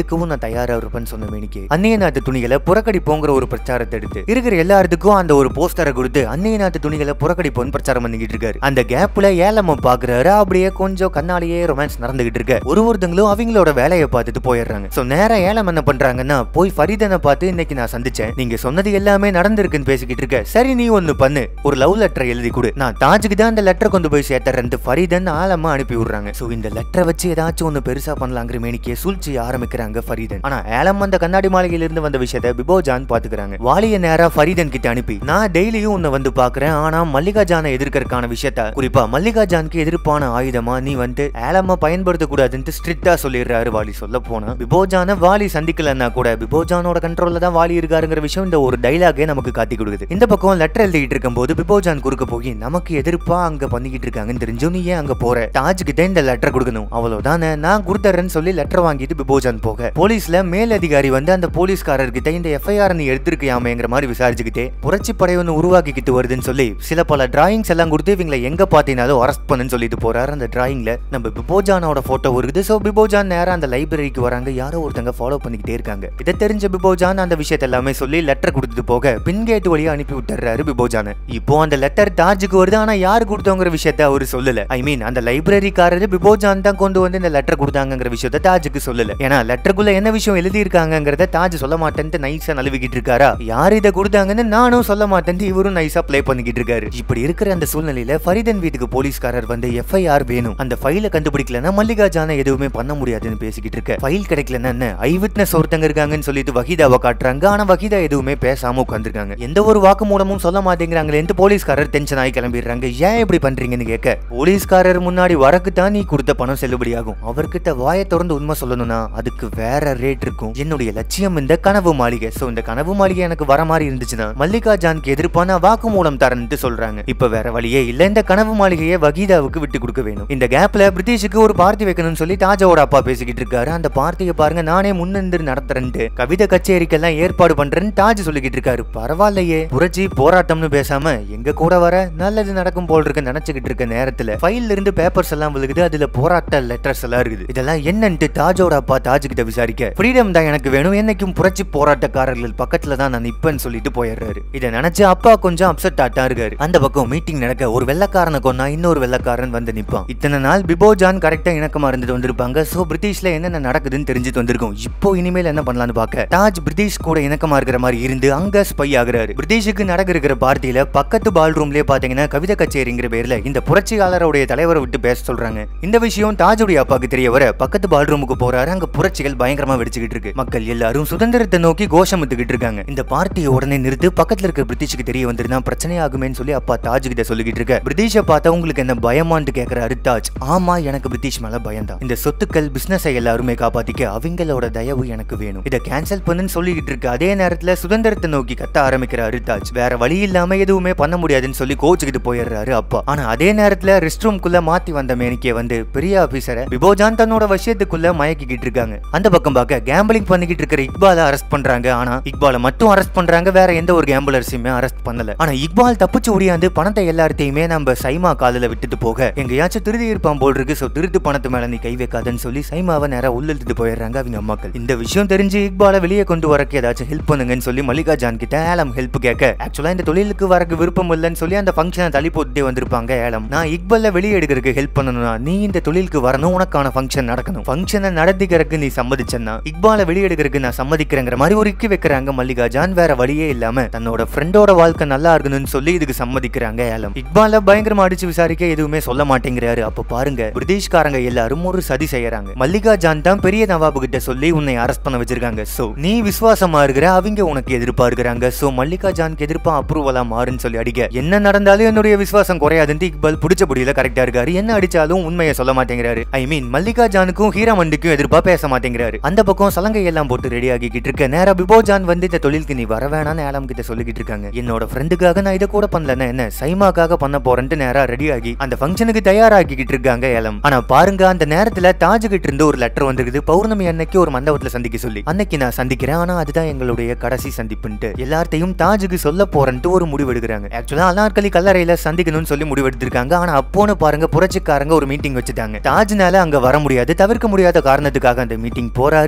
நான் தயாரா இருப்பேன்னு சொன்ன மேனிக்கு அந்நிய நாட்டு துணிகளை புறக்கணிப்போங்கிற ஒரு பிரச்சாரத்தை எடுத்து இருக்கிற எல்லாத்துக்கும் அந்த ஒரு போஸ்டரை கொடுத்து அந்நிய நாட்டு துணிகளை புறக்கணிப்போன்னு பிரச்சாரம் பண்ணிக்கிட்டு இருக்காரு. அந்த கேப்ல ஏலம பாக்குறாரு. அப்படியே கொஞ்சம் கண்ணாலேயே ரொமான்ஸ் நடந்துகிட்டு இருக்க ஒருத்தங்களும் அவங்களோட வேலையை பார்த்துட்டு போயிடுறாங்க. சோ நேரா ஏலம் என்ன பண்றாங்கன்னா, போய் ஃபரீதனை பார்த்து இன்னைக்கு நான் சந்திச்சேன், நீங்க சொன்னது எல்லாமே நடந்திருக்குன்னு பேசிக்கிட்டு இருக்க. சரி நீ ஒண்ணு பண்ணு, ஒரு லவ் லெட்டர் எழுதி கொடு, நான் தாஜுக்கு தான் அந்த லெட்டரை கொண்டு போய் சேர்த்தறேன் ஃபரீதன் ஆலமா அனுப்பி விடுறாங்க. சோ இந்த லெட்டரை வச்சு ஏதாச்சும் ஒண்ணு பெருசா பண்ணலாங்கிற மேனிக்கே சூழ்ச்சி ஆரம்பிக்கிறாங்க ஃபரீதன். ஆனா ஏலம் அந்த கண்ணாடி மாளிகையில இருந்து வந்த விஷயத்தை பிபோஜான் பாத்துக்கிறாங்க. வாலிய நேரா ஃபரீதன் கிட்ட அனுப்பி, நான் டெய்லியும் உன்னை வந்து பாக்குறேன், ஆனா மல்லிகா ஜானை எதிர்க்கிறதுக்கான விஷயத்த, குறிப்பா மல்லிகா ஜானுக்கு எதிர்ப்பான ஆயுதமா நீ வந்து ஏலமா பயன்படுத்த கூடாதுன்னு ஸ்ட்ரிக்ட்டா சொல்லிடுறாரு வாலி. சொல்ல போனா பிபோஜான வாலி சந்திக்கலன்னா கூட பிபோஜானோட கண்ட்ரோல்ல தான் வாலி இருக்காருங்கிற விஷயம் இந்த ஒரு டைலாகே நமக்கு காட்டி கொடுக்குது. இந்த பக்கம் லெட்டர் எழுதிட்டு இருக்கும் போது பிபோஜான் குறுக்க போய், நமக்கு எதிர்ப்பா அங்க பண்ணிக்கிட்டு இருக்காங்கன்னு தெரிஞ்சும் நீ ஏன் அங்க போற, தாஜுக்கு இந்த லெட்டர் கொடுக்கணும் அவ்வளவுதானே, நான் கொடுத்துறேன்னு சொல்லி லெட்டர் வாங்கிட்டு பிபோஜான் போக போலீஸ்ல மேல் அதிகாரி வந்து அந்த போலீஸ்காரர்கிட்ட இந்த எஃப்ஐஆர் நீ எடுத்திருக்கியாமேங்கிற மாதிரி விசாரிச்சுக்கிட்டே புரட்சி படை ஒன்று உருவாக்கிக்கிட்டு வருதுன்னு சொல்லி சில பல டிராயிங்ஸ் எல்லாம் கொடுத்து இவங்களை எங்க பாத்தீங்கன்னாலும் அரெஸ்ட் பண்ணுன்னு சொல்லிட்டு போறாரு. அந்த டிராயிங்ல நம்ம பிபோஜானோட போட்டோ இருக்குது. சோ பிபோஜான் நேரா அந்த லைப்ரரிக்கு வராங்க. யாரோ ஒருத்தங்க ஃபாலோ பண்ணிக்கிட்டே இருக்காங்க. இதை தெரிஞ்ச பிபோஜான் அந்த விஷயத்த எல்லாமே சொல்லி லெட்டர் கொடுத்துட்டு போக பின் கேட் வழியா அனுப்பி விட்டுறாரு பிபோஜான. இப்போ அந்த லெட்டர் தாஜுக்கு வருது. ஆனா யாரு கொடுத்தவங்கிற விஷயத்த அவரு சொல்லல. ஐ மீன் அந்த லைப்ரரிக்காரரு பிபோஜான் தான் கொண்டு வந்து இந்த லெட்டர் கொடுத்தாங்கிற விஷயத்த தாஜுக்கு சொல்லல. ஏன்னா லெட்டருக்குள்ள என்ன விஷயம் எழுதி இருக்காங்கிறத தாஜ் சொல்ல மாட்டேன்னு நைஸா நழுவிக்கிட்டு இருக்காரா. யார் இதை கொடுத்தாங்கன்னு நானும் சொல்ல மாட்டேன்னு இவரும் நைஸா பிளே பண்ணிக்கிட்டு இருக்காரு. இப்படி இருக்கிற அந்த சூழ்நிலையில ஃபரீதன் வீட்டுக்கு போலீஸ்காரர் வந்து எஃப்ஐஆர் வேணும், அந்த ஃபைலை கண்டுபிடிக்கலன்னா மல்லிகா ஜானை எதுவுமே பண்ண முடியாதுன்னு பேசிக்கிட்டு இருக்க. ஃபைல் கிடைக்கலன்னா என்ன, ஐ விட்னஸ் ஒருத்தங்க இருக்காங்கன்னு சொல்லிட்டு வஹீதாவை காட்டுறாங்க. ஆனா வஹீதா எதுவுமே பேசாம உட்காந்துருக்காங்க. எந்த ஒரு வாக்கு மூலமும் சொல்ல மாட்டேங்கிறாங்களேன்னு போலீஸ்காரர் டென்ஷன் ஆகி கிளம்பிடுறாங்க. ஏன் இப்படி பண்றீங்கன்னு கேட்க, போலீஸ்காரர் முன்னாடி வரக்கு தான் நீ கொடுத்த பணம் செல்லுபடியாகும், அவர்கிட்ட வாயை திறந்து உண்மை சொல்லணும்னா அதுக்கு வேற ரேட் இருக்கும். என்னுடைய லட்சியம் இந்த கனவு மாளிகை. சோ இந்த கனவு மாளிகை எனக்கு வர மாதிரி இருந்துச்சுன்னா மல்லிகா ஜானுக்கு எதிர்ப்பான வாக்கு மூலம் தரேன்னு சொல்றாங்க. இப்ப வேற வழியே இல்ல, இந்த கனவு மாளிகையை வஹீதாவுக்கு விட்டு கொடுக்க வேணும். இந்த கேப்ல பிரிட்டிஷுக்கு ஒரு பார்ட்டி வைக்கணும்னு சொல்லி தாஜாவோட அப்பா பேசிக்கிட்டு இருக்காரு. அந்த பார்ட்டியை பாருங்க நானே முன்னின்று நடத்துறேன்ட்டு கவிதை கச்சேரிக்கெல்லாம் ஏற்பாடு பண்றேன்னு தாஜ் சொல்லிக்கிட்டு இருக்காரு. பரவாயில்லையே, புரட்சி போராட்டம்னு பேசாம எங்க கூட வர நல்லது நடக்கும் போல் இருக்கு நினைச்சுக்கிட்டு இருக்க நேரத்துல ஃபைல்ல இருந்து பேப்பர்ஸ் எல்லாம் விழுகுது. அதுல போராட்ட லெட்டர்ஸ் எல்லாம் இருக்குது. இதெல்லாம் என்னன்ட்டு தாஜோட அப்பா தாஜ் கிட்ட விசாரிக்க, ஃப்ரீடம் தான் எனக்கு வேணும், என்னைக்கும் புரட்சி போராட்டக்காரர்கள் பக்கத்துல தான் நான் நிப்பேன்னு சொல்லிட்டு போயிடுறாரு. இதை நினைச்சு அப்பா கொஞ்சம் அப்செட் ஆட்டா இருக்காரு. அந்த பக்கம் மீட்டிங் நடக்க ஒரு வெள்ளக்காரனை கொன்னா இன்னொரு வெள்ளக்காரன் வந்து நிப்பான். இத்தனை நாள் பிபோஜான் கரெக்டா இணக்கமா இருந்துட்டு வந்திருப்பாங்க. சோ பிரிட்டிஷ்ல என்னென்ன நடக்குதுன்னு தெரிஞ்சுட்டு வந்திருக்கும். இப்போ இனிமேல் என்ன பண்ணலாம்னு பார்க்க தாஜ் பிரிட்டிஷ் கூட இணக்கமா இருக்கிற மாதிரி இருந்து அங்க ஸ்பை ஆகுறாரு. பிரிட்டிஷுக்கு நடக்கிற பார்ட்டியில பக்கத்து பால் ரூம்லயே பாத்தீங்கன்னா கவிதை கச்சேரிங்கிற பேர்ல இந்த புரட்சியாளருடைய தலைவரை விட்டு பேச சொல்றாங்க. இந்த விஷயம் தாஜுடைய அப்பாக்கு தெரிய வர பக்கத்து பால் ரூமுக்கு போறாரு. அங்க புரட்சிகள் பயங்கரமா வெடிச்சுக்கிட்டு இருக்கு. மக்கள் எல்லாரும் சுதந்திரத்தை நோக்கி கோஷமிட்டுக்கிட்டு இருக்காங்க. இந்த பார்ட்டியை உடனே நிறுத்து, பக்கத்துல இருக்க பிரிட்டிஷுக்கு தெரிய வந்திருந்தா பிரச்சனை ஆகுமேன்னு சொல்லி அப்பா தாஜ் கிட்ட சொல்லிக்கிட்டு இருக்க. பிரிட்டிஷை பார்த்தா உங்களுக்கு என்ன பயமான்னு கேட்கிறாரு தாஜ். ஆமா எனக்கு பிரிட்டிஷ் மேல பயம்தான். இந்த சொத்துக்கள் பிசினஸை எல்லாருமே காப்பாத்திக்க அவங்களோட தயவு எனக்கு வேணும், இதை கேன்சல் பண்ணுன்னு சொல்லிக்கிட்டு இருக்கு. அதே நேரத்துல சுதந்திரத்தை நோக்கி கத்த ஆரம்பிக்கிறாரு தாஜ். வேற வழி இல்லாம எதுவுமே பண்ண முடியாதுன்னு சொல்லி கோச்சுக்கிட்டு போயிடுறாரு அப்பா. ஆனா அதே நேரத்துல ரெஸ்ட் ரூம்குள்ள மாத்தி வந்த மேனிக்கே வந்து பெரிய ஆபீசரை பிபோஜான் தன்னோட விஷயத்துக்குள்ள மயக்கிக்கிட்டு இருக்காங்க. அந்த பக்கம் பார்க்க கேம்பிளிங் பண்ணிக்கிட்டு இருக்கிற இக்பாலை அரெஸ்ட் பண்றாங்க. ஆனா இக்பாலை மட்டும் அரெஸ்ட் பண்றாங்க, வேற எந்த ஒரு கேம்பிளர்ஸையுமே அரெஸ்ட் பண்ணல. ஆனா இக்பால் தப்பிச்சு ஓடியாந்து பணத்தை எல்லாத்தையுமே நம்ம சைமா காலில விட்டுட்டு போக எங்கேயாச்சும் திருடி இருப்பான் போல் இருக்கு. சோ திருட்டு பணத்து மேல நீ கை வைக்காதன்னு சொல்லி சைமாவை நேரா உள்ள இழுத்துட்டு போயிடுறாங்க அவங்க அம்மாக்கள். இந்த விஷயம் தெரிஞ்சு இக்பாலை வெளியே கொண்டு வரக்கு ஏதாச்சும் ஹெல்ப் பண்ணுங்கன்னு சொல்லி மல்லிகா ஜான் கிட்ட ஏலம் ஹெல்ப் கேட்க, ஆக்சுவலா இந்த தொழிலுக்கு வரக்கு விருப்பம் இல்லைன்னு சொல்லி அந்த ஃபங்க்ஷனை தள்ளி போட்டுட்டே வந்திருப்பாங்க ஏலம். நான் இக்பால வெளியே எடுக்கிறதுக்கு ஹெல்ப் பண்ணணும்னா நீ இந்த தொழிலுக்கு வரணும், உனக்கான ஃபங்க்ஷன் நடக்கணும், ஃபங்க்ஷனை நடத்திக்கிறதுக்கு நீ சம்மதிச்சேன்னா இக்பால வெளியே எடுக்கிறதுக்கு நான் சம்மதிக்கிறேங்கிற மாதிரி ஒரு இக்கி வைக்கிறாங்க மல்லிகா ஜான். வேற வழியே இல்லாம தன்னோட ஃப்ரெண்டோட வாழ்க்கை நல்லா இருக்கணும்னு சொல்லி இதுக்கு சம்மதிக்கிறாங்க ஏலம். இக்பால பயங்கரமா அடிச்சு விசாரிக்க எதுவுமே சொல்ல மாட்டேங்கிறாரு. அப்ப பாருங்க பிரிட்டிஷ்காரங்க எல்லாரும் ஒரு சதி செய்யறாங்க. மல்லிகா ஜான் தான் பெரிய நவாபு கிட்ட சொல்லி உன்னை அரெஸ்ட் பண்ண வச்சிருக்காங்க. சோ நீ விசுவாசமா இருக்கிற, அவங்க உனக்கு எதிர்ப்பா இருக்கிறாங்க. சோ மல்லிகா ஜானுக்கு எதிர்ப்பா அப்ரூவலா மாறுன்னு சொல்லி அடிக்க, என்ன நடந்தாலும் என்னுடைய விசுவாசம் குறையாதுன்னு இக்பால் பிடிச்ச படியில கரெக்டா இருக்காரு. என்ன அடிச்சாலும் உண்மையை சொல்ல மாட்டேங்கிறாரு. ஐ மீன் மல்லிகா ஜானுக்கும் ஹீராமண்டிக்கும் எதிர்ப்பா பேச மாட்டேங்கிறாரு. அந்த பக்கம் சலங்கை எல்லாம் போட்டு ரெடி ஆகிக்கிட்டு இருக்க நேரா பிபோஜான் வந்து இந்த தொழிலுக்கு நீ வர வேணான்னு ஏலம் கிட்ட சொல்லிக்கிட்டு இருக்காங்க. என்னோட ஃப்ரெண்டுக்காக நான் இதை கூட பண்ணலன்னா என்ன, சைமாக்காக பண்ண போறேன்ட்டு நேரா ரெடி ஆகி அந்த ஃபங்க்ஷனுக்கு தயாராகிக்கிட்டு இருக்காங்க ஏலம். ஆனா பாருங்க அந்த நேரத்துல தாஜ் கிட்ட இருந்து ஒரு லெட்டர் வந்திருக்குது. பௌர்ணமி அன்னைக்கு ஒரு மண்டபத்துல சந்திக்க சொல்லி, அன்னைக்கு நான் சந்திக்கிறேன், ஆனா அதுதான் எங்களுடைய கடைசி சந்திப்புன்ட்டு எல்லார்த்தையும் தாஜுக்கு சொல்ல போறேன்ட்டு ஒரு முடிவு எடுக்கிறாங்க. ஆக்சுவலா அனார்கலி கல்லறையில சந்திக்கணும்னு சொல்லி முடிவு எடுத்திருக்காங்க. ஆனா அப்போன்னு பாருங்க புரட்சிக்காரங்க ஒரு மீட்டிங் வச்சுட்டாங்க. தாஜ்னால அங்க வர முடியாது, தவிர்க்க முடியாத காரணத்துக்காக அந்த மீட்டிங் போறாரு.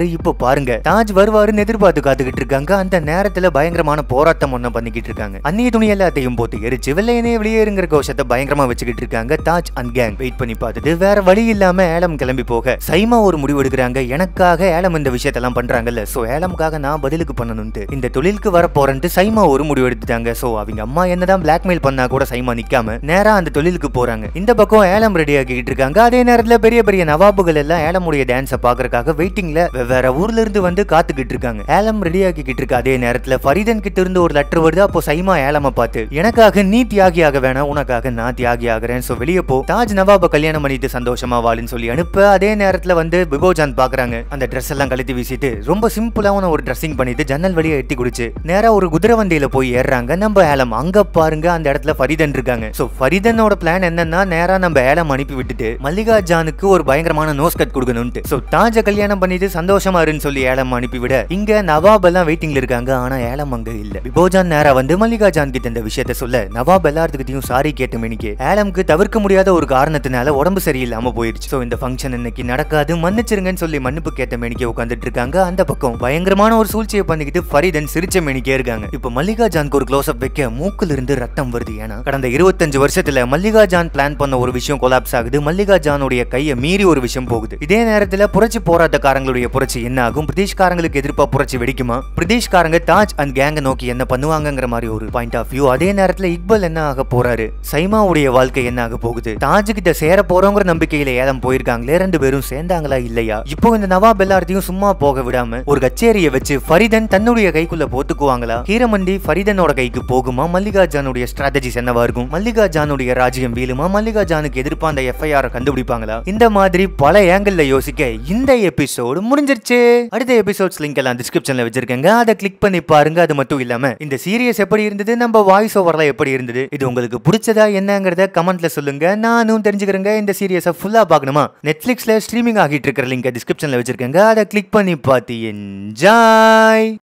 போறாரு. இப்போ பாருங்க, தாஜ் வருவாருன்னு எதிர்பார்த்து காத்துக்கிட்டு இருக்காங்க. அந்த நேரத்துல பயங்கரமான போராட்டம் ஒண்ணு பண்ணிக்கிட்டு இருக்காங்க. அந்நிய துணி எல்லாத்தையும் போட்டு எரிச்சு வெள்ளையனே வெளியேறுங்கிற கோஷத்தை பயங்கரமா வச்சுக்கிட்டு இருக்காங்க. தாஜ் அண்ட் கேங் வெயிட் பண்ணி பார்த்துட்டு வேற வழி இல்லாம ஏலம் கிளம்பி போக சைமா ஒரு முடிவு எடுக்கிறாங்க. எனக்காக ஏலம் இந்த விஷயத்தெல்லாம் பண்றாங்கல்ல, சோ ஏலமுக்காக நான் பதிலுக்கு பண்ணணும்ட்டு இந்த தொழிலுக்கு வர போறேன்ட்டு சைமா ஒரு முடிவு எடுத்துட்டாங்க. சோ அவங்க அம்மா என்னதான் பிளாக்மெயில் பண்ணா கூட சைமா நிக்காம நேரா அந்த தொழிலுக்கு போறாங்க. இந்த பக்கம் ஏலம் ரெடி ஆகிட்டு இருக்காங்க. அதே நேரத்துல பெரிய பெரிய நவாபுகள் எல்லாம் ஏலமுடைய டான்ஸை பாக்குறதுக்காக வெயிட்டிங்ல வேற ஊர்ல இருந்து வந்து காத்துக்கிட்டு இருக்காங்க. ஏலம் ரெடி ஆகிக்கிட்டு இருக்கு. அதே நேரத்துல ஃபரிதன் கிட்ட இருந்து ஒரு லெட்டர் வருது. அப்போ சைமா ஏலம பார்த்து, எனக்காக நீ தியாகி ஆக வேணாம், உனக்காக நான் தியாகி ஆகிறேன், சோ வெளியே போ, தாஜ் நவாப கல்யாணம் பண்ணிட்டு சந்தோஷமா வாழுன்னு சொல்லி அனுப்ப. அதே நேரத்துல வந்து பிபோஜான் பாக்குறாங்க. அந்த ட்ரெஸ் எல்லாம் கழட்டி வீசிட்டு ரொம்ப சிம்பிளான ஒரு ட்ரெஸ்ஸிங் பண்ணிட்டு ஜன்னல் வழியா எட்டி குடிச்சு நேரா ஒரு குதிரை வண்டியில போய் ஏறாங்க நம்ம ஏலம். அங்க பாருங்க, அந்த இடத்துல ஃபரிதன் இருக்காங்க. சோ ஃபரிதனோட பிளான் என்னன்னா, நேரா நம்ம ஏலம் அனுப்பி விட்டுட்டு மல்லிகா ஜானுக்கு ஒரு பயங்கரமான நோஸ் கட் கொடுக்கணும்ட்டு. சோ தாஜ கல்யாணம் பண்ணிட்டு சந்தோஷமா இருன்னு சொல்லி ஏலம் அனுப்பிவிட இங்க நவாப் எல்லாம் வெயிட்டிங்ல இருக்காங்க. ஆனா ஏலம் அங்க இல்ல. பிபோஜான் நேரா வந்து மல்லிகா ஜான் கிட்ட இந்த விஷயத்த சொல்ல நவாப் எல்லாத்துக்கிட்டையும் சாரி கேட்ட மேனிக்கு ஏலம்க்கு தவிர்க்க முடியாத ஒரு காரணத்தினால உடம்பு சரியில்லாம போயிருச்சு. சோ இந்த ஃபங்க்ஷன் இன்னைக்கு நடக்காது, மன்னிச்சிருங்கன்னு சொல்லி மன்னிப்பு கேட்ட மேனிக்கே உட்காந்துட்டு இருக்காங்க. அந்த பக்கம் பயங்கரமான ஒரு சூழ்ச்சியை பண்ணிக்கிட்டு ஃபரிதன் சிரிச்ச மேனிக்கே இருக்காங்க. இப்ப மல்லிகா ஜானுக்கு ஒரு க்ளோஸ் அப் வைக்க மூக்குல இருந்து ரத்தம் வருது. ஏன்னா கடந்த 25 வருஷத்துல மல்லிகா ஜான் பிளான் பண்ண ஒரு விஷயம் கொலாப்ஸ் ஆகுது. மல்லிகா ஜானுடைய கையை மீறி ஒரு விஷயம் போகுது. இதே நேரத்துல புரட்சி போராட்டக்காரங்களுடைய புரட்சி என்ன ஆகும்? பிரிட்டிஷ்காரங்களுக்கு எதிர்ப்பா புரட்சி வெடிக்குமா? பிரிட்டிஷ்காரங்க தாஜ் அண்ட் கேங்க நோக்கி என்ன பண்ணுவாங்கங்கிற மாதிரி ஒரு பாயிண்ட் ஆஃப் வியூ. அதே நேரத்துல இக்பல் என்ன ஆக போறாரு? சைமாவுடைய வாழ்க்கை என்ன ஆக போகுது? தாஜ் கிட்ட சேர போறோங்கிற நம்பிக்கையில ஏலம் போயிருக்காங்களே, ரெண்டு பேரும் சேர்ந்தாங்களா இல்லையா? இப்போ இந்த நவாப் எல்லாத்தையும் சும்மா போக விடாம ஒரு கச்சேரியை வச்சு ஃபரிதன் தன்னுடைய கைக்குள்ள போட்டுக்குவாங்களா? ஹீரமண்டி ஃபரிதனோட கைக்கு போகுமா? மல்லிகா ஜானுடைய ஸ்ட்ராட்டஜிஸ் என்னவா இருக்கும்? மல்லிகா ஜானுடைய ராஜ்யம் வீழுமா? மல்லிகா ஜானுக்கு எதிர்ப்பா அந்த எஃப்ஐஆர் கண்டுபிடிப்பாங்களா? இந்த மாதிரி பல ஏங்கிள் யோசிக்க இந்த எபிசோடு முடிஞ்சிருச்சு. அடுத்த எபிசோட்ஸ் லிங்க் எல்லாம் டிஸ்கிரிப்ஷன்ல வச்சிருக்கேங்க, அதை கிளிக் பண்ணி பாருங்க. அது மட்டும் இல்லாம இந்த சீரியஸ் எப்படி இருந்தது, நம்ம வாய்ஸ் ஓவர்ல எப்படி இருந்தது, இது உங்களுக்கு பிடிச்சதா என்னங்கறத கமெண்ட்ல சொல்லுங்க. நானும் தெரிஞ்சுக்கிறேங்க. இந்த சீரியஸை ஃபுல்லா பார்க்கணுமா? நெட்ஃபிளிக்ஸ்ல ஸ்ட்ரீமிங் ஆகிட்டு இருக்கிற லிங்க் டிஸ்கிரிப்ஷன்ல வச்சிருக்கேங்க, அதை கிளிக் பண்ணி பார்த்து என்ஜாய்.